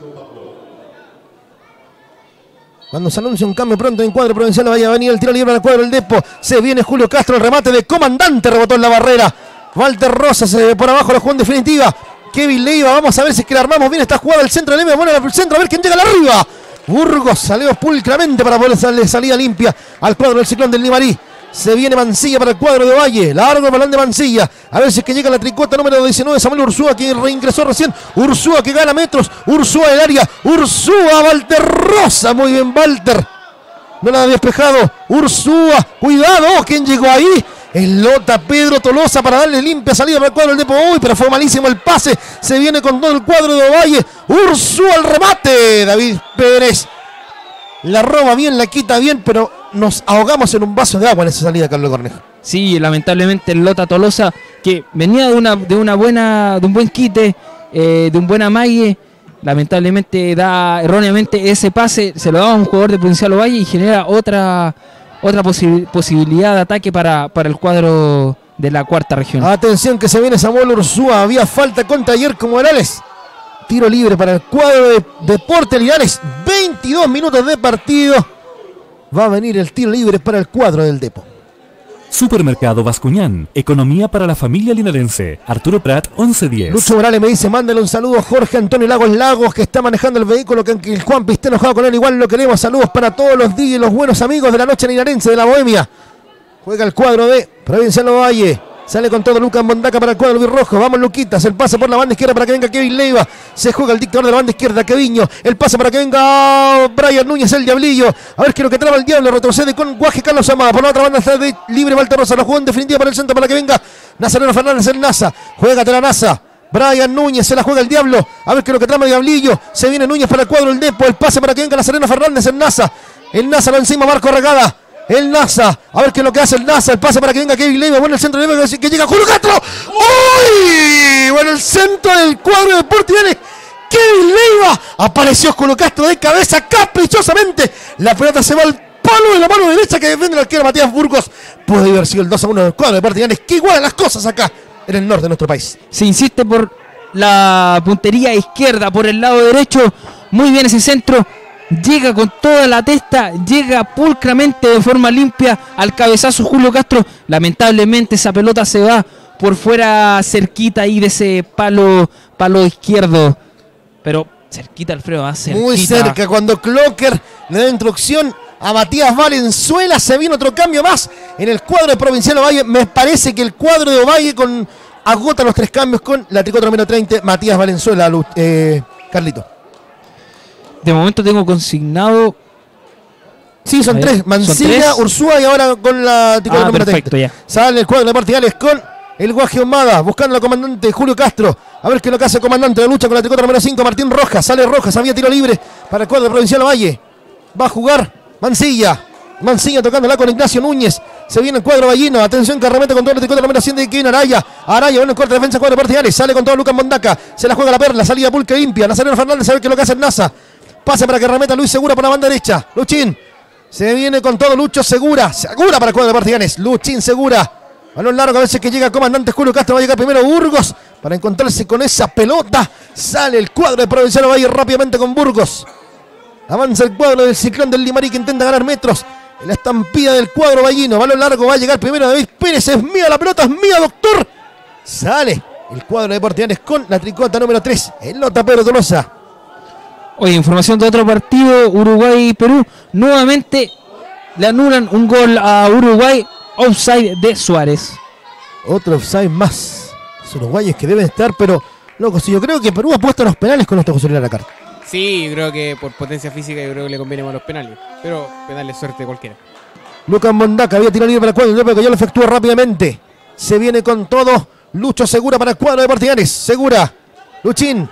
Cuando se anuncia un cambio pronto en cuadro Provincial vaya a venir el tiro libre al cuadro del Depo. Se viene Julio Castro, el remate de comandante, rebotó en la barrera. Walter Rosas por abajo, la jugada en definitiva. Kevin Leiva, vamos a ver si es que la armamos bien esta jugada del centro de Leme, bueno al centro, a ver quién llega a la arriba. Burgos salió pulcramente para poder darle salida limpia al cuadro del Ciclón del Limarí. Se viene Mancilla para el cuadro de Valle. Largo el balón de Mancilla. A ver si es que llega la tricota número 19. Samuel Ursúa, que reingresó recién. Ursúa que gana metros. Ursúa del área. Ursúa, Walter Rosa. Muy bien, Walter. No la ha despejado. Ursúa. Cuidado. ¿Quién llegó ahí? El Lota Pedro Tolosa para darle limpia salida para el cuadro del Depo. Uy, pero fue malísimo el pase. Se viene con todo el cuadro de Valle. Ursúa el remate. David Pérez. La roba bien, la quita bien, pero nos ahogamos en un vaso de agua en esa salida, Carlos Cornejo. Sí, lamentablemente el Lota Tolosa, que venía de un buen quite, de un buen amague, lamentablemente da erróneamente ese pase, se lo da a un jugador de Provincial Ovalle y genera otra posibilidad de ataque para el cuadro de la cuarta región. Atención que se viene Samuel Ursúa, había falta contra Yerko Morales. Tiro libre para el cuadro de Deportes Linares. 22 minutos de partido. Va a venir el tiro libre para el cuadro del Depo. Supermercado Bascuñán, economía para la familia linarense. Arturo Prat, 1110. Lucho Morales me dice, mándale un saludo a Jorge Antonio Lagos, que está manejando el vehículo, que el Juan esté enojado con él, igual lo queremos. Saludos para todos los días y los buenos amigos de la noche linarense de la Bohemia. Juega el cuadro de Provincial Valle. Sale con todo Lucas Mondaca para el cuadro Virrojo. Vamos, Luquitas. El pase por la banda izquierda para que venga Kevin Leiva. Se juega el dictador de la banda izquierda, Keviño. El pase para que venga Brian Núñez, el Diablillo. A ver qué es lo que traba el Diablo. Retrocede con Guaje Carlos Amada. Por la otra banda está de libre Walter Rosa. La jugó en definitiva para el centro para que venga Nazareno Fernández, el Nasa. Juégate la Nasa. Brian Núñez, se la juega el Diablo. A ver qué es lo que trama el Diablillo. Se viene Núñez para el cuadro el Depo. El pase para que venga Nazareno Fernández, el Nasa. El Nasa lo encima, Marco Regada. El Nasa, a ver qué es lo que hace el Nasa. El pase para que venga Kevin Leiva. Bueno, el centro de Leiva que llega Julio Castro. ¡Uy! Bueno, el centro del cuadro de Deportes. Kevin Leiva. Apareció Julio Castro de cabeza caprichosamente. La pelota se va al palo de la mano derecha que defiende el arquero Matías Burgos. Puede haber sido el 2-1 del cuadro de Deportes. Que igualan las cosas acá en el norte de nuestro país. Se insiste por la puntería izquierda, por el lado derecho. Muy bien ese centro. Llega con toda la testa, llega pulcramente de forma limpia al cabezazo Julio Castro. Lamentablemente esa pelota se va por fuera cerquita ahí de ese palo izquierdo. Pero cerquita, Alfredo, cerquita. Muy cerca, cuando Clocker le da instrucción a Matías Valenzuela. Se viene otro cambio más en el cuadro de Provincial Ovalle. Me parece que el cuadro de Ovalle agota los 3 cambios con la tricota número 30, Matías Valenzuela, Carlito. De momento tengo consignado. Sí, son 3. Mancilla, Ursúa y ahora con la tricota número 30. Perfecto, ya. Sale el cuadro de Portigales con el Guaje Ahumada, buscando al comandante Julio Castro. A ver qué es lo que hace el comandante de lucha con la tricota número 5, Martín Rojas. Sale Rojas, había tiro libre para el cuadro de Provincial Valle. Va a jugar Mancilla. Mancilla tocándola con Ignacio Núñez. Se viene el cuadro vallino. Atención que arremete con todo la tricota número 100 de Kevin Araya. Araya, bueno, en corte de defensa, cuadro de Portigales. Sale con todo Lucas Mondaca. Se la juega la perla. Salida pulque limpia. Nazareno Fernández, a ver qué es lo que hace el NASA. Pase para que remeta Luis Segura por la banda derecha. Luchín. Se viene con todo Lucho Segura. Segura para el cuadro de Partiganes. Luchín Segura. Balón largo a veces que llega el comandante Julio Castro. Va a llegar primero Burgos para encontrarse con esa pelota. Sale el cuadro de Provincial Valle rápidamente con Burgos. Avanza el cuadro del Ciclón del Limarí que intenta ganar metros. En la estampida del cuadro vallino. Balón largo. Va a llegar primero David Pérez. Es mía la pelota. Es mía, doctor. Sale el cuadro de Partiganes con la tricota número 3. El Lota Pedro Tolosa. Oye, información de otro partido, Uruguay-Perú. Nuevamente le anulan un gol a Uruguay, offside de Suárez. Otro offside más. Los uruguayos que deben estar, pero loco, si yo creo que Perú ha puesto los penales con esta posibilidad de la carta. Sí, creo que por potencia física yo creo que le conviene más los penales. Pero penales suerte cualquiera. Lucas Mondaca había tirado libre para el cuadro, el que ya lo efectúa rápidamente. Se viene con todo. Lucho Segura para el cuadro de Partiganes. Segura. Luchín.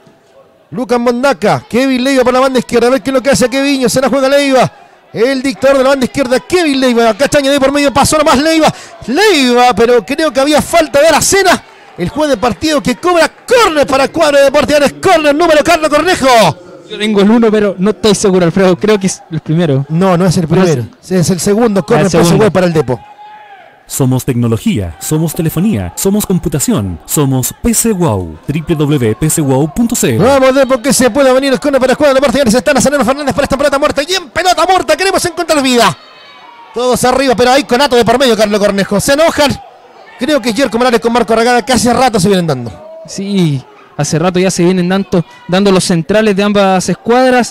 Lucas Mondaca, Kevin Leiva por la banda izquierda. A ver qué es lo que hace Keviño. Se la juega Leiva. El dictador de la banda izquierda, Kevin Leiva. Cachaña de por medio, pasó nomás Leiva. Leiva, pero creo que había falta de Aracena. El juez de partido que cobra córner para el cuadro de Portigales. Córner número Carlos Cornejo. Yo tengo el 1, pero no estoy seguro, Alfredo. Creo que es el primero. No, no es el primero. Es el segundo. Córner para el Depo. Somos tecnología, somos telefonía, somos computación, somos PC Wow, www.pcwow.cl. Vamos, Depo, que se pueda venir el córner para el cuadro de Portigales. Está Nazareno Fernández para esta pelota muerta. Y en pelota muerta queremos encontrar vida. Todos arriba, pero ahí conato de por medio, Carlos Cornejo. Se enojan. Creo que Jerko Morales con Marco Aragada que hace rato se vienen dando. Sí, hace rato ya se vienen dando los centrales de ambas escuadras.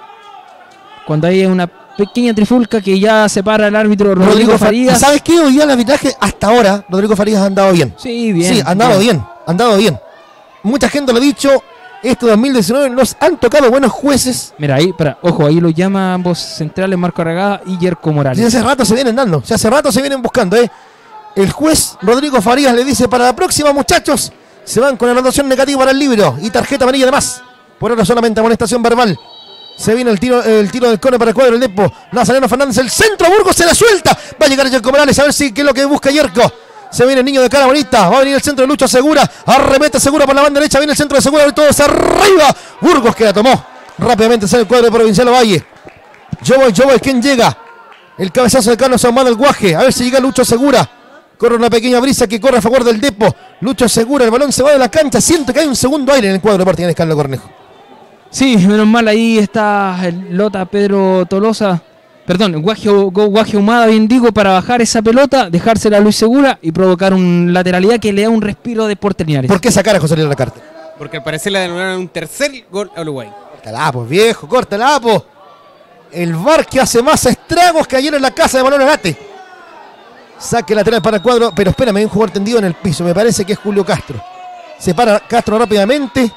Cuando hay una pequeña trifulca que ya separa al árbitro Rodrigo Farías. ¿Sabes qué? Hoy día el arbitraje, hasta ahora, Rodrigo Farías ha andado bien. Sí, bien. Sí, ha andado bien. Mucha gente lo ha dicho, este 2019 nos han tocado buenos jueces. Mira, ahí, ojo, ahí lo llama ambos centrales, Marco Aragada y Jerko Morales. Y hace rato se vienen dando, hace rato se vienen buscando, El juez Rodrigo Farías le dice, para la próxima, muchachos, se van con anotación negativa para el libro y tarjeta amarilla además. Por ahora solamente amonestación verbal. Se viene el tiro del córner para el cuadro del Depo. Nazareno Fernández, el centro, Burgos se la suelta. Va a llegar Jerko Morales a ver si qué es lo que busca Jerko. Se viene el niño de cara bonita. Va a venir el centro de Lucho Segura. Arremete Segura por la banda derecha. Viene el centro de Segura. Todos arriba. Burgos que la tomó. Rápidamente sale el cuadro de Provincial Ovalle. Yo voy. ¿Quién llega? El cabezazo de Carlos Ahumada, el Guaje. A ver si llega Lucho Segura. Corre una pequeña brisa que corre a favor del Depo. Lucho Segura, el balón se va de la cancha. Siento que hay un segundo aire en el cuadro de Portigales, Carlos Cornejo. Sí, menos mal, ahí está el Lota Pedro Tolosa Perdón, Guaje Humada, bien digo, para bajar esa pelota, dejársela a Luis Segura y provocar una lateralidad que le da un respiro a Deportes Linares. ¿Por qué sacar a José Luis Lacarte? Porque al parecer le anularon un tercer gol a Uruguay. Córtala, pues, viejo, córtala, pues. El VAR que hace más estragos que ayer en la casa de Manuel Agate. Saque lateral para el cuadro, pero espérame, hay un jugador tendido en el piso, me parece que es Julio Castro. Se para Castro rápidamente.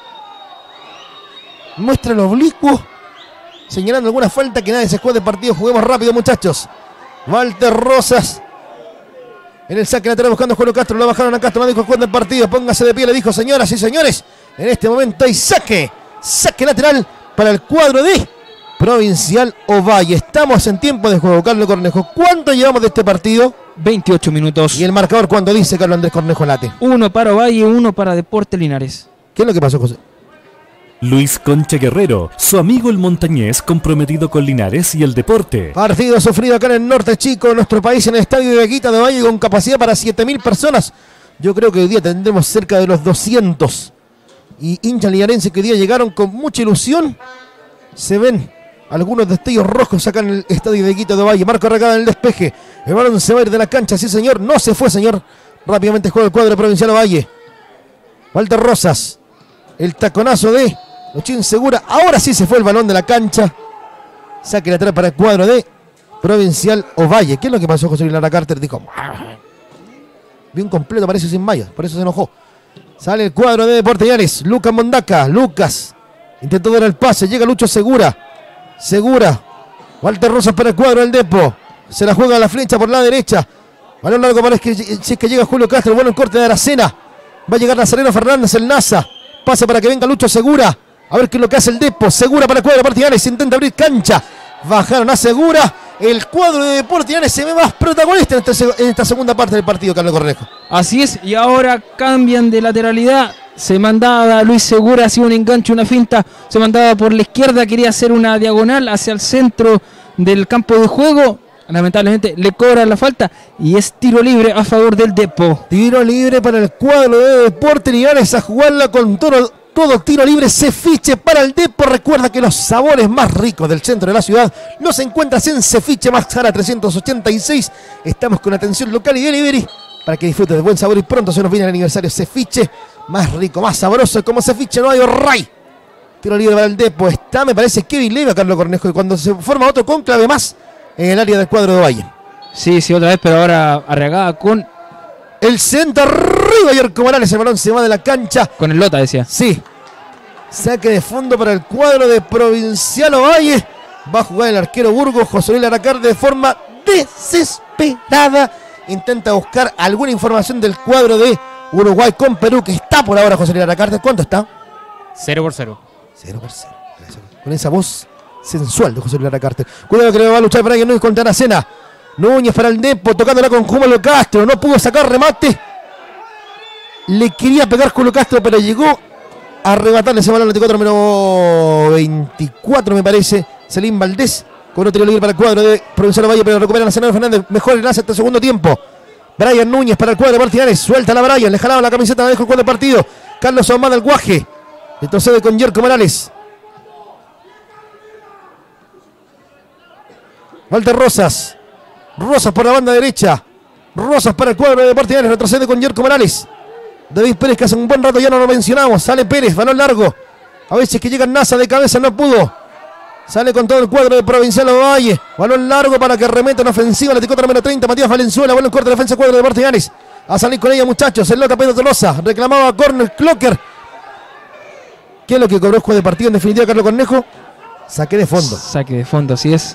Muestra el oblicuo, señalando alguna falta, que nadie se juegue de partido. Juguemos rápido, muchachos. Walter Rosas en el saque lateral buscando a Julio Castro. Lo bajaron a Castro, no dijo el juez del partido. Póngase de pie, le dijo, señoras y señores. En este momento hay saque lateral para el cuadro de Provincial Ovalle. Estamos en tiempo de juego, Carlos Cornejo. ¿Cuánto llevamos de este partido? 28 minutos. Y el marcador, ¿cuánto dice Carlos Andrés Cornejo Late? 1 para Ovalle, 1 para Deportes Linares. ¿Qué es lo que pasó, José? Luis Concha Guerrero, su amigo el montañés comprometido con Linares y el deporte. Partido sufrido acá en el norte chico de nuestro país, en el estadio de Veguita de Valle, con capacidad para 7.000 personas. Yo creo que hoy día tendremos cerca de los 200. Y hinchas linarenses que hoy día llegaron con mucha ilusión. Se ven algunos destellos rojos acá en el estadio de Veguita de Valle. Marco Arregada en el despeje. El balón se va a ir de la cancha, sí señor. No se fue, señor. Rápidamente juega el cuadro de Provincial Ovalle. Walter Rosas. El taconazo de Luchín Segura. Ahora sí se fue el balón de la cancha. Saque lateral para el cuadro de Provincial Ovalle. ¿Qué es lo que pasó, José Luis Lara Carter? Dijo, vi un completo, parece sin mallas. Por eso se enojó. Sale el cuadro de Deportes Linares. Lucas Mondaca. Lucas intentó dar el pase. Llega Lucho Segura. Walter Rosas para el cuadro del Depo. Se la juega a la flecha por la derecha. Balón largo para si es que llega Julio Castro. Bueno, el corte de Aracena. Va a llegar Nazareno Fernández, el NASA. Pasa para que venga Lucho Segura. A ver qué es lo que hace el Depo. Segura para el cuadro de Deportes Linares. Intenta abrir cancha. Bajaron a Segura. El cuadro de Deportes Linares se ve más protagonista en esta segunda parte del partido, Carlos Cornejo. Así es, y ahora cambian de lateralidad. Se mandaba Luis Segura, hacía un enganche, una finta. Se mandaba por la izquierda, quería hacer una diagonal hacia el centro del campo de juego. Lamentablemente le cobran la falta y es tiro libre a favor del Depo. Tiro libre para el cuadro de Deportes Linares, a jugarla con todo tiro libre. Cefiche para el Depo. Recuerda que los sabores más ricos del centro de la ciudad los encuentras en Cefiche Maxara 386. Estamos con atención local y delivery para que disfrutes de buen sabor, y pronto se nos viene el aniversario. Cefiche, más rico, más sabroso, como Cefiche no hay Ray. Tiro libre para el Depo. Está, me parece, Kevin Leiva, Carlos Cornejo, y cuando se forma otro cónclave más en el área del cuadro de Valle. Sí, otra vez, pero ahora Arreagada con el centro arriba. Yerko Morales, el balón se va de la cancha. Con el Lota, decía. Sí. Saque de fondo para el cuadro de Provincial Ovalle. Va a jugar el arquero Burgos, José Luis Laracar, de forma desesperada. Intenta buscar alguna información del cuadro de Uruguay con Perú, que está por ahora José Luis Laracar. ¿Cuánto está? 0-0. 0-0. Con esa voz sensual de José Luis Laracar. Cuidado que le va a luchar Brian Núñez contra Aracena. Núñez para el Depo, tocándola con Julio Castro. No pudo sacar remate. Le quería pegar Julio Castro, pero llegó a arrebatarle ese balón al 24, número 24, me parece. Selim Valdés con otro tiro libre para el cuadro de Provincial Valle, pero recupera a Senador Fernández. Mejor el enlace hasta el segundo tiempo. Brian Núñez para el cuadro de Martínez. Suelta la Brian, le jalaba la camiseta, la dejó el cuadro de partido. Carlos Ahumada, el Guaje. Retrocede con Yerko Morales. Walter Rosas. Rosas por la banda derecha. Rosas para el cuadro de Deportes Linares. Retrocede con Yerko Morales. David Pérez, que hace un buen rato ya no lo mencionamos. Sale Pérez, balón largo. A veces que llega Nasa de cabeza, no pudo. Sale con todo el cuadro de Provincial Ovalle. Balón largo para que remeta en ofensiva. La ticota número 30, Matías Valenzuela. Balón corto de defensa, cuadro de Deportes Linares. A salir con ella, muchachos. El Lota Pedro Tolosa. Reclamaba corner Clocker. ¿Qué es lo que cobró el juez de partido en definitiva, Carlos Cornejo? Saque de fondo. Saque de fondo, así es.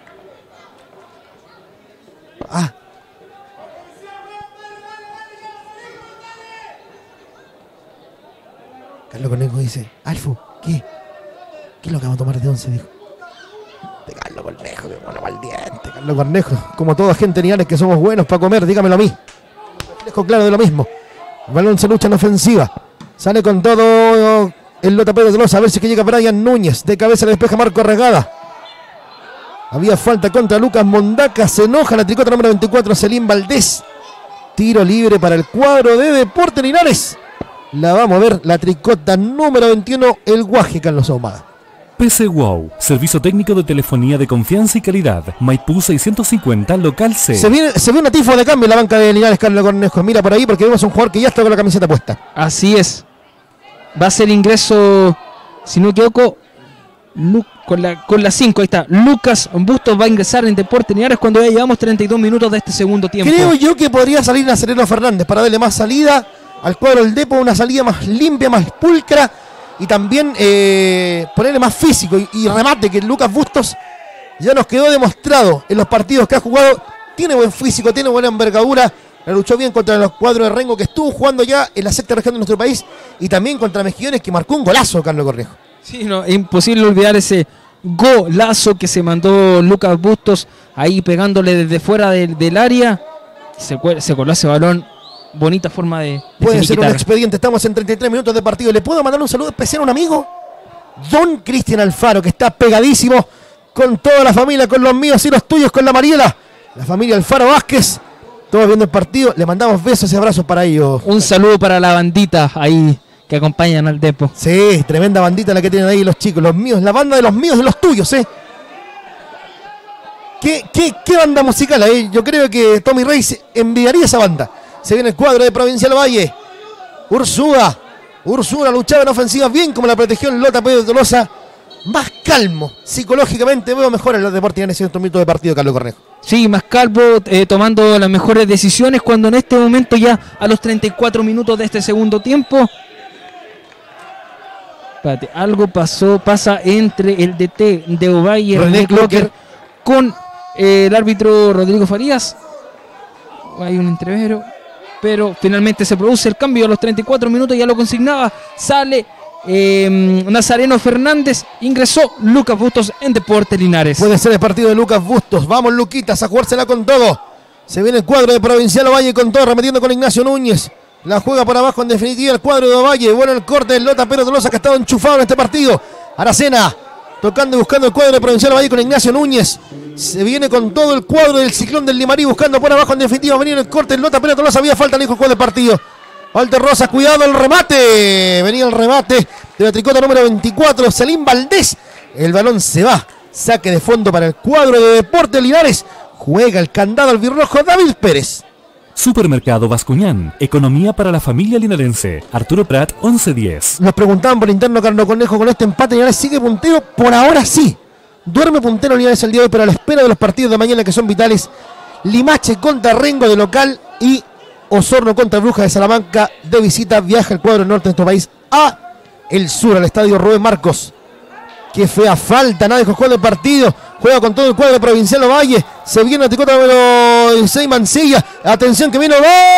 Carlos Cornejo dice, Alfu, ¿qué? ¿Qué es lo que vamos a tomar de 11? Dijo. De Carlos Cornejo, que bueno para el diente. Carlos Cornejo, como toda gente Linares que somos buenos para comer, dígamelo a mí. Reflejo claro de lo mismo. El balón se lucha en ofensiva. Sale con todo el Lota Pedro de Loza. A ver si que llega Brian Núñez. De cabeza le despeja Marco Arregada. Había falta contra Lucas Mondaca. Se enoja la tricota número 24, Selim Valdés. Tiro libre para el cuadro de Deportes Linares. La va a mover la tricota número 21, el Guaje, Carlos Ahumada. PC Wow, servicio técnico de telefonía de confianza y calidad. Maipú 650, local C. Se ve una tifo de cambio en la banca de Linares, Carlos Cornejo. Mira por ahí porque vemos un jugador que ya está con la camiseta puesta. Así es. Va a ser ingreso, si no me equivoco, con la 5. Ahí está. Lucas Bustos va a ingresar en Deportes Linares cuando ya llevamos 32 minutos de este segundo tiempo. Creo yo que podría salir Nazareno Fernández para darle más salida al cuadro del Depo, una salida más limpia, más pulcra. Y también ponerle más físico y remate, que Lucas Bustos ya nos quedó demostrado en los partidos que ha jugado. Tiene buen físico, tiene buena envergadura. La luchó bien contra los cuadros de Rengo, que estuvo jugando ya en la sexta región de nuestro país. Y también contra Mejillones, que marcó un golazo, Carlos Cornejo. Sí, no, es imposible olvidar ese golazo que se mandó Lucas Bustos ahí pegándole desde fuera del área. Se coló ese balón. Bonita forma de puede ser finiquitar. un expediente. Estamos en 33 minutos de partido. ¿Le puedo mandar un saludo especial a un amigo? Don Cristian Alfaro, que está pegadísimo con toda la familia, con los míos y los tuyos, con la Mariela, la familia Alfaro Vázquez. Todos viendo el partido. Le mandamos besos y abrazos para ellos. Un saludo para la bandita ahí que acompañan al Depo. Sí, tremenda bandita la que tienen ahí los chicos, los míos, la banda de los míos y los tuyos, ¿eh? ¿Qué banda musical ahí? Yo creo que Tommy Reyes envidiaría esa banda. Se viene el cuadro de Provincial Valle. Ursúa luchaba en ofensiva bien como la protegió el Lota Pedro Tolosa. Más calmo, psicológicamente veo mejor en los deportes en ese momento de partido, Carlos Cornejo. Puede ser el partido de Lucas Bustos. Vamos, Luquitas, a jugársela con todo. Se viene el cuadro de Provincial Ovalle con todo, remetiendo con Ignacio Núñez. La juega por abajo en definitiva el cuadro de Ovalle. Bueno, el corte del Lota Pedro Tolosa, que ha estado enchufado en este partido. Aracena tocando y buscando el cuadro de Provincial Ovalle con Ignacio Núñez. Se viene con todo el cuadro del Ciclón del Limarí buscando por abajo en definitiva. Venía el corte del Lota Pedro Tolosa. Había falta, le dijo el juez del partido. Walter Rosa, cuidado el remate. Venía el remate de la tricota número 24, Salim Valdés. El balón se va. Saque de fondo para el cuadro de Deportes Linares. Juega el candado albirrojo David Pérez. Supermercado Bascuñán, economía para la familia linarense. Arturo Prat, 1110. Nos preguntaban por interno, Carlos Cornejo, con este empate Linares sigue puntero, por ahora sí. Duerme puntero Linares el día de hoy, pero a la espera de los partidos de mañana que son vitales. Limache contra Rengo de local y Osorno contra Brujas de Salamanca de visita. Viaja el cuadro norte de nuestro país a el sur, al estadio Rubén Marcos. Qué fea falta, nada de juego del partido. Juega con todo el cuadro de Provincial Ovalle. Se viene la tricota número 6, Mancilla. Atención que viene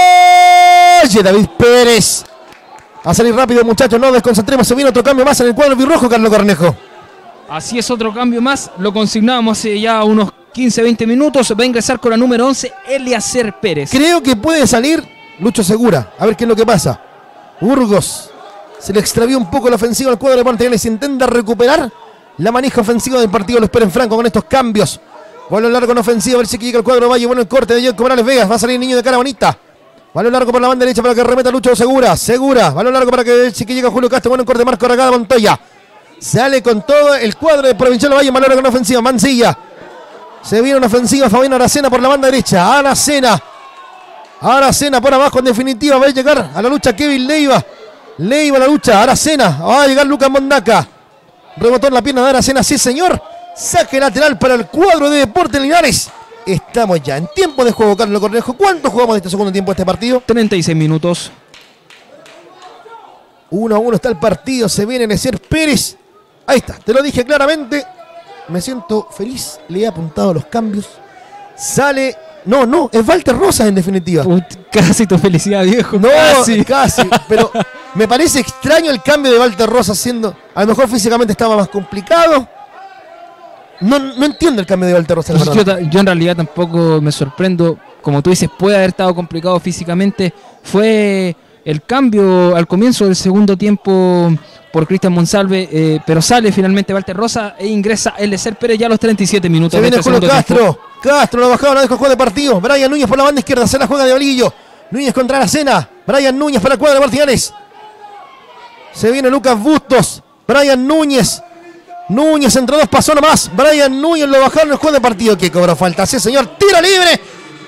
Ovalle. David Pérez. A salir rápido, muchachos, no desconcentremos. Se viene otro cambio más en el cuadro birrojo, Carlos Cornejo. Así es, otro cambio más. Lo consignábamos hace ya unos 15-20 minutos. Va a ingresar con la número 11, Eliacer Pérez. Creo que puede salir Lucho Segura. A ver qué es lo que pasa. Burgos. Se le extravió un poco la ofensiva al cuadro de Deportes. Se intenta recuperar la manija ofensiva del partido. Lo espera en Franco con estos cambios. Balón largo en ofensiva. A ver si llega el cuadro de Valle. Bueno, el corte de Jacob Morales Vegas. Va a salir el niño de cara bonita. Balón largo por la banda derecha para que remeta Lucho Segura. Balón largo para que llega Julio Castro. Bueno, el corte de Marco Aragada Montoya. Sale con todo el cuadro de Provincial Valle. Balón largo en ofensiva. Mancilla. Se viene una ofensiva. Fabián Aracena por la banda derecha. Aracena por abajo en definitiva. Va a llegar a la lucha Kevin Leiva. Leiva la lucha, Aracena, va a llegar Lucas Mondaca. Rebotó en la pierna de Aracena, sí señor. Saque lateral para el cuadro de Deportes Linares. Estamos ya en tiempo de juego, Carlos Cornejo. ¿Cuánto jugamos de este segundo tiempo de este partido? 36 minutos. 1-1 está el partido, se viene Eliacer Pérez. Ahí está, te lo dije claramente. Me siento feliz, le he apuntado los cambios. Sale... No, es Walter Rosas en definitiva. Casi tu felicidad, viejo. No, casi. Pero me parece extraño el cambio de Walter Rosas siendo... A lo mejor físicamente estaba más complicado. No entiendo el cambio de Walter Rosas. Yo en realidad tampoco me sorprendo. Como tú dices, puede haber estado complicado físicamente. Fue el cambio al comienzo del segundo tiempo por Cristian Monsalve, pero sale finalmente Walter Rosa e ingresa Eliacer Pérez ya a los 37 minutos. Se viene Julio Castro. Castro lo bajaba, no dejó juego de partido. Brian Núñez por la banda izquierda, se la juega de Olillo. Núñez contra Aracena. Brian Núñez para el cuadro de Martínez. Se viene Lucas Bustos. Brian Núñez. Núñez entre dos pasó nomás. Brian Núñez lo bajaron en el juego de partido. Que cobró falta. Sí, señor. Tiro libre.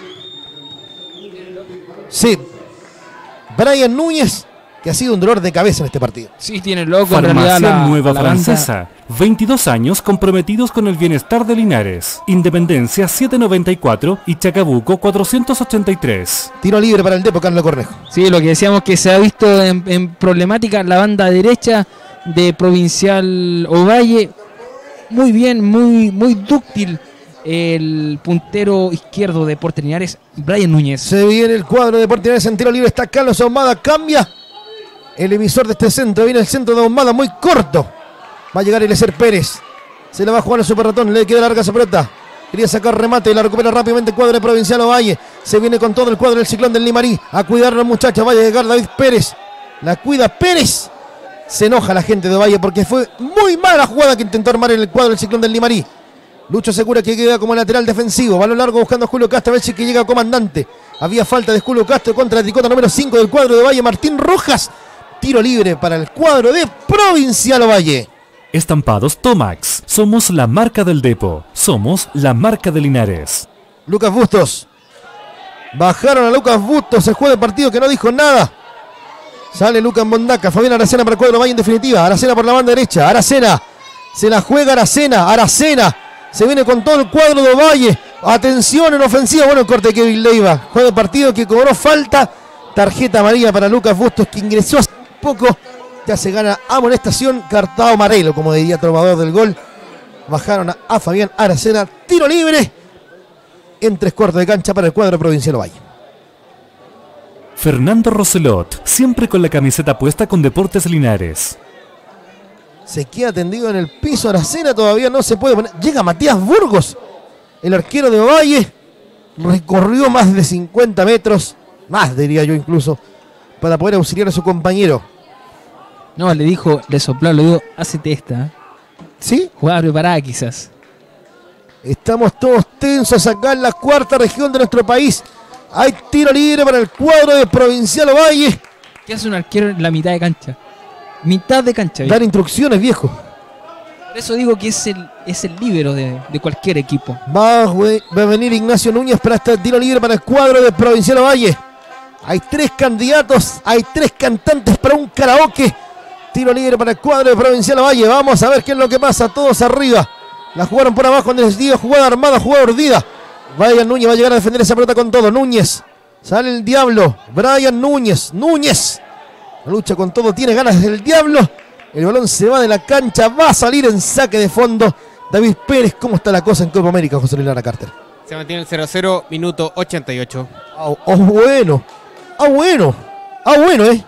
Sí. Brian Núñez, que ha sido un dolor de cabeza en este partido. Sí, tiene loco en realidad Farmacia Nueva la Francesa. 22 años comprometidos con el bienestar de Linares. Independencia 794 y Chacabuco 483. Tiro libre para el Depo Carlos Cornejo. Sí, lo que decíamos que se ha visto en problemática la banda derecha de Provincial Ovalle. Muy bien, muy dúctil el puntero izquierdo de Deportes Linares, Brian Núñez. Se viene el cuadro de Deportes Linares en tiro libre. Está Carlos Ahumada. Cambia el emisor de este centro. Viene el centro de Ahumada muy corto. Va a llegar Eliezer Pérez. Se la va a jugar al Super Ratón. Le queda larga esa pelota. Quería sacar remate y la recupera rápidamente el cuadro de Provincial Ovalle. Se viene con todo el cuadro del Ciclón del Limarí. A cuidar a los muchachos. Va a llegar David Pérez. La cuida Pérez. Se enoja la gente de Ovalle porque fue muy mala la jugada que intentó armar en el cuadro del Ciclón del Limarí. Lucho Segura que queda como lateral defensivo. Balón largo buscando a Julio Castro. A ver si que llega comandante. Había falta de Julio Castro contra la tricota número 5 del cuadro de Ovalle. Martín Rojas. Tiro libre para el cuadro de Provincial Ovalle. Estampados Tomax. Somos la marca del Depo. Somos la marca de Linares. Lucas Bustos. Bajaron a Lucas Bustos. El juego de partido que no dijo nada. Sale Lucas Mondaca. Fabián Aracena para el cuadro Valle en definitiva. Aracena por la banda derecha. Aracena. Se la juega Aracena. Aracena. Se viene con todo el cuadro de Ovalle. Atención en ofensiva. Bueno, el corte de Kevin Leiva. Juego de partido que cobró falta. Tarjeta amarilla para Lucas Bustos, que ingresó hace poco. Ya se gana amonestación. Cartao amarelo, como diría trovador del gol. Bajaron a Fabián Aracena. Tiro libre. En 3 cuartos de cancha para el cuadro Provincial Ovalle. Fernando Roselot. Siempre con la camiseta puesta con Deportes Linares. Se queda tendido en el piso. Aracena todavía no se puede poner. Llega Matías Burgos, el arquero de Ovalle. Recorrió más de 50 metros. Más diría yo incluso. Para poder auxiliar a su compañero. No, le dijo, le sopló, le dijo, hacete esta. ¿Sí? Jugada preparada quizás. Estamos todos tensos acá en la cuarta región de nuestro país. Hay tiro libre para el cuadro de Provincial Ovalle. ¿Qué hace un arquero en la mitad de cancha? Mitad de cancha. Dar instrucciones, viejo. Por eso digo que es el líbero de cualquier equipo. Va a venir Ignacio Núñez para este tiro libre para el cuadro de Provincial Ovalle. Hay 3 candidatos, hay 3 cantantes para un karaoke. Tiro libre para el cuadro de Provincial Ovalle. Vamos a ver qué es lo que pasa. Todos arriba. La jugaron por abajo donde les digo. Jugada armada, jugada urdida. Brian Núñez va a llegar a defender esa pelota con todo. Núñez. Sale el Diablo. Brian Núñez. Núñez. La lucha con todo. Tiene ganas del Diablo. El balón se va de la cancha. Va a salir en saque de fondo. David Pérez. ¿Cómo está la cosa en Copa América, José Luis Lara Carter? Se mantiene el 0-0, minuto 88. Bueno. Bueno,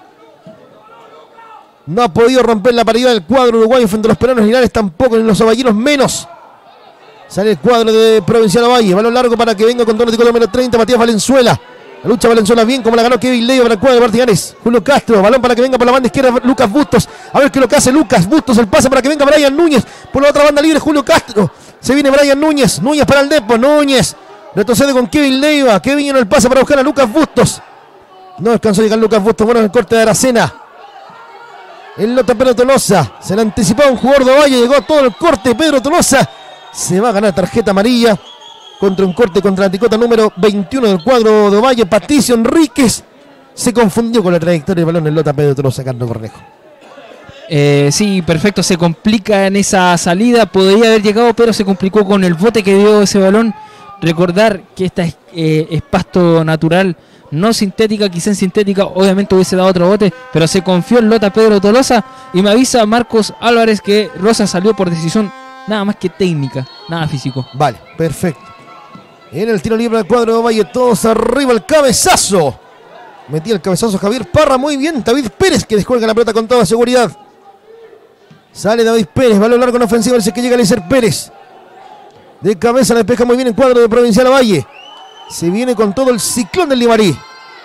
No ha podido romper la paridad del cuadro uruguayo frente a los peruanos Linares, tampoco en los ovallinos menos. Sale el cuadro de Provincial Ovalle. Balón largo para que venga con todo el número 30, Matías Valenzuela. La lucha Valenzuela bien, como la ganó Kevin Leiva para el cuadro de Martínez. Julio Castro, balón para que venga por la banda izquierda Lucas Bustos. A ver qué es lo que hace Lucas Bustos, el pase para que venga Brian Núñez. Por la otra banda libre Julio Castro. Se viene Brian Núñez. Núñez para el Depo. Núñez retrocede con Kevin Leiva. Kevin en el pase para buscar a Lucas Bustos. No alcanzó a llegar Lucas Bustos. Bueno, en el corte de Aracena. El Lota Pedro Tolosa. Se le anticipaba un jugador de Ovalle. Llegó todo el corte. Pedro Tolosa se va a ganar tarjeta amarilla. Contra un corte contra la tricota número 21 del cuadro de Ovalle. Patricio Enríquez se confundió con la trayectoria del balón. El Lota Pedro Tolosa, Carlos Cornejo. Sí, perfecto. Se complica en esa salida. Podría haber llegado, pero se complicó con el bote que dio ese balón. Recordar que esta es pasto natural, no sintética. Quizá en sintética obviamente hubiese dado otro bote, pero se confió en Lota Pedro Tolosa. Y me avisa Marcos Álvarez que Rosa salió por decisión nada más que técnica, nada físico. Vale, perfecto. En el tiro libre del cuadro de Ovalle, todos arriba, el cabezazo. Metía el cabezazo Javier Parra, muy bien. David Pérez que descuelga la pelota con toda seguridad. Sale David Pérez, balón largo en ofensiva, dice que llega Eliezer Pérez. De cabeza la despeja muy bien el cuadro de Provincial Ovalle. Se viene con todo el Ciclón del Limarí.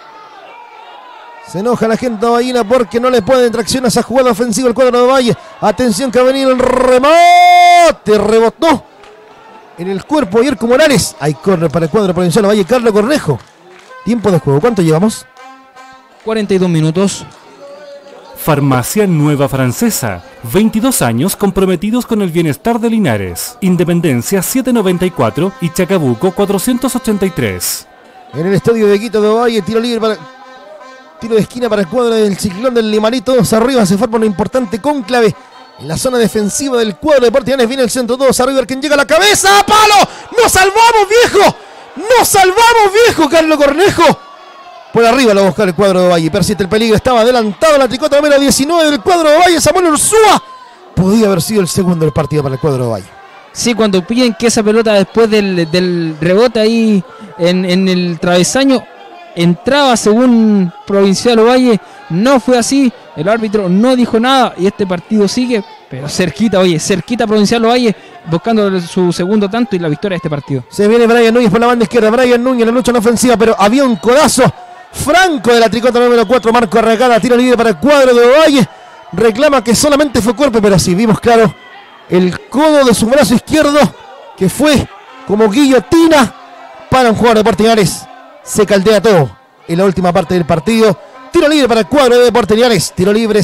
Se enoja la gente ovallina porque no le puede tracción a esa jugada ofensiva el cuadro de Ovalle. Atención que ha venido el remate. Rebotó en el cuerpo de Yerko Morales. Hay córner para el cuadro Provincial Ovalle. Carlos Cornejo. Tiempo de juego. ¿Cuánto llevamos? 42 minutos. Farmacia Nueva Francesa. 22 años comprometidos con el bienestar de Linares. Independencia 794 y Chacabuco 483. En el estadio de Quito de Ovalle, tiro de esquina para el cuadro del Ciclón del Limarí. Todos arriba, se forma una importante cónclave en la zona defensiva del cuadro de Portianes. Viene el centro, todos arriba, quien llega a la cabeza. ¡A palo! ¡Nos salvamos, viejo! ¡Nos salvamos, viejo! Carlos Cornejo. Por arriba lo va a buscar el cuadro de Ovalle. Persiste el peligro, estaba adelantado la tricota número 19 del cuadro de Ovalle. Samuel Ursúa. Podía haber sido el segundo del partido para el cuadro de Ovalle. Sí, cuando piden que esa pelota después del rebote ahí en el travesaño entraba según Provincial Ovalle, no fue así, el árbitro no dijo nada y este partido sigue, pero cerquita Provincial Ovalle buscando su segundo tanto y la victoria de este partido. Se viene Brian Núñez por la banda izquierda, Brian Núñez la lucha en ofensiva, pero había un codazo franco de la tricota número 4, Marco Arregada, tiro libre para el cuadro de Ovalle, reclama que solamente fue cuerpo, pero sí vimos claro el codo de su brazo izquierdo que fue como guillotina para un jugador de Portiñares. Se caldea todo en la última parte del partido. Tiro libre para el cuadro de Portiñares. Tiro libre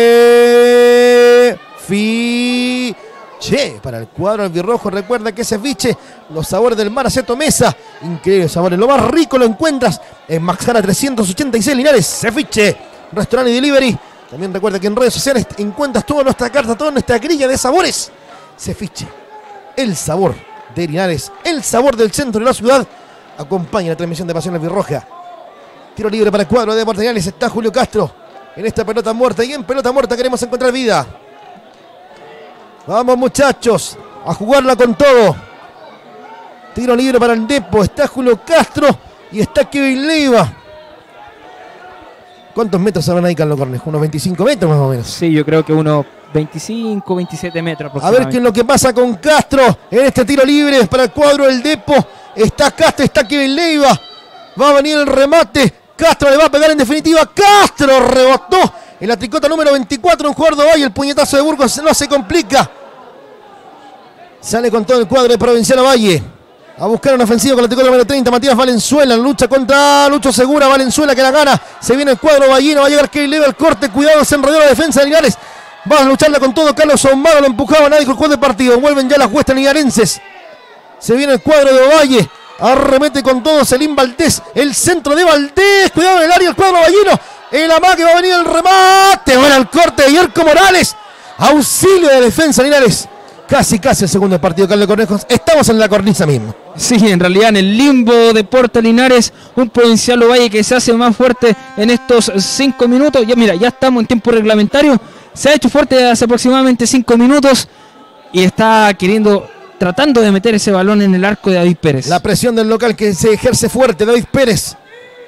ceviche para el cuadro albirrojo. Recuerda que ceviche, los sabores del mar Aceto Mesa, increíbles sabores. Lo más rico lo encuentras en Maxara 386 Linares. Ceviche, restaurante y delivery. También recuerda que en redes sociales encuentras toda nuestra carta, toda nuestra grilla de sabores. Ceviche, el sabor de Linares, el sabor del centro de la ciudad. Acompaña la transmisión de Pasión Albirroja. Tiro libre para el cuadro de Portiñares. Está Julio Castro en esta pelota muerta. Y en pelota muerta queremos encontrar vida. Vamos, muchachos, a jugarla con todo. Tiro libre para el Depo. Está Julio Castro y está Kevin Leiva. ¿Cuántos metros habrán ahí, Carlos Cornejo? ¿Unos 25 metros más o menos? Sí, yo creo que unos 25, 27 metros a ver qué es lo que pasa con Castro en este tiro libre para el cuadro del Depo. Está Castro, está Kevin Leiva. Va a venir el remate. Castro le va a pegar en definitiva. Castro rebotó en la tricota número 24. Un jugador de Ovalle. El puñetazo de Burgos no se complica. Sale con todo el cuadro de Provincial Ovalle a buscar una ofensiva con la tricota número 30. Matías Valenzuela. Lucha contra Lucho Segura. Valenzuela que la gana. Se viene el cuadro vallino. Va a llegar Kevin Leiva. El corte. Cuidado. Se enredó la defensa de Linares. Va a lucharla con todo. Carlos Sombado lo empujaba. Nadie con el juego de partido. Vuelven ya las huestes linarenses. Se viene el cuadro de Ovalle. Arremete con todo Selim Valdés. El centro de Valdés. Cuidado en el área el cuadro vallino. El amague va a venir el remate. Bueno, el corte de Yerko Morales. Auxilio de defensa Linares. Casi el segundo del partido, Carlos Cornejos. Estamos en la cornisa misma. Sí, en realidad en el limbo de Puerto Linares. Un Provincial Ovalle que se hace más fuerte en estos 5 minutos. Ya mira, ya estamos en tiempo reglamentario. Se ha hecho fuerte hace aproximadamente 5 minutos. Y está tratando de meter ese balón en el arco de David Pérez. La presión del local que se ejerce fuerte, David Pérez.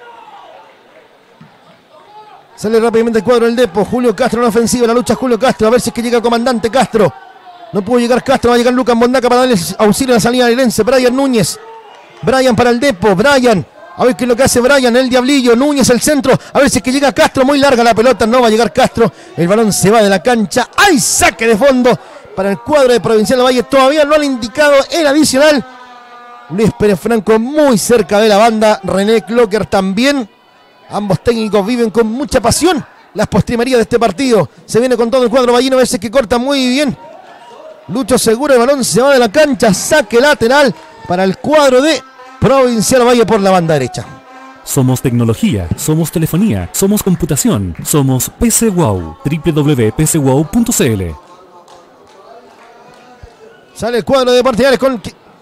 Sale rápidamente el cuadro del Depo. Julio Castro en la ofensiva, la lucha Julio Castro. A ver si es que llega el comandante Castro. No pudo llegar Castro, va a llegar Lucas Mondaca para darle auxilio a la salida lirense. Brian Núñez. Brian para el Depo. Brian. A ver qué es lo que hace Brian, el diablillo. Núñez el centro. A ver si es que llega Castro. Muy larga la pelota. No va a llegar Castro. El balón se va de la cancha. ¡Hay saque de fondo! Para el cuadro de Provincial Ovalle. Todavía no han indicado el adicional. Luis Pérez Franco muy cerca de la banda. René Clocker también. Ambos técnicos viven con mucha pasión las postrimerías de este partido. Se viene con todo el cuadro vallino. A veces que corta muy bien Lucho Segura. El balón se va de la cancha. Saque lateral para el cuadro de Provincial Ovalle por la banda derecha. Somos tecnología, somos telefonía, somos computación, somos PC Wow. www.pcwow.cl. Sale el cuadro de Portiñares con...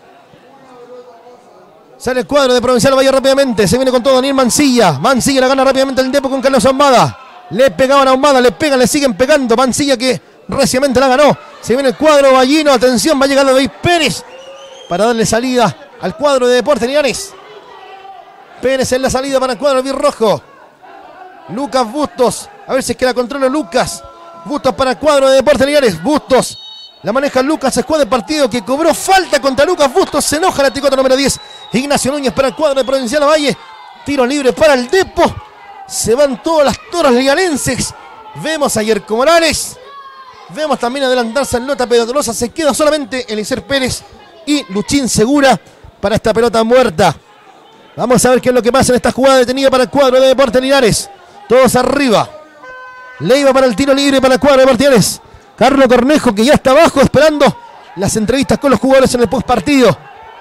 Sale el cuadro de Provincial Ovalle rápidamente. Se viene con todo Daniel Mancilla. Mancilla la gana rápidamente el Depo con Carlos Ahumada. Le pegaban a Ahumada, le pegan, le siguen pegando. Mancilla que recientemente la ganó. Se viene el cuadro vallino. Atención, va a llegar David Pérez para darle salida al cuadro de Deportes Linares. Pérez en la salida para el cuadro albirrojo. Lucas Bustos. A ver si es que la controla Lucas. Bustos para el cuadro de Deportes Linares. Bustos. La maneja Lucas, escuadra de partido que cobró falta contra Lucas Bustos. Se enoja la tricota número 10. Ignacio Núñez para el cuadro de Provincial Ovalle. Tiro libre para el Depo. Se van todas las toras linarenses. Vemos a Yerko Morales. Vemos también adelantarse en Lota Pedrosa. Se queda solamente Eliezer Pérez y Luchín Segura para esta pelota muerta. Vamos a ver qué es lo que pasa en esta jugada detenida para el cuadro de Deportes Linares. Todos arriba. Leiva para el tiro libre para el cuadro de Partidarios. Carlos Cornejo, que ya está abajo esperando las entrevistas con los jugadores en el postpartido.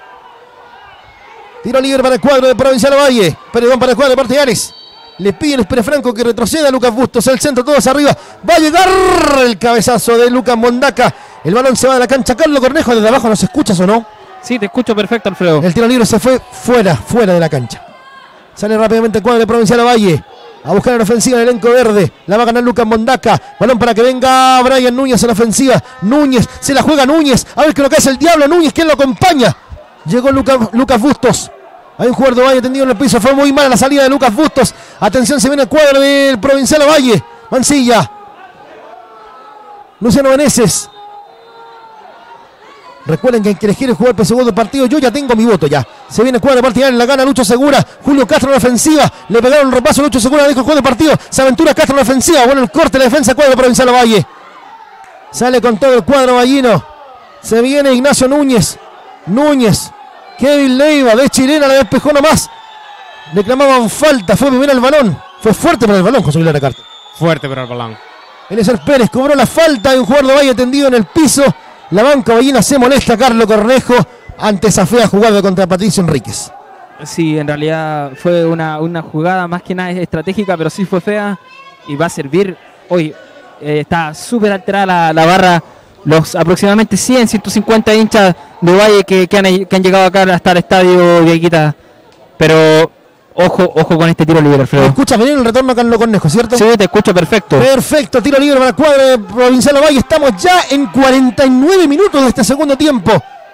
Tiro libre para el cuadro de Provincial Ovalle. Perdón, para el cuadro de Partidarios. Le piden a Pérez Franco que retroceda a Lucas Bustos. El centro, todos arriba. Va a llegar el cabezazo de Lucas Mondaca. El balón se va de la cancha. Carlos Cornejo, desde abajo, ¿nos escuchas o no? Sí, te escucho perfecto, Alfredo. El tiro libre se fue fuera de la cancha. Sale rápidamente el cuadro de Provincial Ovalle. A buscar en la ofensiva el elenco verde. La va a ganar Lucas Mondaca. Balón para que venga Brian Núñez en la ofensiva. Núñez, se la juega Núñez. A ver qué es lo que hace el Diablo Núñez, quien lo acompaña. Llegó Lucas Bustos. Hay un jugador de Ovalle tendido en el piso. Fue muy mala la salida de Lucas Bustos. Atención, se viene el cuadro del Provincial Ovalle. Mancilla. Luciano Meneses. Recuerden que el que quiere jugar por segundo partido, yo ya tengo mi voto ya. Se viene el cuadro de Partidarios, la gana Lucho Segura. Julio Castro en la ofensiva. Le pegaron un repaso a Lucho Segura, dijo el juego de partido. Se aventura Castro en la ofensiva. Bueno, el corte, la defensa, cuadro de Provincial Ovalle. Sale con todo el cuadro vallino. Se viene Ignacio Núñez. Kevin Leiva de Chilena, la despejó nomás. Reclamaban falta, fue primero el balón. Fue fuerte para el balón, José Luis Aracarte. Fuerte para el balón. Eliezer Pérez cobró la falta de un jugador de Ovalle tendido en el piso. La banca vallina se molesta, Carlos Cornejo, ante esa fea jugada contra Patricio Enríquez. Sí, en realidad fue una jugada más que nada estratégica, pero sí fue fea y va a servir. Hoy está súper alterada la barra. Los aproximadamente 100, 150 hinchas de Ovalle que han llegado acá hasta el estadio Viequita. Pero ojo con este tiro libre, Alfredo. Escucha venir el retorno a Carlos Cornejo, ¿cierto? Sí, te escucho perfecto. Perfecto, tiro libre para el cuadro de Provincial Ovalle. Estamos ya en 49 minutos de este segundo tiempo.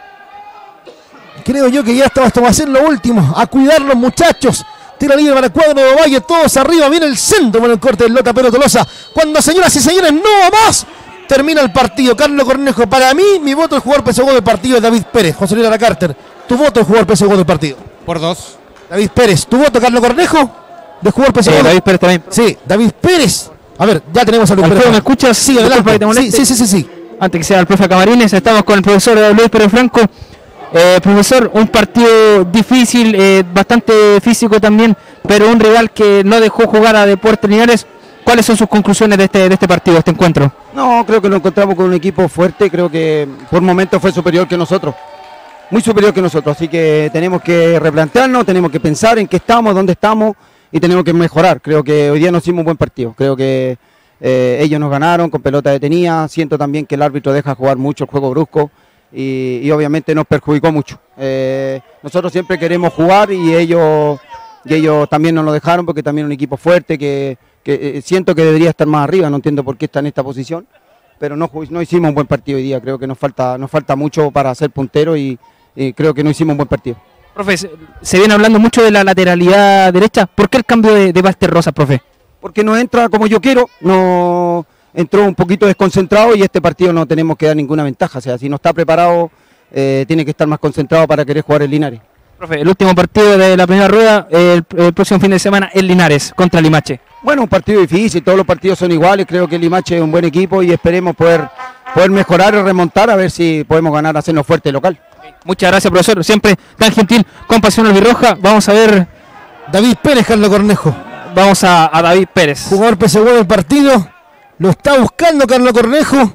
Creo yo que ya esto va a ser lo último. A cuidar los muchachos. Tiro libre para el cuadro de Ovalle, todos arriba. Viene el centro con el corte del Lota Pero Tolosa. Cuando, señoras y señores, no más. Termina el partido. Carlos Cornejo, para mí, mi voto es jugador PSU del partido es David Pérez. José Luis Aracarte, tu voto es jugador PSU del partido. Por 2. David Pérez, tu voto, Carlos Cornejo, de jugador PSU. David Pérez también. Sí, David Pérez. A ver, ya tenemos a Luis Alfredo, Pérez. ¿me escuchas? Sí, adelante. Sí. Antes que sea el profe Camarines, estamos con el profesor Luis Pérez Franco. Profesor, un partido difícil, bastante físico también, pero un rival que no dejó jugar a Deportes Linares. ¿Cuáles son sus conclusiones de este partido, de este encuentro? No, creo que nos encontramos con un equipo fuerte, creo que por momentos fue superior que nosotros, muy superior que nosotros, así que tenemos que replantearnos, tenemos que pensar en qué estamos, dónde estamos y tenemos que mejorar. Creo que hoy día nos hicimos un buen partido, creo que ellos nos ganaron con pelota detenida, siento también que el árbitro deja jugar mucho el juego brusco y obviamente nos perjudicó mucho. Nosotros siempre queremos jugar y ellos también nos lo dejaron porque también es un equipo fuerte que siento que debería estar más arriba, no entiendo por qué está en esta posición, pero no hicimos un buen partido hoy día, creo que nos falta mucho para ser puntero y creo que no hicimos un buen partido. Profe, se viene hablando mucho de la lateralidad derecha, ¿por qué el cambio de Walter Rosas, profe? Porque no entra como yo quiero, no entró un poquito desconcentrado y este partido no tenemos que dar ninguna ventaja, o sea, si no está preparado tiene que estar más concentrado para querer jugar en Linares. Profe, el último partido de la primera rueda, el próximo fin de semana en Linares, contra Limache. Bueno, un partido difícil, todos los partidos son iguales, creo que Limache es un buen equipo y esperemos poder mejorar y remontar a ver si podemos ganar, hacernos fuerte local. Muchas gracias, profesor, siempre tan gentil, con pasión albirroja. Vamos a ver... David Pérez, Carlos Cornejo. Vamos a David Pérez. Jugador PSU del partido, lo está buscando Carlos Cornejo.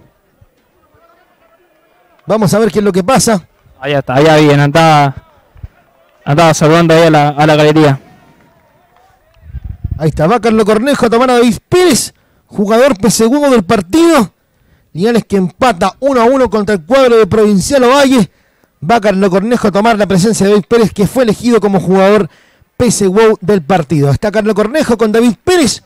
Vamos a ver qué es lo que pasa. Allá está, allá bien, andaba saludando ahí a la galería. Ahí está, va Carlos Cornejo a tomar a David Pérez, jugador PSU del partido. Linares que empata 1-1 contra el cuadro de Provincial Ovalle. Va Carlos Cornejo a tomar la presencia de David Pérez, que fue elegido como jugador PSU del partido. Está Carlos Cornejo con David Pérez.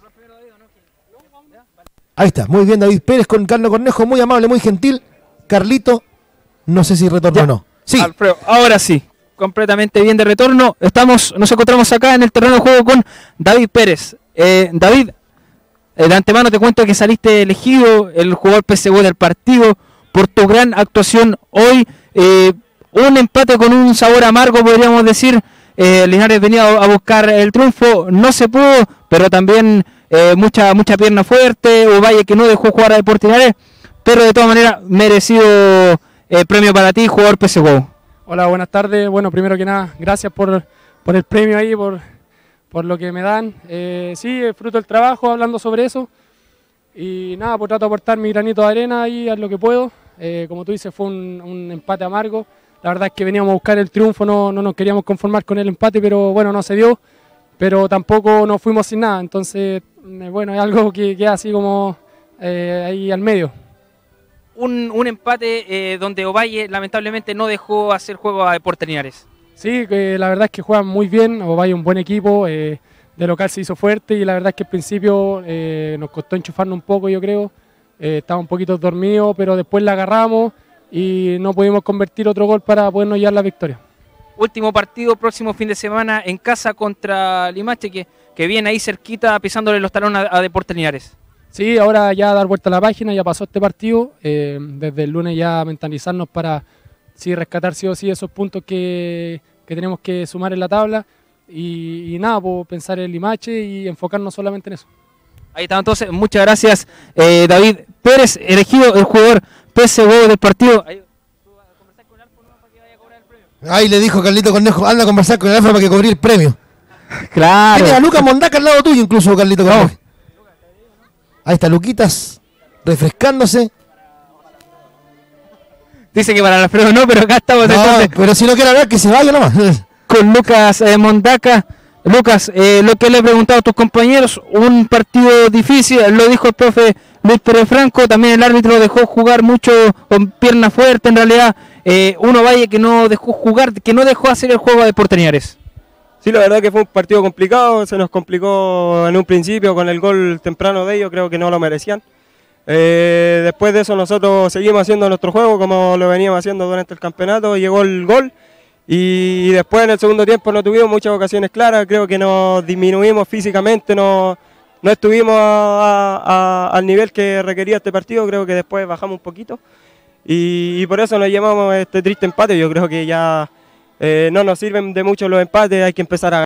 Ahí está, muy bien David Pérez con Carlos Cornejo, muy amable, muy gentil. Carlito, no sé si retornó o no. Sí. Alfredo, ahora sí. Completamente bien de retorno. Nos encontramos acá en el terreno de juego con David Pérez. David, de antemano te cuento que saliste elegido el jugador PSU del partido por tu gran actuación hoy. Un empate con un sabor amargo, podríamos decir. Linares venía a buscar el triunfo, no se pudo, pero también mucha pierna fuerte. Ovalle que no dejó jugar a Deportes Linares, pero de todas maneras merecido premio para ti, jugador PSU. Hola, buenas tardes. Bueno, primero que nada, gracias por el premio ahí, por lo que me dan. Sí, fruto del trabajo, hablando sobre eso. Y nada, pues trato de aportar mi granito de arena y a lo que puedo. Como tú dices, fue un empate amargo. La verdad es que veníamos a buscar el triunfo, no nos queríamos conformar con el empate, pero bueno, no se dio. Pero tampoco nos fuimos sin nada, entonces, bueno, es algo que queda así como ahí al medio. Un empate donde Ovalle lamentablemente no dejó hacer juego a Deportes Linares. Sí, la verdad es que juegan muy bien, Ovalle es un buen equipo, de local se hizo fuerte y la verdad es que al principio nos costó enchufarnos un poco, yo creo. Estaba un poquito dormido, pero después la agarramos y no pudimos convertir otro gol para podernos llevar la victoria. Último partido, próximo fin de semana en casa contra Limache, que viene ahí cerquita pisándole los talones a Deportes Linares. Sí, ahora ya dar vuelta a la página, ya pasó este partido, desde el lunes ya mentalizarnos para sí, rescatar sí o sí esos puntos que tenemos que sumar en la tabla y nada, pues, pensar en Limache y enfocarnos solamente en eso. Ahí está, entonces, muchas gracias David Pérez, elegido el jugador PSV del partido. Ahí le dijo Carlito Cornejo, anda a conversar con el Alfa para que cobre el premio. Claro. Tiene a Lucas Mondaca al lado tuyo incluso, Carlito Cornejo. Ahí está Luquitas, refrescándose. Dice que para el Alfredo no, pero acá estamos entonces pero si no quiere hablar, que se vaya nomás. con Lucas Mondaca. Lucas, lo que le he preguntado a tus compañeros, un partido difícil, lo dijo el profe Luis Pérez Franco, también el árbitro dejó jugar mucho con pierna fuerte, en realidad, un Ovalle que no dejó jugar, que no dejó hacer el juego a Deportes Linares. Sí, la verdad que fue un partido complicado, se nos complicó en un principio con el gol temprano de ellos, creo que no lo merecían. Después de eso nosotros seguimos haciendo nuestro juego como lo veníamos haciendo durante el campeonato, llegó el gol y después en el segundo tiempo no tuvimos muchas ocasiones claras, creo que nos disminuimos físicamente, no estuvimos al nivel que requería este partido, creo que después bajamos un poquito y por eso nos llevamos este triste empate. Yo creo que ya no nos sirven de mucho los empates, hay que empezar a